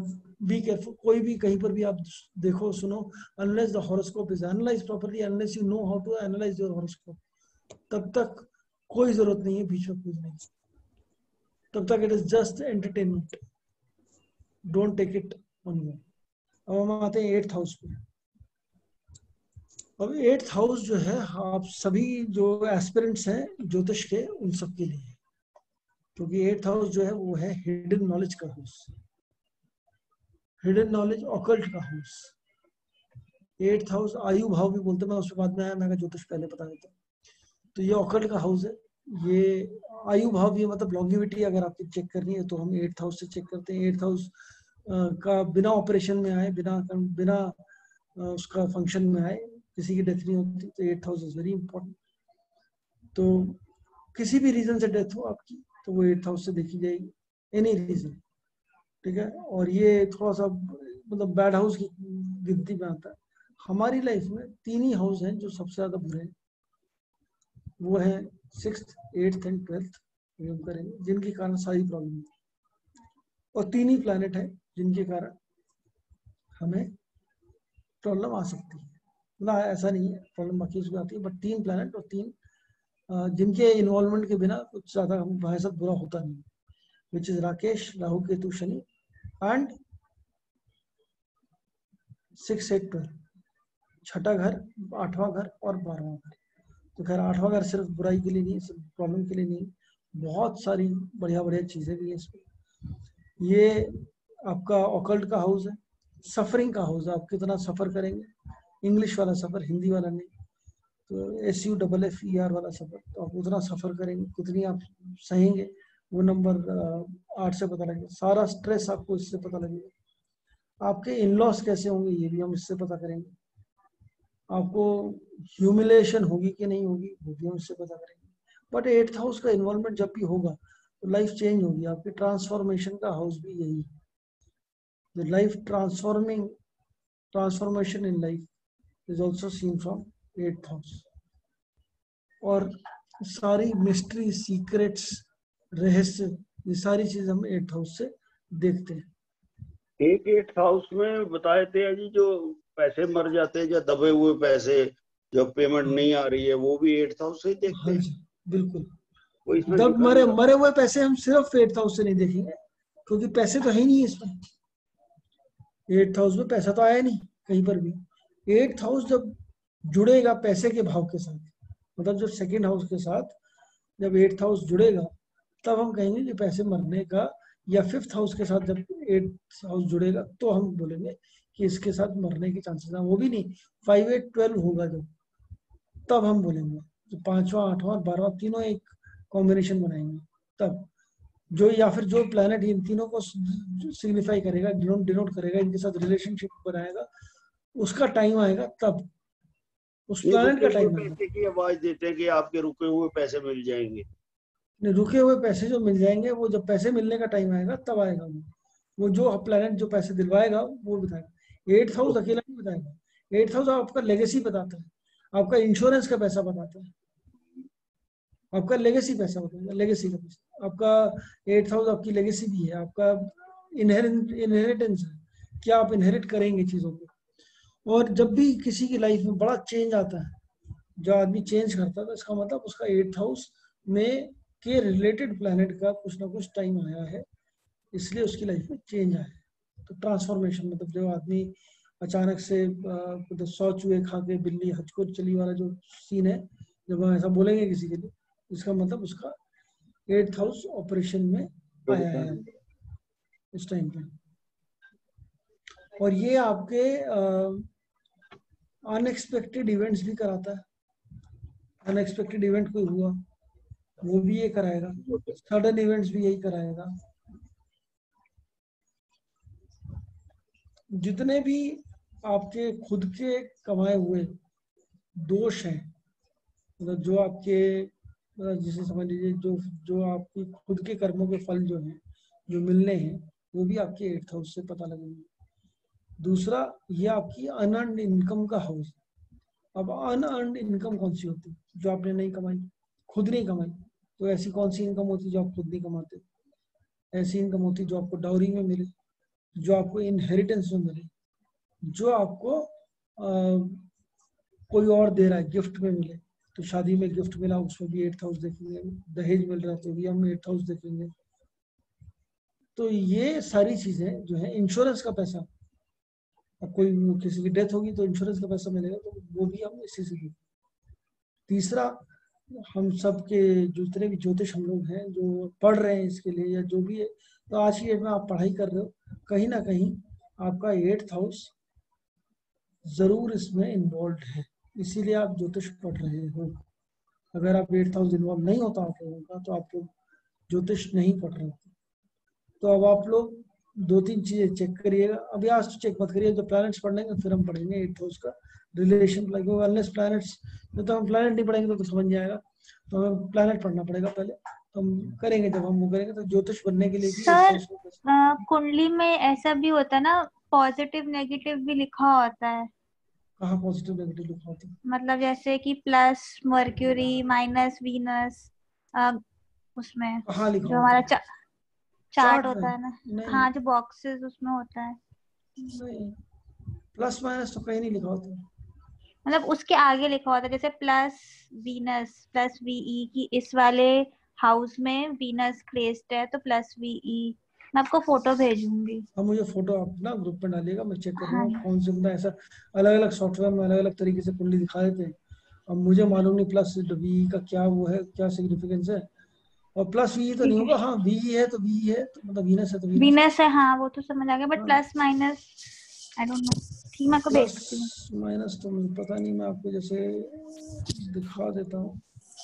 बी केयरफुल, कोई भी कहीं पर भी आप देखो सुनो, unless the horoscope is analysed properly, unless you know how to analyse your horoscope, तब तक कोई जरूरत नहीं है बीच में कूदने की, तब तक it is just entertainment, don't take it on you. अब हम आते हैं 8th हाउस पे। अब 8th हाउस जो है आप सभी जो एस्पिरेंट्स हैं ज्योतिष के उन सब के लिए है, क्योंकि 8th हाउस जो है वो है हिडन नॉलेज का हाउस, हिडन नॉलेज ऑकल्ट का हाउस। 8th हाउस आयु भाव भी बोलते हैं, मैं उसके बाद में आया, मैं ज्योतिष पहले बता देता हूँ। तो ये ऑकल्ट का हाउस है, ये आयु भाव भी मतलब लॉन्गिविटी अगर आपकी चेक करनी है तो हम 8th हाउस से चेक करते हैं। 8th हाउस का बिना ऑपरेशन में आए, बिना उसका फंक्शन में आए, किसी की डेथ नहीं होती, तो 8th house is very important. तो किसी भी रीजन से डेथ हो आपकी तो वो 8th हाउस से देखी जाएगी, एनी रीजन, ठीक है। और ये थोड़ा सा मतलब बैड हाउस की गिनती में आता है। हमारी लाइफ में 3 ही हाउस हैं जो सबसे ज्यादा बुरे हैं, वो है 6th, 8th एंड 12th करेंगे, जिनके कारण सारी प्रॉब्लम है। और 3 ही प्लैनेट है जिनके कारण हमें प्रॉब्लम आ सकती है, मतलब ऐसा नहीं है प्रॉब्लम बाकी उसमें आती है, बट 3 प्लैनेट और 3 जिनके इन्वॉल्वमेंट के बिना कुछ ज्यादा हमारे साथ बुरा होता नहीं, which is Rakesh, Rahu, Ketu, Shani and 6, 8, 12, छठा घर, 8वां घर और 12वां घर। तो खैर 8वां घर सिर्फ बुराई के लिए नहीं, सिर्फ प्रॉब्लम के लिए नहीं, बहुत सारी बढ़िया बढ़िया चीजें भी है इसमें। ये आपका ऑकल्ट का हाउस है, सफरिंग का हाउस है, आप कितना सफर करेंगे, इंग्लिश वाला सफर, हिंदी वाला नहीं, तो SUFFER वाला सफर, तो आप उतना सफर करेंगे, कितनी आप सहेंगे, वो नंबर 8 से पता लगेगा। सारा स्ट्रेस आपको इससे पता लगेगा। आपके इन-लॉस कैसे होंगे ये भी हम इससे पता करेंगे। आपको ह्यूमिलेशन होगी कि नहीं होगी वो भी हम इससे पता करेंगे। बट 8th हाउस का इन्वॉल्वमेंट जब भी होगा तो लाइफ चेंज होगी, आपकी ट्रांसफॉर्मेशन का हाउस भी यही है। The life transformation in life is also seen from 8th house। और सारी मिस्ट्री, सीक्रेट्स, रहस्य, ये सारी चीज हम 8th हाउस से देखते हैं। एक 8th हाउस में बताए थे जी, जो पैसे मर जाते हैं, जो दबे हुए पैसे, जो पेमेंट नहीं आ रही है, वो भी 8th हाउस से ही देखते हैं। हाँ जी बिल्कुल। वो इसमें दब मरे हुए पैसे हम सिर्फ 8th हाउस से नहीं देखेंगे, क्योंकि पैसे तो है ही नहीं इसमें। 8th हाउस में पैसा तो आया नहीं कहीं पर भी। 8th हाउस जब जुड़ेगा पैसे के भाव के साथ, मतलब जो 2nd हाउस के साथ जब 8th हाउस जुड़ेगा, तब हम कहेंगे कि पैसे मरने का, या 5th हाउस के साथ जब 8th हाउस जुड़ेगा तो हम बोलेंगे कि इसके साथ मरने के चांसेस हैं। वो भी नहीं, 5, 8, 12 होगा जब, तब हम बोलेंगे। तो 5वां, 8वां, 12वां तीनों एक कॉम्बिनेशन बनाएंगे तब, जो या फिर जो प्लैनेट इन तीनों को सिग्निफाई करेगा, डिनोट करेगा, इनके साथ रिलेशनशिप बनाएगा, उसका टाइम आएगा तब, उस प्लैनेट का टाइम आएगा। पैसे की आवाज देते हैं कि आपके रुके हुए पैसे मिल जाएंगे। रुके हुए पैसे जो मिल जाएंगे, वो जब पैसे मिलने का टाइम आएगा तब आएगा वो जो प्लैनेट जो पैसे दिलवाएगा वो बताएगा। 8th हाउस अकेला नहीं बताएगा। 8th हाउस आपका लेगेसी बताता है, आपका इंश्योरेंस का पैसा बताता है, आपका लेगेसी पैसा बताएगा, लेगेसी का पैसा आपका। 8th हाउस आपकी लेगेसी भी है, आपका इनहेरिटेंस है, क्या आप इनहेरिट करेंगे चीजों को। और जब भी किसी की लाइफ में बड़ा चेंज आता है, जो आदमी चेंज करता है, तो इसका मतलब उसका 8th हाउस में के रिलेटेड प्लैनेट का कुछ ना कुछ टाइम आया है, इसलिए उसकी लाइफ में चेंज आया है। तो ट्रांसफॉर्मेशन मतलब जो आदमी अचानक से 100 चूहे खा के बिल्ली हचको चली वाला जो सीन है, जब हम ऐसा बोलेंगे किसी के लिए, इसका मतलब उसका 8th हाउस ऑपरेशन में आया है इस टाइम पे। और ये आपके अनएक्सपेक्टेड इवेंट्स भी कराता है। अनएक्सपेक्टेड इवेंट कोई हुआ वो भी ये कराएगा, सडन इवेंट्स भी यही कराएगा। जितने भी आपके खुद के कमाए हुए दोष हैं, मतलब जो आपके, जिसे समझ लीजिए जो आपकी खुद के कर्मों के फल जो हैं, जो मिलने हैं, वो भी आपके 8th हाउस से पता लगेंगे। दूसरा, ये आपकी अनअर्न्ड इनकम का हाउस। अब अनअर्न्ड इनकम कौन सी होती है? जो आपने नहीं कमाई, खुद नहीं कमाई। तो ऐसी कौन सी इनकम होती है जो आप खुद नहीं कमाते? ऐसी इनकम होती है जो आपको डाउरी में मिले, जो आपको इनहेरिटेंस में मिले, जो आपको कोई और दे रहा है गिफ्ट में मिले, तो शादी में गिफ्ट मिला उसमें भी 8,000 देखेंगे, दहेज मिल रहा है तो भी हम 8,000 देखेंगे। तो ये सारी चीजें जो है, इंश्योरेंस का पैसा, अब कोई किसी की डेथ होगी तो इंश्योरेंस का पैसा मिलेगा, तो वो भी हम इसी से देखेंगे। तीसरा, हम सब के जितने भी ज्योतिष हम लोग हैं जो पढ़ रहे हैं इसके लिए या जो भी है, तो आज की डेट में आप पढ़ाई कर रहे हो, कहीं ना कहीं आपका 8th हाउस जरूर इसमें इन्वॉल्व है, इसीलिए आप ज्योतिष पढ़ रहे हो। अगर आप 8th हाउस इन्वॉल्व नहीं होता आप लोगों का तो आप लोग ज्योतिष नहीं पढ़ रहे होते। तो अब आप लोग 2-3 चीजें चेक करिएगा। अभी आज तो चेक मत करिए, जब प्लैनेट्स पढ़ लेंगे फिर हम पढ़ेंगे 8th हाउस का रिलेशन, वेलनेस प्लैनेट्स में तो हम प्लैनेट नहीं पढ़ेंगे तो समझ जाएगा, तो हमें प्लैनेट पढ़ना पड़ेगा पहले, तो हम करेंगे। जब हम वो करेंगे तो ज्योतिष बनने के लिए भी सर कुंडली में ऐसा भी होता है ना, पॉजिटिव नेगेटिव भी लिखा होता है। कहाँ पॉजिटिव नेगेटिव लिखा होता है? मतलब जैसे कि प्लस मर्क्यूरी माइनस वीनस, उसमें कहाँ लिखा जो हमारा चार्ट में? होता है ना, नहीं, हाँ जो बॉक्सेस उसमें होता है। नहीं, प्लस माइनस तो कहीं नहीं लिखा होता। मतलब उसके आगे लिखा होता है, जैसे प्लस वीनस प्लस वीई की इस वाले हाउस में वीनस प्लेस्ड है तो प्लस वीई। मैं आपको फोटो भेजूंगी। अब मुझे फोटो आप ना ग्रुप में डालिएगा, मैं चेक करूंगा। हाँ। कौन से मतलब ऐसा अलग अलग सॉफ्टवेयर में अलग अलग तरीके से कुंडली दिखा देते हैं। अब मुझे मालूम नहीं प्लस वी का क्या वो है, क्या सिग्निफिकेंस है। और प्लस वी तो नहीं होगा, हाँ वी है तो वी है, तो मतलब वीनस है तो वीनस है, हाँ वो तो समझ आ गया, but plus minus I don't know. ठीक, मैं आपको भेजती हूँ। प्लस माइनस तो मुझे पता नहीं, मैं आपको जैसे दिखा देता हूँ।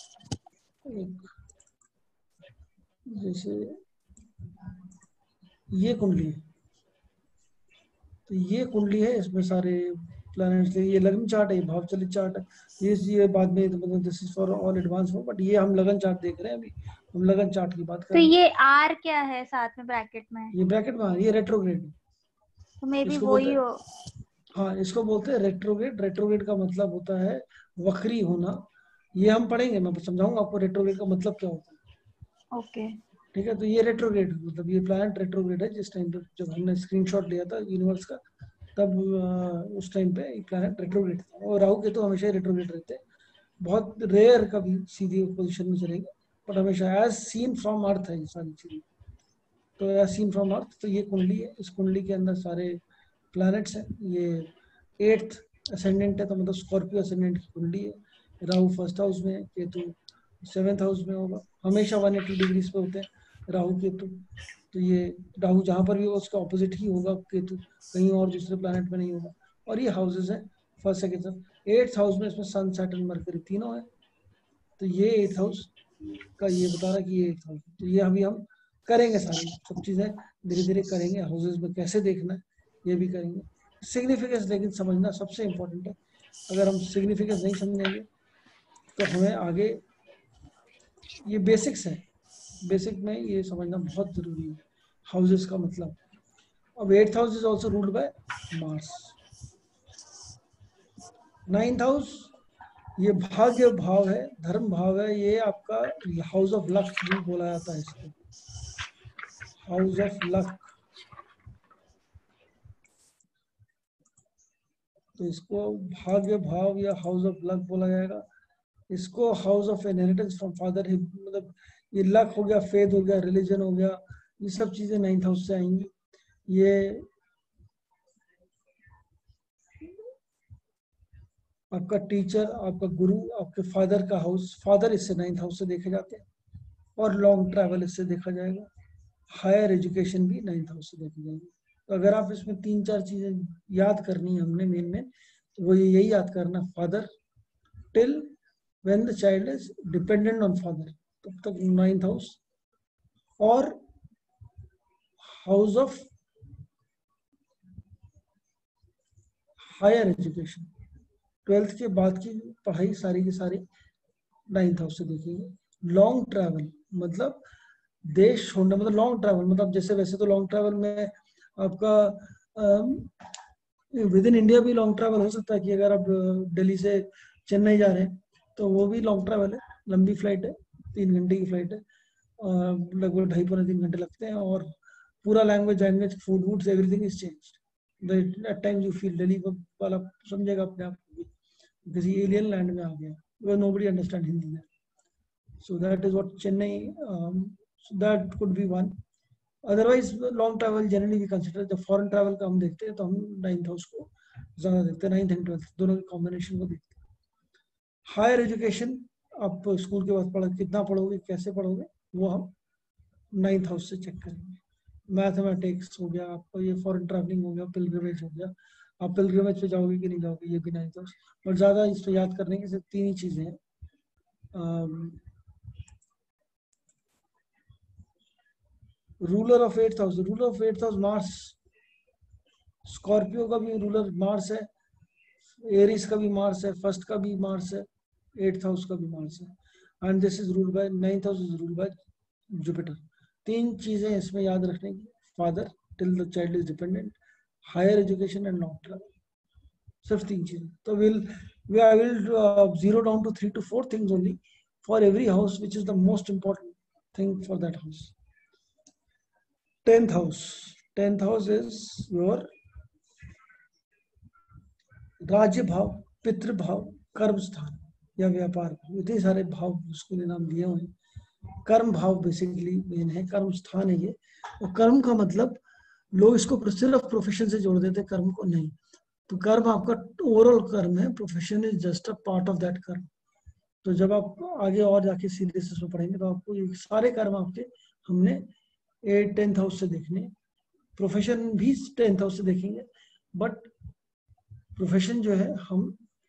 जैसे ये कुंडली है, तो ये कुंडली है, इसमें सारे प्लैनेट्स, ये लगन चार्ट है, भाव चलित चार्ट है। ये बाद में मतलब this is for all advance हो, बट ये हम लगन चार्ट देख रहे हैं अभी, हम लगन चार्ट की बात कर रहे हैं। तो ये आर क्या है साथ में ब्रैकेट में? ये ब्रैकेट में ये रेट्रोग्रेड, तो मे बी वही हो। हाँ इसको बोलते हैं रेट्रोग्रेड। रेट्रोग्रेड का मतलब होता है वक्री होना। ये हम पढ़ेंगे, मैं समझाऊंगा आपको रेट्रोग्रेड का मतलब क्या होता है। ओके ठीक है, तो ये रेट्रोग्रेड मतलब ये प्लैनेट रेट्रोग्रेड है। जिस टाइम पे जब हमने स्क्रीनशॉट लिया था यूनिवर्स का, तब उस टाइम पे प्लैनेट रेट्रोग्रेड था। और राहु केतु हमेशा ही रेट्रोग्रेड रहते हैं, बहुत रेयर कभी सीधी पोजीशन में चलेंगे, बट हमेशा एज सीन फ्रॉम अर्थ है ये सारी चीजें। तो एज सीन फ्रॉम अर्थ, तो ये कुंडली है, इस कुंडली के अंदर सारे प्लैनेट्स हैं। ये 8th असेंडेंट है, तो मतलब स्कॉर्पियो असेंडेंट की कुंडली है। राहु 1st हाउस में है, केतु 7th हाउस में होगा। हमेशा 180 डिग्रीज पे होते हैं राहु केतु। तो ये राहु जहाँ पर भी होगा उसका ऑपोजिट ही होगा केतु, कहीं और दूसरे प्लैनेट में नहीं होगा। और ये हाउसेस है 1st 2nd 8th हाउस में, इसमें सन सैटर्न मरकरी तीनों है। तो ये 8th हाउस का ये बता रहा है कि ये 8th हाउस, तो ये अभी हम करेंगे, सारी सब चीजें धीरे धीरे करेंगे। हाउसेस में कैसे देखना है ये भी करेंगे। सिग्निफिकेंस लेकिन समझना सबसे इम्पोर्टेंट है। अगर हम सिग्निफिकेंस नहीं समझेंगे तो हमें आगे, ये बेसिक्स है, बेसिक में ये समझना बहुत जरूरी है हाउसेस का मतलब। अब 8th house is also ruled by Mars. 9th house ये भाग्य भाव है, धर्म भाव है, ये आपका हाउस ऑफ लक भी बोला जाता है इसको, हाउस ऑफ लक। तो इसको भाग्य भाव या हाउस ऑफ लक बोला जाएगा। इसको house of inheritance from father, मतलब ये लक हो गया, फेथ हो गया, रिलीजन हो गया, ये सब चीजें 9th हाउस से आएंगी। ये आपका टीचर, आपका गुरु, आपके फादर का हाउस, फादर इससे 9th हाउस से देखे जाते हैं। और लॉन्ग ट्रैवल इससे देखा जाएगा। हायर एजुकेशन भी 9th हाउस से देखी जाएगी। तो अगर आप इसमें 3-4 चीजें याद करनी है हमने मेन, तो वो यही याद करना, father till when the child is dependent on father, तब तक 9th हाउस। और house of higher education, 12th के बाद की पढ़ाई सारी की सारी 9th हाउस से देखेंगे। लॉन्ग ट्रैवल मतलब देश छोड़ना, मतलब लॉन्ग ट्रैवल मतलब जैसे वैसे तो लॉन्ग ट्रैवल में आपका विद इन इंडिया भी लॉन्ग ट्रैवल हो सकता है कि अगर आप दिल्ली से चेन्नई जा रहे हैं तो वो भी लॉन्ग ट्रैवल है, लंबी फ्लाइट है, 3 घंटे की फ्लाइट है, लगभग 2.5-3 घंटे लगते हैं। और पूरा language food woods everything is changed. At times you feel Delhi वाला समझेगा अपने आप को किसी एलियन लैंड में आ गया, where nobody understand Hindi there. So that is what Chennai, so that could be one. Otherwise long travel generally we consider, the foreign travel का हम देखते हैं तो हम 9th house को ज़्यादा देखते हैं, 9th and 12th दोनों के कॉम्बिनेशन को देखते हैं। हायर एजुकेशन, आप स्कूल के बाद कितना पढ़ोगे, कैसे पढ़ोगे, वो हम 9th हाउस से चेक करेंगे। मैथमेटिक्स हो गया, आपको ये फॉरेन ट्रैवलिंग हो गया, पिलग्रिमेज हो गया, आप पिलग्रिमेज पे जाओगे कि नहीं जाओगे, ये भी 9th हाउस। और ज़्यादा इस पर याद करने की सिर्फ 3 ही चीज़ें हैं। Ruler of 8th house, ruler of 8th house Mars, Scorpio का भी रूलर मार्स है, एरिस का भी मार्स है, फर्स्ट का भी मार्स है, 8th हाउस का भी मार्स है, and this is ruled by 9th house is ruled by Jupiter. 3 चीजें इसमें याद रखने की, father till the child is dependent, higher education and long travel, सिर्फ 3 चीजें। तो I will zero down to 3 to 4 things only for every house, which is the most important thing for that house. 10th house, 10th house is your राज्य भाव, पितृ भाव, कर्म स्थान या व्यापार भाव, इतने सारे भाव उसको नाम दिए हुए हैं। कर्म भाव बेसिकली मेन है, कर्म स्थान है ये। और कर्म का मतलब लोग इसको सिर्फ प्रोफेशन से जोड़ देते हैं, कर्म को नहीं। तो कर्म आपका ओवरऑल कर्म है, profession is just a part of that karma. तो जब आप आगे और जाके सीरियस में पढ़ेंगे तो आपको ये सारे कर्म आपके हमने 10th हाउस से देखने, प्रोफेशन भी 10th हाउस से देखेंगे, बट प्रोफेशन जो है हम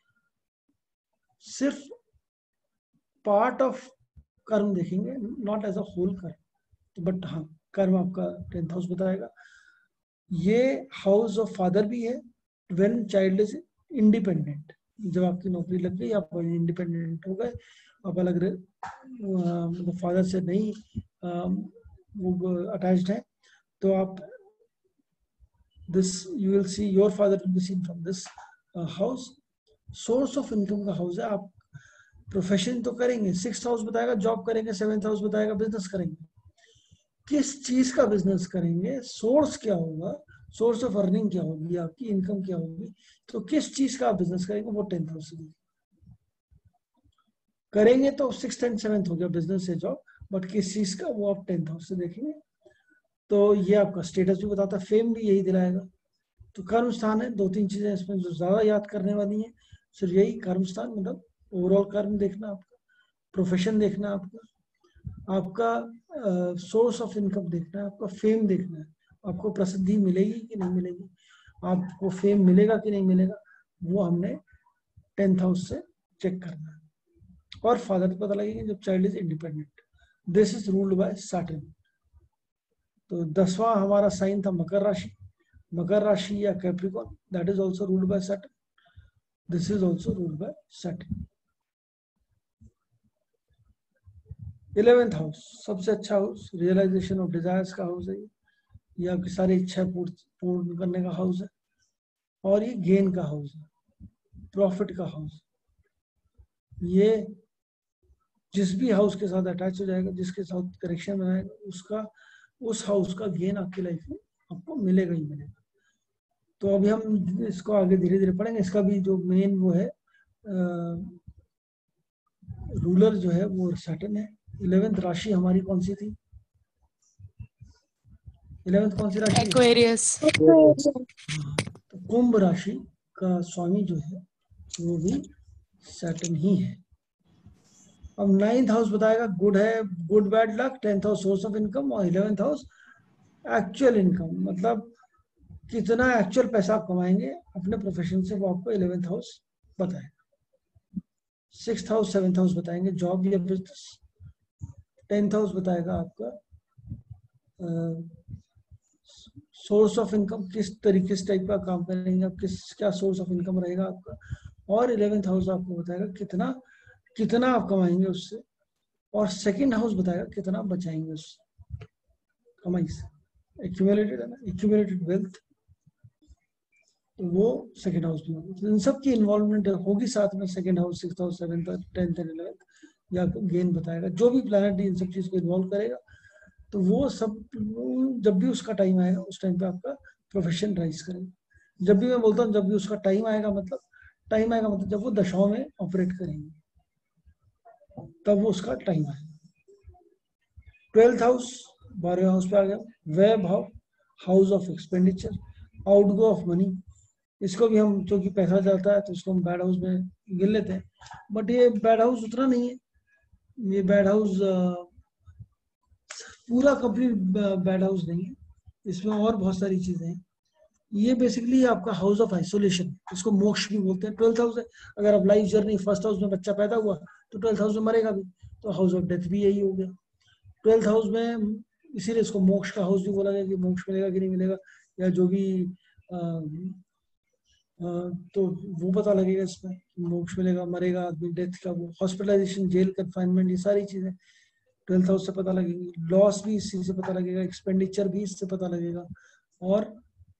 सिर्फ पार्ट ऑफ कर्म देखेंगे, not as a whole karma. But हाँ, कर्म आपका 10th हाउस बताएगा। ये हाउस ऑफ फादर भी है व्हेन चाइल्ड इज इंडिपेंडेंट, जब आपकी नौकरी लग गई, आप इंडिपेंडेंट हो गए, आप अलग मतलब फादर से नहीं वो अटैच्ड है, तो आप this you will see your father will be seen from this house। Source of income का हाउस है। आप प्रोफेशन तो करेंगे, 6th हाउस बताएगा जॉब करेंगे, 7th हाउस बताएगा बिजनेस करेंगे। किस चीज का बिजनेस करेंगे, सोर्स क्या होगा, सोर्स ऑफ अर्निंग क्या होगी, आपकी इनकम क्या होगी, तो किस चीज का आप बिजनेस करेंगे वो 10th हाउस से करेंगे। तो 6th and 7th हो गया बिजनेस से जॉब, बट किस चीज का वो आप 10th हाउस से देखेंगे। तो ये आपका स्टेटस भी बताता है, फेम भी यही दिलाएगा। तो कर्म स्थान है, 2-3 चीजें इसमें जो ज्यादा याद करने वाली है, सिर्फ यही कर्म स्थान, मतलब ओवरऑल कर्म देखना आपका, प्रोफेशन देखना आपका सोर्स ऑफ इनकम देखना है, आपका फेम देखना है, आपको प्रसिद्धि मिलेगी कि नहीं मिलेगी, आपको फेम मिलेगा कि नहीं मिलेगा, वो हमने 10th हाउस से चेक करना है। और फादर पता लगेगा जब child is independent. This is ruled by Saturn. तो 10वां हमारा साइन था मकर राशि, मकर राशि या Capricorn, that is also ruled by Saturn. This is also ruled by Saturn. 11th house सबसे अच्छा हाउस, रियलाइजेशन ऑफ डिजायर्स का हाउस है, ये आपकी सारी इच्छाएं पूर्ण करने का हाउस है, और ये गेन का हाउस है, प्रॉफिट का हाउस। ये जिस भी हाउस के साथ अटैच हो जाएगा, जिसके साथ कनेक्शन बनाएगा, उसका उस हाउस का गेन आपकी लाइफ में आपको मिलेगा ही मिलेगा। तो अभी हम इसको आगे धीरे धीरे पढ़ेंगे। इसका भी जो मेन वो है रूलर जो है वो सैटर्न है। 11th राशि हमारी कौन सी थी? 11th कौन सी राशि? एक्वेरियस। तो कुंभ राशि का स्वामी जो है वो भी सैटर्न ही है। अब 9th हाउस बताएगा गुड है, good bad luck, 10th house source of income, और 11th हाउस एक्चुअल इनकम, मतलब कितना एक्चुअल पैसा आप कमाएंगे अपने प्रोफेशन से, वो आपको 11th हाउस बताएगा। 6th हाउस 7th हाउस बताएंगे जॉब या बिजनेस। 10th हाउस बताएगा आपका सोर्स ऑफ इनकम, किस तरीके से टाइप का काम करेंगे आप, क्या सोर्स ऑफ इनकम रहेगा आपका। और 11th हाउस आपको बताएगा कितना आप कमाएंगे उससे, और 2nd हाउस बताएगा कितना बचाएंगे उससे, कमाई से। एक्यूमुलेटेड है ना, एक्यूमुलेटेड वेल्थ, तो वो 2nd हाउस में होगी। तो इन सब की इन्वॉल्वमेंट होगी साथ में। 2nd house, 6th house, 7th, 10th and 11th, या गेन बताएगा। जो भी प्लैनेट इन सब चीज को इन्वॉल्व करेगा तो वो सब जब भी उसका टाइम आएगा उस टाइम पे आपका प्रोफेशन राइज करेगा। जब भी मैं बोलता हूँ जब भी उसका टाइम आएगा मतलब जब वो दशाओं में ऑपरेट करेंगे तब वो उसका टाइम आएगा। 12th हाउस 12वें हाउस पे आ गया, व्यय भाव, house of expenditure, outgo of money. इसको भी हम क्योंकि पैसा जाता है तो इसको हम बैड हाउस में गिन लेते हैं, बट ये बैड हाउस उतना नहीं है। ये बैड हाउस पूरा कंप्लीट बैड हाउस नहीं है, इसमें और बहुत सारी चीजें हैं। ये बेसिकली आपका हाउस ऑफ आइसोलेशन, इसको मोक्ष भी बोलते हैं। 12th हाउस है, अगर आप लाइफ जर्नी फर्स्ट हाउस में बच्चा पैदा हुआ तो 12th हाउस में मरेगा भी, तो हाउस ऑफ डेथ भी यही हो गया 12th हाउस में। इसीलिए इसको मोक्ष का हाउस भी बोला गया कि मोक्ष मिलेगा कि नहीं मिलेगा, या जो भी तो वो पता लगेगा इसमें, मोक्ष मिलेगा, मरेगा आदमी, डेथ का वो, हॉस्पिटलाइजेशन, जेल, कन्फाइनमेंट, ये सारी चीजें 12th हाउस से पता लगेगी। लॉस भी इसी से पता लगेगा, एक्सपेंडिचर भी इससे पता लगेगा। और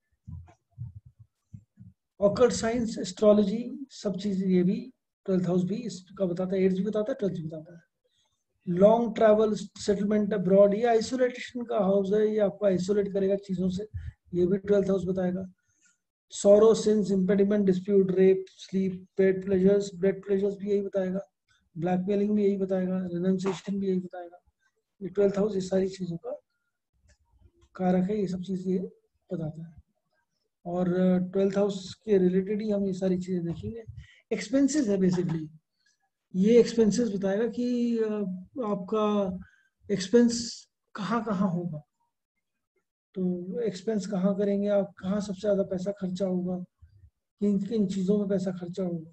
ऑकल्ट साइंस, एस्ट्रोलॉजी, सब चीज ये भी 12th हाउस भी इसका बताता है, 8th भी बताता है, 12th भी बताता है। लॉन्ग ट्रैवल, सेटलमेंट अब्रॉड, ये आइसोलेशन का हाउस है, ये आपको आइसोलेट करेगा चीजों से, ये भी 12th हाउस बताएगा। Sorrow, sins, impediment, dispute, rape, sleep, bed pleasures, blood pleasures भी यही बताएगा। ब्लैकमेलिंग भी यही बताएगा, रिनंसिएशन भी यही बताएगा। ये 12th हाउस इस सारी चीजों का कारक है, ये सब चीज ये बताता है। और 12th हाउस के रिलेटेड ही हम ये सारी चीजें देखेंगे। एक्सपेंसेस है बेसिकली, ये एक्सपेंसेस बताएगा कि आपका एक्सपेंस कहाँ कहाँ होगा, तो एक्सपेंस कहाँ करेंगे आप, कहाँ सबसे ज्यादा पैसा खर्चा होगा, किन किन चीजों में पैसा खर्चा होगा।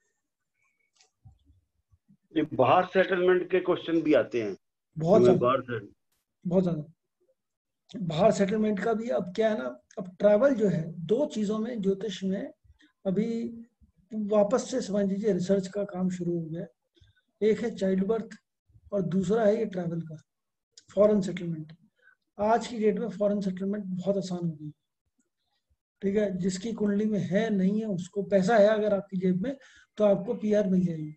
ये बाहर सेटलमेंट के क्वेश्चन भी आते हैं बहुत ज्यादा, बाहर बहुत ज्यादा बाहर सेटलमेंट का भी। अब क्या है ना, अब ट्रैवल जो है, दो चीजों में ज्योतिष में अभी वापस से समझ लीजिए रिसर्च का काम शुरू हो गया। एक है चाइल्ड बर्थ और दूसरा है ये ट्रैवल का, फॉरेन सेटलमेंट। आज की डेट में फॉरेन सेटलमेंट बहुत आसान हो गई, ठीक है। जिसकी कुंडली में है नहीं है, उसको पैसा है अगर आपकी जेब में तो आपको पीआर मिल जाएगी।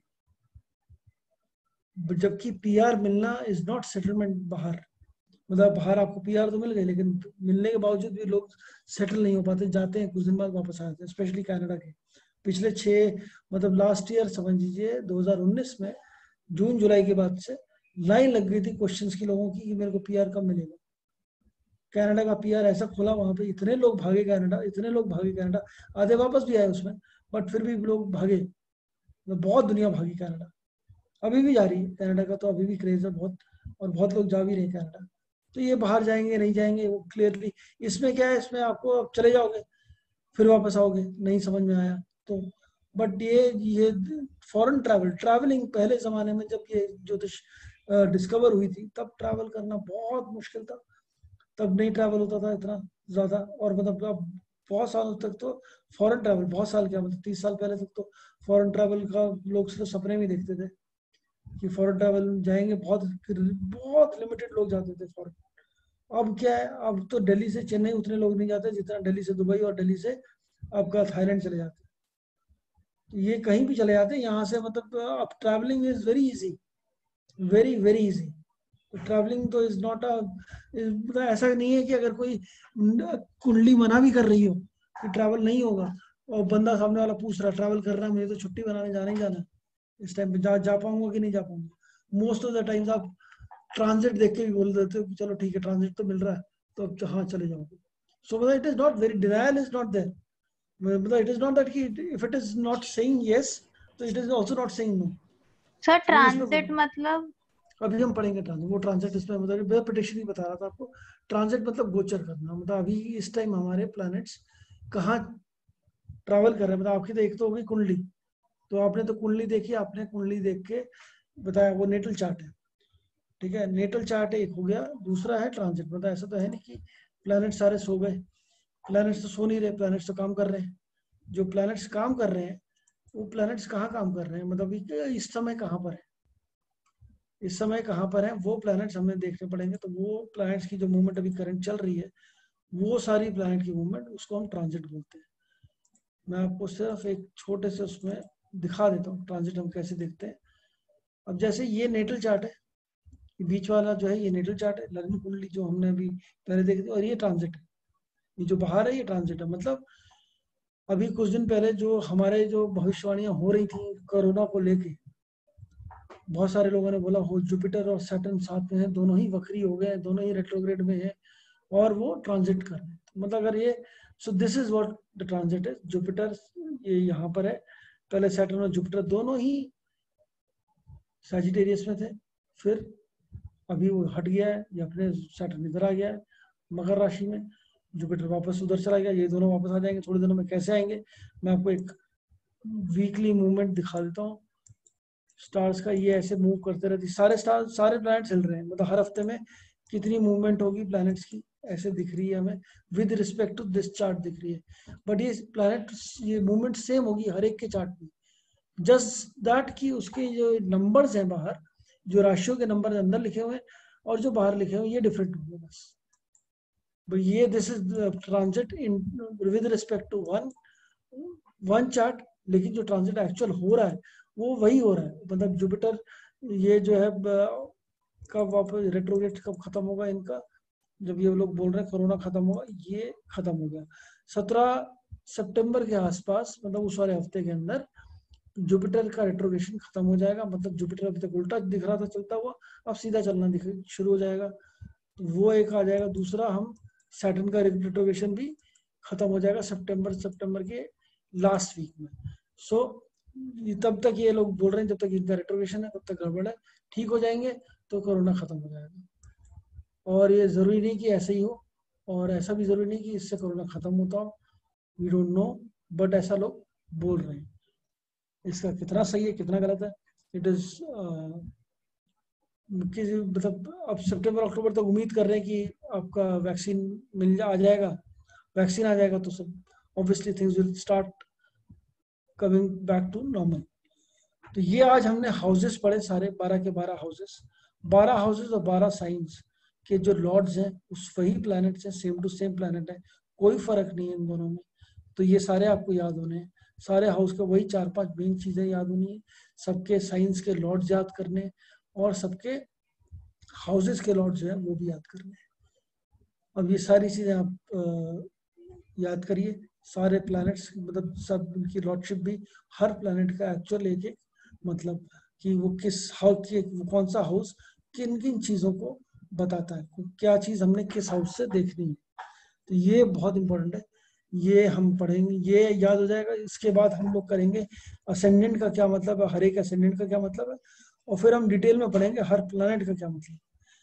जबकि पीआर मिलना इज नॉट सेटलमेंट बाहर, मतलब बाहर आपको पीआर तो मिल गए लेकिन मिलने के बावजूद भी लोग सेटल नहीं हो पाते, जाते हैं कुछ दिन बाद वापस आ जाते हैं, स्पेशली कनाडा के। पिछले 6 मतलब लास्ट ईयर समझ लीजिए 2019 में जून जुलाई के बाद से लाइन लग गई थी क्वेश्चंस की लोगों की कि मेरे को पीआर कब मिलेगा। कनाडा का पीआर ऐसा खुला, वहां पे इतने लोग भागे कनाडा, इतने लोग भागे कनाडा, आधे वापस भी आए उसमें, बट फिर भी लोग भागे, बहुत दुनिया भागी कनाडा। अभी भी जा रही है कनाडा का, तो अभी भी क्रेज है बहुत, और बहुत लोग जा भी रहे हैं कनाडा। तो ये बाहर जाएंगे नहीं जाएंगे वो क्लियरली, इसमें क्या है, इसमें आपको अब चले जाओगे फिर वापस आओगे, नहीं समझ में आया तो। बट ये फॉरेन ट्रैवलिंग पहले जमाने में जब ये ज्योतिष डिस्कवर हुई थी तब ट्रैवल करना बहुत मुश्किल था, तब नहीं ट्रैवल होता था इतना ज्यादा। और मतलब अब बहुत सालों तक तो फॉरेन ट्रैवल, बहुत साल क्या मतलब 30 साल पहले तक तो फॉरेन ट्रैवल का लोग सिर्फ सपने में देखते थे कि फॉरेन ट्रैवल जाएंगे, बहुत बहुत लिमिटेड लोग जाते थे फॉरेन। अब क्या है, अब तो दिल्ली से चेन्नई उतने लोग नहीं जाते जितना दिल्ली से दुबई और दिल्ली से आपका थाईलैंड चले जाते हैं। तो ये कहीं भी चले जाते हैं यहाँ से, मतलब अब travelling is very easy, very very easy. Travelling तो इज नॉट अ, मतलब ऐसा नहीं है कि अगर कोई कुंडली मना भी कर रही हो कि ट्रैवल नहीं होगा और बंदा सामने वाला पूछ रहा ट्रैवल कर रहा है, मुझे तो छुट्टी बनाने जाना ही जाना है, इस टाइम पे जा पाऊंगा कि नहीं जा पाऊंगा। मोस्ट ऑफ द टाइम्स आप ट्रांजिट देख के भी बोल देते हो कि चलो ठीक है ट्रांजिट तो मिल रहा है तो अब हाँ चले जाओगे। सो मतलब it is not very, denial is not there, मतलब इट इज नॉट दैट कि if it is not saying yes तो it is also not saying no. Sir transit मतलब अभी हम पढ़ेंगे ट्रांजिट, वो ट्रांजिट इसमें मतलब मैं प्रेडिक्शन ही बता रहा था आपको। ट्रांजिट मतलब गोचर करना, मतलब अभी इस टाइम हमारे प्लैनेट्स कहाँ ट्रैवल कर रहे हैं। मतलब आपकी तो एक तो होगी कुंडली, तो आपने तो कुंडली देखी, आपने कुंडली देख के बताया वो नेटल चार्ट है, ठीक है, नेटल चार्ट एक हो गया। दूसरा है ट्रांजिट, मतलब ऐसा तो है नहीं कि प्लैनेट सारे सो गए, प्लैनेट्स तो सो नहीं रहे, प्लैनेट्स तो काम कर रहे हैं। जो प्लैनेट्स काम कर रहे हैं वो प्लैनेट्स कहाँ काम कर रहे हैं, मतलब इस समय कहाँ पर है, इस समय कहाँ पर है वो प्लैनेट्स हमें देखने पड़ेंगे। तो वो प्लैनेट्स की जो मूवमेंट अभी करंट चल रही है, वो सारी प्लैनेट की मूवमेंट, उसको हम ट्रांजिट बोलते हैं। मैं आपको सिर्फ एक छोटे से उसमें दिखा देता हूँ ट्रांजिट हम कैसे देखते हैं। अब जैसे ये नेटल चार्ट है, ये बीच वाला जो है ये नेटल चार्ट है, लग्न कुंडली जो हमने अभी पहले देखी थी, और ये ट्रांजिट है, ये जो बाहर है ये ट्रांजिट है। मतलब अभी कुछ दिन पहले जो हमारे जो भविष्यवाणियां हो रही थी कोरोना को लेके, बहुत सारे लोगों ने बोला हो जुपिटर और सैटर्न साथ में है, दोनों ही वक्री हो गए, दोनों ही रेट्रोग्रेड में है और वो ट्रांजिट कर रहे हैं। मतलब अगर ये so this is what the transit है। जुपिटर ये यहाँ पर है, पहले सैटर्न और जुपिटर दोनों ही सैजिटेरियस में थे, फिर अभी वो हट गया है, ये अपने सैटर्न इधर आ गया है मकर राशि में, जुपिटर वापस उधर चला गया, ये दोनों वापस आ जाएंगे थोड़े दिनों में। कैसे आएंगे मैं आपको एक वीकली मूवमेंट दिखा देता हूँ स्टार्स का। ये ऐसे मूव करते रहती, सारे स्टार सारे प्लैनेट्स हिल रहे हैं, मतलब हर हफ्ते में कितनी मूवमेंट होगी प्लैनेट्स की ऐसे दिख रही है हमें, with respect to this chart दिख रही है। बट ये प्लैनेट ये मूवमेंट सेम होगी हर एक के चार्ट में, जस्ट दैट कि उसके जो नंबर्स हैं बाहर, जो राशियों के नंबर अंदर लिखे हुए हैं और जो बाहर लिखे हुए हैं ये डिफरेंट होंगे बस। but ये this is transit in with respect to one chart, लेकिन जो ट्रांजिट एक्चुअल हो रहा है वो वही हो रहा है। मतलब जुपिटर ये जो है कब वापस रेट्रोग्रेड कब खत्म होगा इनका, जब ये लोग बोल रहे हैं कोरोना खत्म होगा, ये खत्म हो गया 17 सितंबर के आसपास, मतलब उस वाले हफ्ते के अंदर जुपिटर का रेट्रोग्रेशन खत्म हो जाएगा। मतलब जुपिटर अभी तक उल्टा दिख रहा था चलता हुआ, अब सीधा चलना शुरू हो जाएगा, तो वो एक आ जाएगा। दूसरा हम सैटर्न का रेट्रोग्रेशन भी खत्म हो जाएगा सितंबर के लास्ट वीक में। सो तब तक ये लोग बोल रहे हैं जब तक इनका रेट्रोग्रेशन है तब तक गड़बड़ है, ठीक हो जाएंगे तो कोरोना खत्म हो जाएगा। और ये जरूरी नहीं कि ऐसे ही हो, और ऐसा भी जरूरी नहीं कि इससे कोरोना खत्म होता हो, वी डोंट नो, बट ऐसा लोग बोल रहे हैं। इसका कितना सही है कितना गलत है, इट इज मतलब अब सितंबर अक्टूबर तक उम्मीद कर रहे हैं कि आपका वैक्सीन आ जाएगा तो सब obviously things will start coming back to normal. तो ये आज हमने हाउसेस पढ़े सारे 12 के 12 हाउसेस, 12 हाउसेस और 12 साइंस के जो लॉर्ड्स हैं उस वही प्लैनेट्स हैं, सेम टू सेम प्लैनेट है, कोई फर्क नहीं है इन दोनों में। तो ये सारे आपको याद होने हैं, सारे हाउस के वही 4-5 मेन चीजें याद होनी है, सबके साइंस के लॉर्ड्स याद करने और सबके हाउसेस के लॉर्ड्स हैं वो भी याद करने। अब ये सारी चीजें आप याद करिए, सारे प्लैनेट्स मतलब सब उनकी लॉर्डशिप भी, हर प्लैनेट का एक्चुअल एक मतलब कि वो किस हाउस की वो कौन सा हाउस किन किन चीजों को बताता है, क्या चीज हमने किस हाउस से देखनी है। तो ये बहुत इंपॉर्टेंट है, ये हम पढ़ेंगे, ये याद हो जाएगा। इसके बाद हम लोग करेंगे असेंडेंट का क्या मतलब है, हर एक असेंडेंट का क्या मतलब है, और फिर हम डिटेल में पढ़ेंगे हर प्लैनेट का क्या मतलब।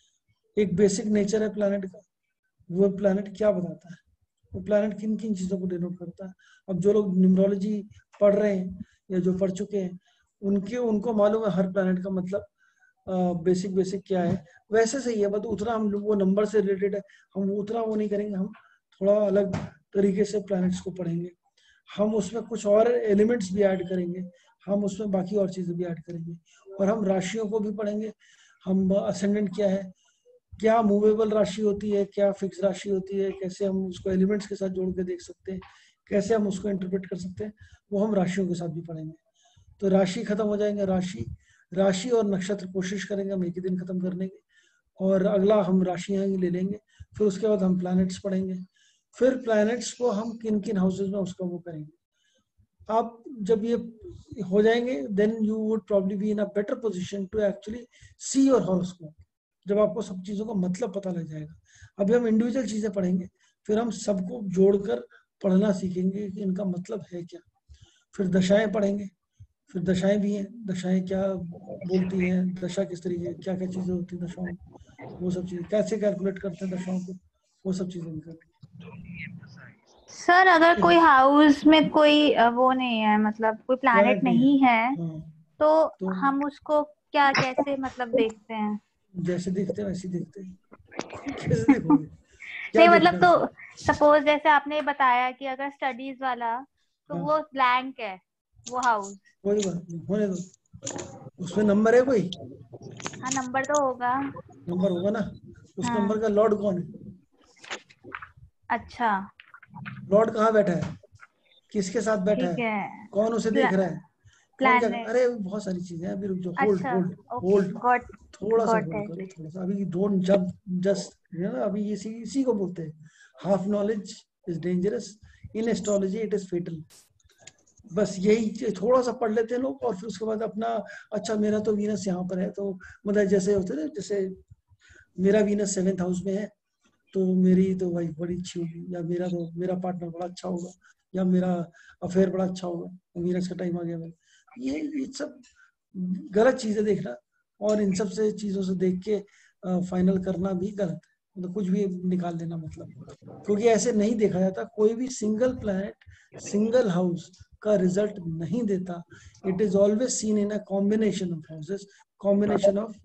एक बेसिक नेचर है प्लैनेट का, वो प्लैनेट क्या बताता है, वो प्लैनेट किन किन चीजों को डिनोट करता है। अब जो लोग न्यूमरोलॉजी पढ़ रहे हैं या जो पढ़ चुके हैं उनको मालूम है हर प्लैनेट का मतलब बेसिक क्या है। वैसे सही है, बट उतना हम वो नंबर से रिलेटेड है, हम उतना वो नहीं करेंगे, हम थोड़ा अलग तरीके से प्लैनेट्स को पढ़ेंगे। हम उसमें कुछ और एलिमेंट्स भी ऐड करेंगे, हम उसमें बाकी और चीजें भी ऐड करेंगे, और हम राशियों को भी पढ़ेंगे। हम असेंडेंट क्या है, क्या मूवेबल राशि होती है, क्या फिक्स राशि होती है, कैसे हम उसको एलिमेंट्स के साथ जोड़ के देख सकते हैं, कैसे हम उसको इंटरप्रेट कर सकते हैं, वो हम राशियों के साथ भी पढ़ेंगे। तो राशि खत्म हो जाएंगे, राशि और नक्षत्र कोशिश करेंगे हम एक ही दिन खत्म करने की, और अगला हम राशियां ही ले लेंगे। फिर उसके बाद हम प्लैनेट्स पढ़ेंगे, फिर प्लैनेट्स को हम किन किन हाउसेज में उसका वो करेंगे। आप जब ये हो जाएंगे then you would probably be in a better position to actually see your horoscope, जब आपको सब चीजों का मतलब पता लग जाएगा। अभी हम इंडिविजुअल चीजें पढ़ेंगे, फिर हम सबको जोड़कर पढ़ना सीखेंगे कि इनका मतलब है क्या। फिर दशाएं पढ़ेंगे, फिर दशाएं भी हैं, दशाएं क्या बोलती हैं, दशा किस तरीके क्या क्या चीजें होती हैं दशाओं, वो सब चीजें कैसे कैलकुलेट करते हैं दशाओं को, वो सब चीजें भी करेंगे। सर अगर कोई हाउस में कोई वो नहीं है, मतलब कोई प्लैनेट नहीं है, तो हम उसको क्या कैसे मतलब देखते हैं? जैसे देखते हैं वैसे देखते हैं, कैसे देखोगे? नहीं मतलब तो सपोज जैसे आपने बताया कि अगर स्टडीज वाला तो वो ब्लैंक है वो हाउस, कोई बात नहीं, होने दो, उसमें नंबर है कोई? हाँ नंबर तो होगा, नंबर होगा ना, उस नंबर का लॉर्ड कौन है? अच्छा लॉर्ड कहाँ बैठा है, किसके साथ बैठा है, कौन उसे देख रहा है, कौन क्या, अरे बहुत सारी चीजें हैं। अभी रुक जाओ, होल्ड थोड़ा सा Got होल्ड it. करो, थोड़ा सा अभी डोंट जंप जस्ट, अभी इसी को बोलते हैं half knowledge is dangerous, in astrology it is fatal. बस यही थोड़ा सा पढ़ लेते हैं लोग और फिर उसके बाद अपना, अच्छा मेरा तो वीनस यहाँ पर है, तो मतलब जैसे होते ना, जैसे मेरा वीनस 7th हाउस में है तो मेरी तो वाइफ बड़ी अच्छी होगी, या मेरा पार्टनर बड़ा अच्छा होगा, या मेरा अफेयर बड़ा अच्छा होगा, वीनस का टाइम आ गया मेरा। ये सब गलत चीजें देखना, और इन सब से चीजों से देख के फाइनल करना भी गलत है, मतलब कुछ भी निकाल देना मतलब, क्योंकि ऐसे नहीं देखा जाता। कोई भी सिंगल प्लैनेट सिंगल हाउस का रिजल्ट नहीं देता। It is always seen in a combination of houses, combination of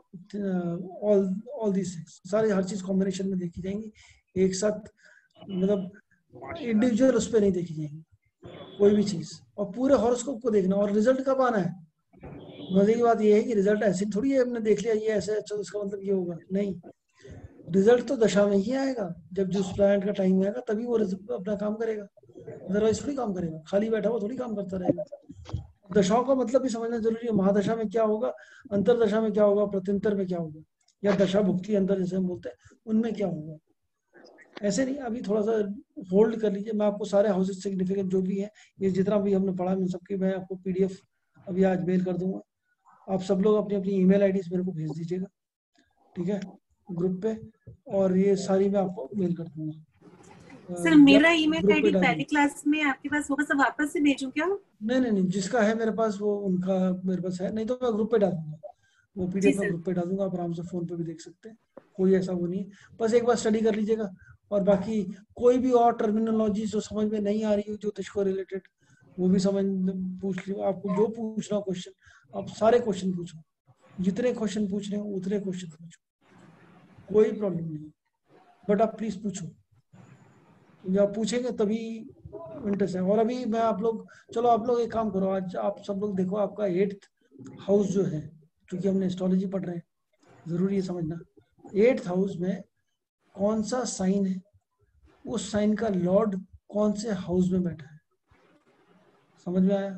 all these things, सारे हर चीज कॉम्बिनेशन में देखी जाएंगी, एक साथ मतलब इंडिविजुअल उस पर नहीं देखी जाएंगी कोई भी चीज। और पूरे हॉरोस्कोप को देखना, और रिजल्ट कब आना है। मजे की बात ये है कि रिजल्ट ऐसे थोड़ी है हमने देख लिया ये ऐसे अच्छा तो इसका मतलब ये होगा, नहीं, रिजल्ट तो दशा में ही आएगा, जब जिस प्लैनेट का टाइम आएगा तभी वो अपना काम करेगा, अदरवाइज थोड़ी काम करेगा, खाली बैठा हुआ थोड़ी काम करता रहेगा। दशाओं का मतलब भी समझना जरूरी है, महादशा में क्या होगा, अंतरदशा में क्या होगा, प्रत्यंतर में क्या होगा, या दशा भुक्ति अंतर जैसे हम बोलते हैं उनमें क्या होगा। ऐसे नहीं, अभी थोड़ा सा होल्ड कर लीजिए, मैं आपको सारे हाउसेस सिग्निफिकेंट जो भी है, ये जितना भी हमने पढ़ा मैं सबकी मैं आपको PDF अभी आज मेल कर दूंगा। आप सब लोग अपनी अपनी ईमेल आईडीज मेरे को भेज दीजिएगा, ठीक है, ग्रुप पे, और ये सारी मैं आपको मेल कर दूंगा। सर मेरा ईमेल ग्रुप पे आईडी डाल पहली दूंगा। क्लास में आपके पास होगा, सब वापस से भेजूं क्या? नहीं, जिसका है मेरे पास वो उनका मेरे पास है, नहीं तो मैं ग्रुप पे डाल दूंगा, वो जी PDF में सर। ग्रुप पे डाल दूंगा, आप आराम से फोन पे भी देख सकते हैं, कोई ऐसा वो नहीं है। बस एक बार स्टडी कर लीजिएगा, और बाकी कोई भी और टर्मिनोलॉजी जो समझ में नहीं आ रही है ज्योतिष को रिलेटेड, वो भी पूछ लियो, आपको जो पूछना क्वेश्चन आप सारे क्वेश्चन पूछो, जितने क्वेश्चन पूछ रहे हो उतने क्वेश्चन पूछो, कोई प्रॉब्लम नहीं, बट आप प्लीज पूछो, जब आप पूछेंगे तभी इंटरेस्ट है। और अभी मैं आप लोग, चलो आप लोग एक काम करो, आज आप सब लोग देखो आपका 8th हाउस जो है, क्योंकि हमने एस्ट्रोलॉजी पढ़ रहे हैं, जरूरी है समझना 8th हाउस में कौन सा साइन है, उस साइन का लॉर्ड कौन से हाउस में बैठा है, समझ में आया।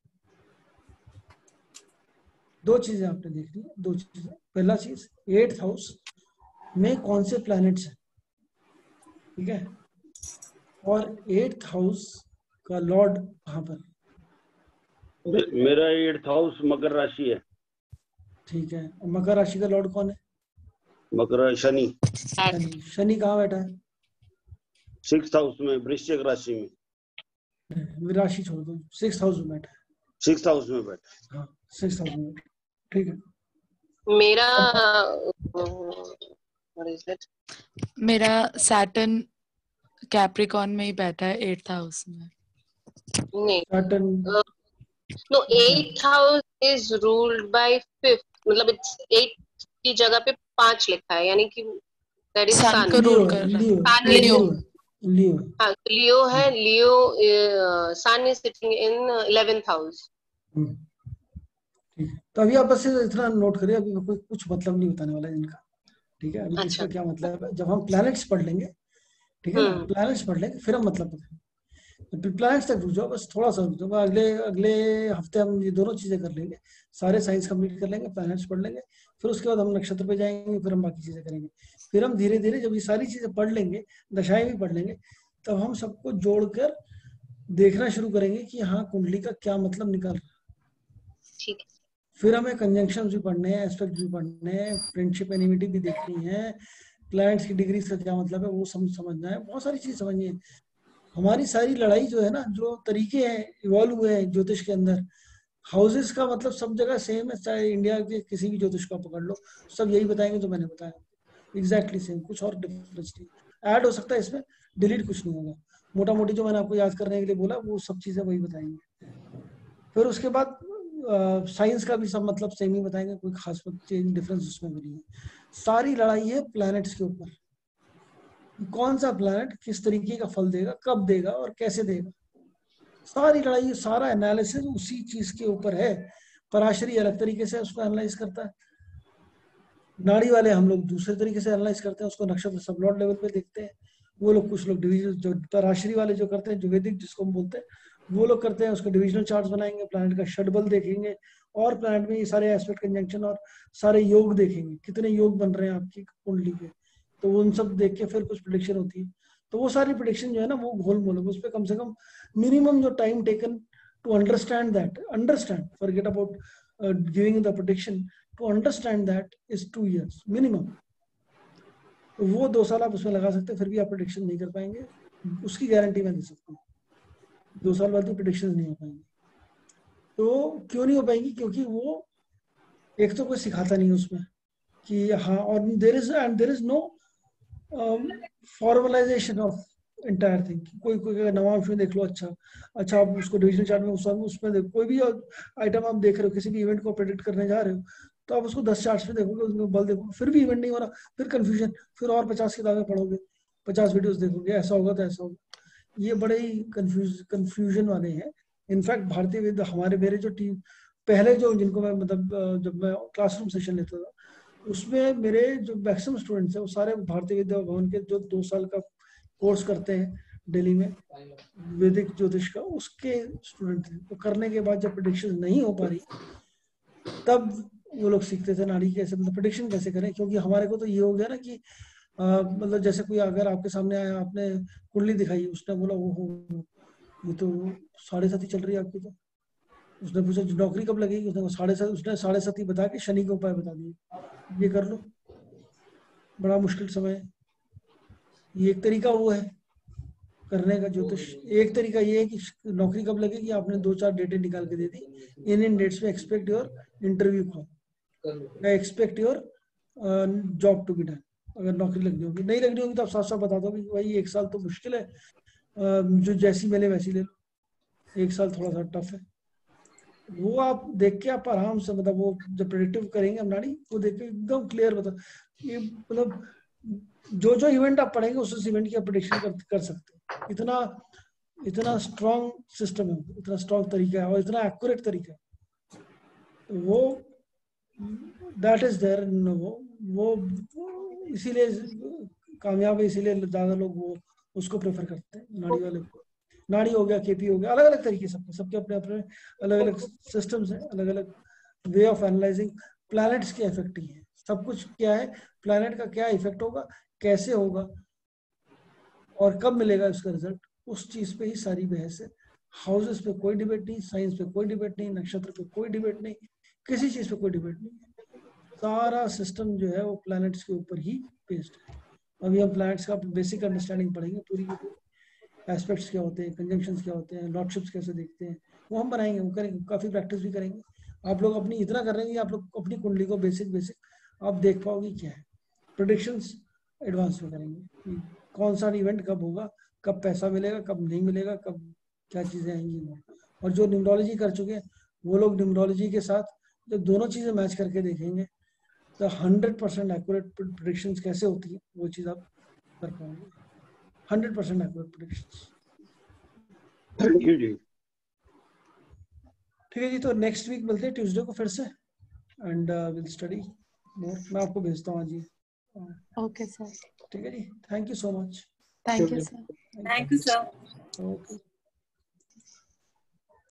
दो चीजें आपने देख ली, दो चीजें, पहला चीज 8th हाउस में कौन से प्लैनेट्स हैं, ठीक है, और 8th हाउस का लॉर्ड कहाँ पर। मेरा 8th हाउस मकर राशि है। ठीक है, और मकर राशि का लॉर्ड कौन है। मकर शनि। शनि कहाँ बैठा है। 6th हाउस में, वृश्चिक राशि में। राशि छोड़ दो, 6th हाउस में बैठा है। 6th हाउस में बैठा। हाँ 6th हाउस में बैठा, ठीक है। मेरा सैटर्न कैप्रिकॉर्न में ही बैठा है 8th हाउस में। Saturn no 8th house is ruled by 5th, मतलब इट्स 8 की जगह पे 5 लिखा है, यानी कि दैट इज सन को रूल कर रहा है। लियो हाँ लियो है, Leo sun is sitting in 11th house. ठीक है, तो अभी आप बस इतना नोट करिए, अभी कोई कुछ मतलब नहीं बताने वाला है इनका, ठीक है। अभी अच्छा। इसका क्या मतलब है, जब हम प्लैनेट्स पढ़ लेंगे, ठीक है ना, प्लैनेट्स पढ़ लेंगे फिर हम मतलब बताएंगे। प्लैनेट्स तक रुक जाओ, बस थोड़ा सा रुक जाओ, अगले हफ्ते हम ये दोनों चीजें कर लेंगे, सारे साइंस कंप्लीट कर लेंगे, प्लैनेट्स पढ़ लेंगे, फिर उसके बाद हम नक्षत्र पे जाएंगे, फिर हम बाकी चीजें करेंगे। फिर हम धीरे धीरे जब ये सारी चीजें पढ़ लेंगे, दशाएं भी पढ़ लेंगे, तब हम सबको जोड़कर देखना शुरू करेंगे कि हाँ कुंडली का क्या मतलब निकल रहा है। ठीक है। फिर हमें कंजंक्शन भी पढ़ने हैं, एस्पेक्ट भी पढ़ने हैं, फ्रेंडशिप एनिमिटी भी देखनी है, प्लैनेट्स की डिग्री से क्या मतलब है वो समझना है, बहुत सारी चीज समझनी है। हमारी सारी लड़ाई जो है ना, जो तरीके हैं इवॉल्व हुए हैं ज्योतिष के अंदर, हाउसेस का मतलब सब जगह सेम है, चाहे इंडिया के किसी भी ज्योतिष को पकड़ लो, सब यही बताएंगे जो मैंने बताया, एग्जैक्टली सेम, कुछ और डिफरेंस नहीं। ऐड हो सकता है इसमें, डिलीट कुछ नहीं होगा, मोटा मोटी जो मैंने आपको याद करने के लिए बोला वो सब चीजें वही बताएंगे। फिर उसके बाद साइंस का भी सब मतलब सेम ही बताएंगे, कोई खास चेंज डिफरेंस उसमें भी नहीं है। सारी लड़ाई है प्लैनेट्स के ऊपर, कौन सा प्लैनेट किस तरीके का फल देगा, कब देगा और कैसे देगा, सारी लड़ाई, सारा एनालिसिस उसी चीज के ऊपर है। पराशरी अलग तरीके से उसको एनालाइज करता है, नाड़ी वाले हम लोग दूसरे तरीके से एनालाइज करते हैं, उसको नक्षत्र सबलॉट लेवल पे देखते हैं। वो लोग कुछ लोग डिवीजन, जो पराशरी वाले जो करते हैं, जो वैदिक जिसको हम बोलते हैं, वो लोग करते हैं उसको डिविजनल चार्ट्स बनाएंगे, प्लैनेट का षटबल देखेंगे और प्लैनेट में ये सारे एस्पेक्ट कंजंक्शन और सारे योग देखेंगे, कितने योग बन रहे हैं आपकी कुंडली के, तो उन सब देख के फिर कुछ प्रेडिक्शन होती है। तो वो सारी प्रेडिक्शन जो है ना वो गोलमोल है, उस पर कम से कम मिनिमम जो time taken to understand forget about giving the prediction, to understand that is 2 years minimum. तो वो 2 साल आप उसमें लगा सकते हैं, फिर भी आप प्रेडिक्शन नहीं कर पाएंगे, उसकी गारंटी मैं दे सकता हूँ। 2 साल बाद भी प्रेडिक्शन नहीं हो पाएंगे। तो क्यों नहीं हो पाएंगी? क्योंकि वो एक तो कोई सिखाता नहीं उसमें कि हाँ, और there is no formalisation of entire thing. कोई नवांश में देख लो, अच्छा आप उसको डिविजन चार्ट में उसमें देखो, कोई भी आइटम आप देख रहे हो, किसी भी इवेंट को प्रेडिक्ट करने जा रहे हो, तो आप उसको 10 चार्ट्स में देखोगे, उसमें बल देखोगे, फिर भी इवेंट नहीं हो रहा, फिर कंफ्यूजन, फिर और 50 किताबें पढ़ोगे, 50 वीडियोस देखोगे, ऐसा होगा तो ऐसा होगा। ये बड़े ही कंफ्यूजन वाले हैं। इनफैक्ट भारतीय विद्या हमारे मेरे जो टीम पहले जो जिनको मैं मतलब जब मैं क्लासरूम सेशन लेता था, उसमें मेरे जो मैक्सिमम स्टूडेंट्स हैं वो सारे भारतीय विद्या भवन के जो 2 साल का कोर्स करते हैं दिल्ली में वैदिक ज्योतिष का, उसके स्टूडेंट थे। तो करने के बाद जब प्रेडिक्शन नहीं हो पा रही, तब वो लोग सीखते थे नाड़ी कैसे मतलब प्रेडिक्शन कैसे करें। क्योंकि हमारे को तो ये हो गया ना कि मतलब जैसे कोई अगर आपके सामने आया, आपने कुंडली दिखाई, उसने बोला वो ये तो 7.5 चल रही है आपकी, तो उसने पूछा नौकरी कब लगेगी, उसने 7.5 उसने 7.5 बता के शनि के उपाय बता दिए, ये कर लो, बड़ा मुश्किल समय है। ये एक तरीका वो है करने का ज्योतिष। एक तरीका ये है कि नौकरी कब लगेगी, आपने 2-4 डेटें निकाल के दे दी, इन डेट्स में expect your interview call, expect your job to be done. अगर नौकरी लगनी होगी, नहीं लगनी होगी तो आप साफ साफ बता दो कि भाई 1 साल तो मुश्किल है, जो जैसी मिले वैसी ले लो, 1 साल थोड़ा सा टफ है। वो आप देख के आप आराम से मतलब वो जब प्रेडिक्टिव करेंगे हम नाड़ी, वो देख के एकदम क्लियर बता, ये मतलब जो इवेंट आप पढ़ेंगे उस इवेंट की आप प्रेडिक्शन कर सकते हैं। इतना स्ट्रॉन्ग सिस्टम है, इतना स्ट्रॉन्ग तरीका है और इतना एक्यूरेट तरीका है। तो वो दैट इज देयर, वो इसीलिए कामयाब है, इसीलिए ज्यादा लोग वो उसको प्रेफर करते हैं, नाड़ी वाले को। नाड़ी हो गया, केपी हो गया, अलग अलग तरीके से सबके अपने अपने अलग अलग सिस्टम्स हैं, अलग अलग वे ऑफ एनालाइजिंग प्लैनेट्स के इफेक्ट ही है। सब कुछ क्या है, प्लैनेट का क्या इफेक्ट होगा, कैसे होगा और कब मिलेगा इसका रिजल्ट, उस चीज पे ही सारी बहस है। हाउसेस पे कोई डिबेट नहीं, साइंस पे कोई डिबेट नहीं, नक्षत्र पे कोई डिबेट नहीं, किसी चीज पे कोई डिबेट नहीं। सारा सिस्टम जो है वो प्लैनेट्स के ऊपर ही बेस्ड है। अभी हम प्लैनेट्स का बेसिक अंडरस्टैंडिंग पढ़ेंगे, पूरी की पूरी एस्पेक्ट्स क्या होते हैं, कंजंक्शंस क्या होते हैं, लॉर्डशिप्स कैसे देखते हैं, वो हम बनाएंगे, वो करेंगे, काफी प्रैक्टिस भी करेंगे। आप लोग अपनी इतना कर रहे हैं, आप लोग अपनी कुंडली को बेसिक आप देख पाओगे क्या है। प्रेडिक्शंस एडवांस में करेंगे, कौन सा इवेंट कब होगा, कब पैसा मिलेगा, कब नहीं मिलेगा, कब क्या चीजें आएंगी। और जो न्यूमरोलॉजी कर चुके हैं वो लोग न्यूमरोलॉजी के साथ जब दोनों चीजें मैच करके देखेंगे तो 100% एक्यूरेट प्रेडिक्शंस कैसे होती है वो चीज आप कर पाओगे। 100% एक्यूरेट प्रेडिक्शंस। थैंक यू जी। ठीक है जी, तो नेक्स्ट वीक मिलते हैं ट्यूसडे को फिर से, एंड विल स्टडी मोर। मैं आपको भेजता हूँ जी। ओके सर, ठीक है जी, thank you so much. Thank you sir. Thank you sir. Okay.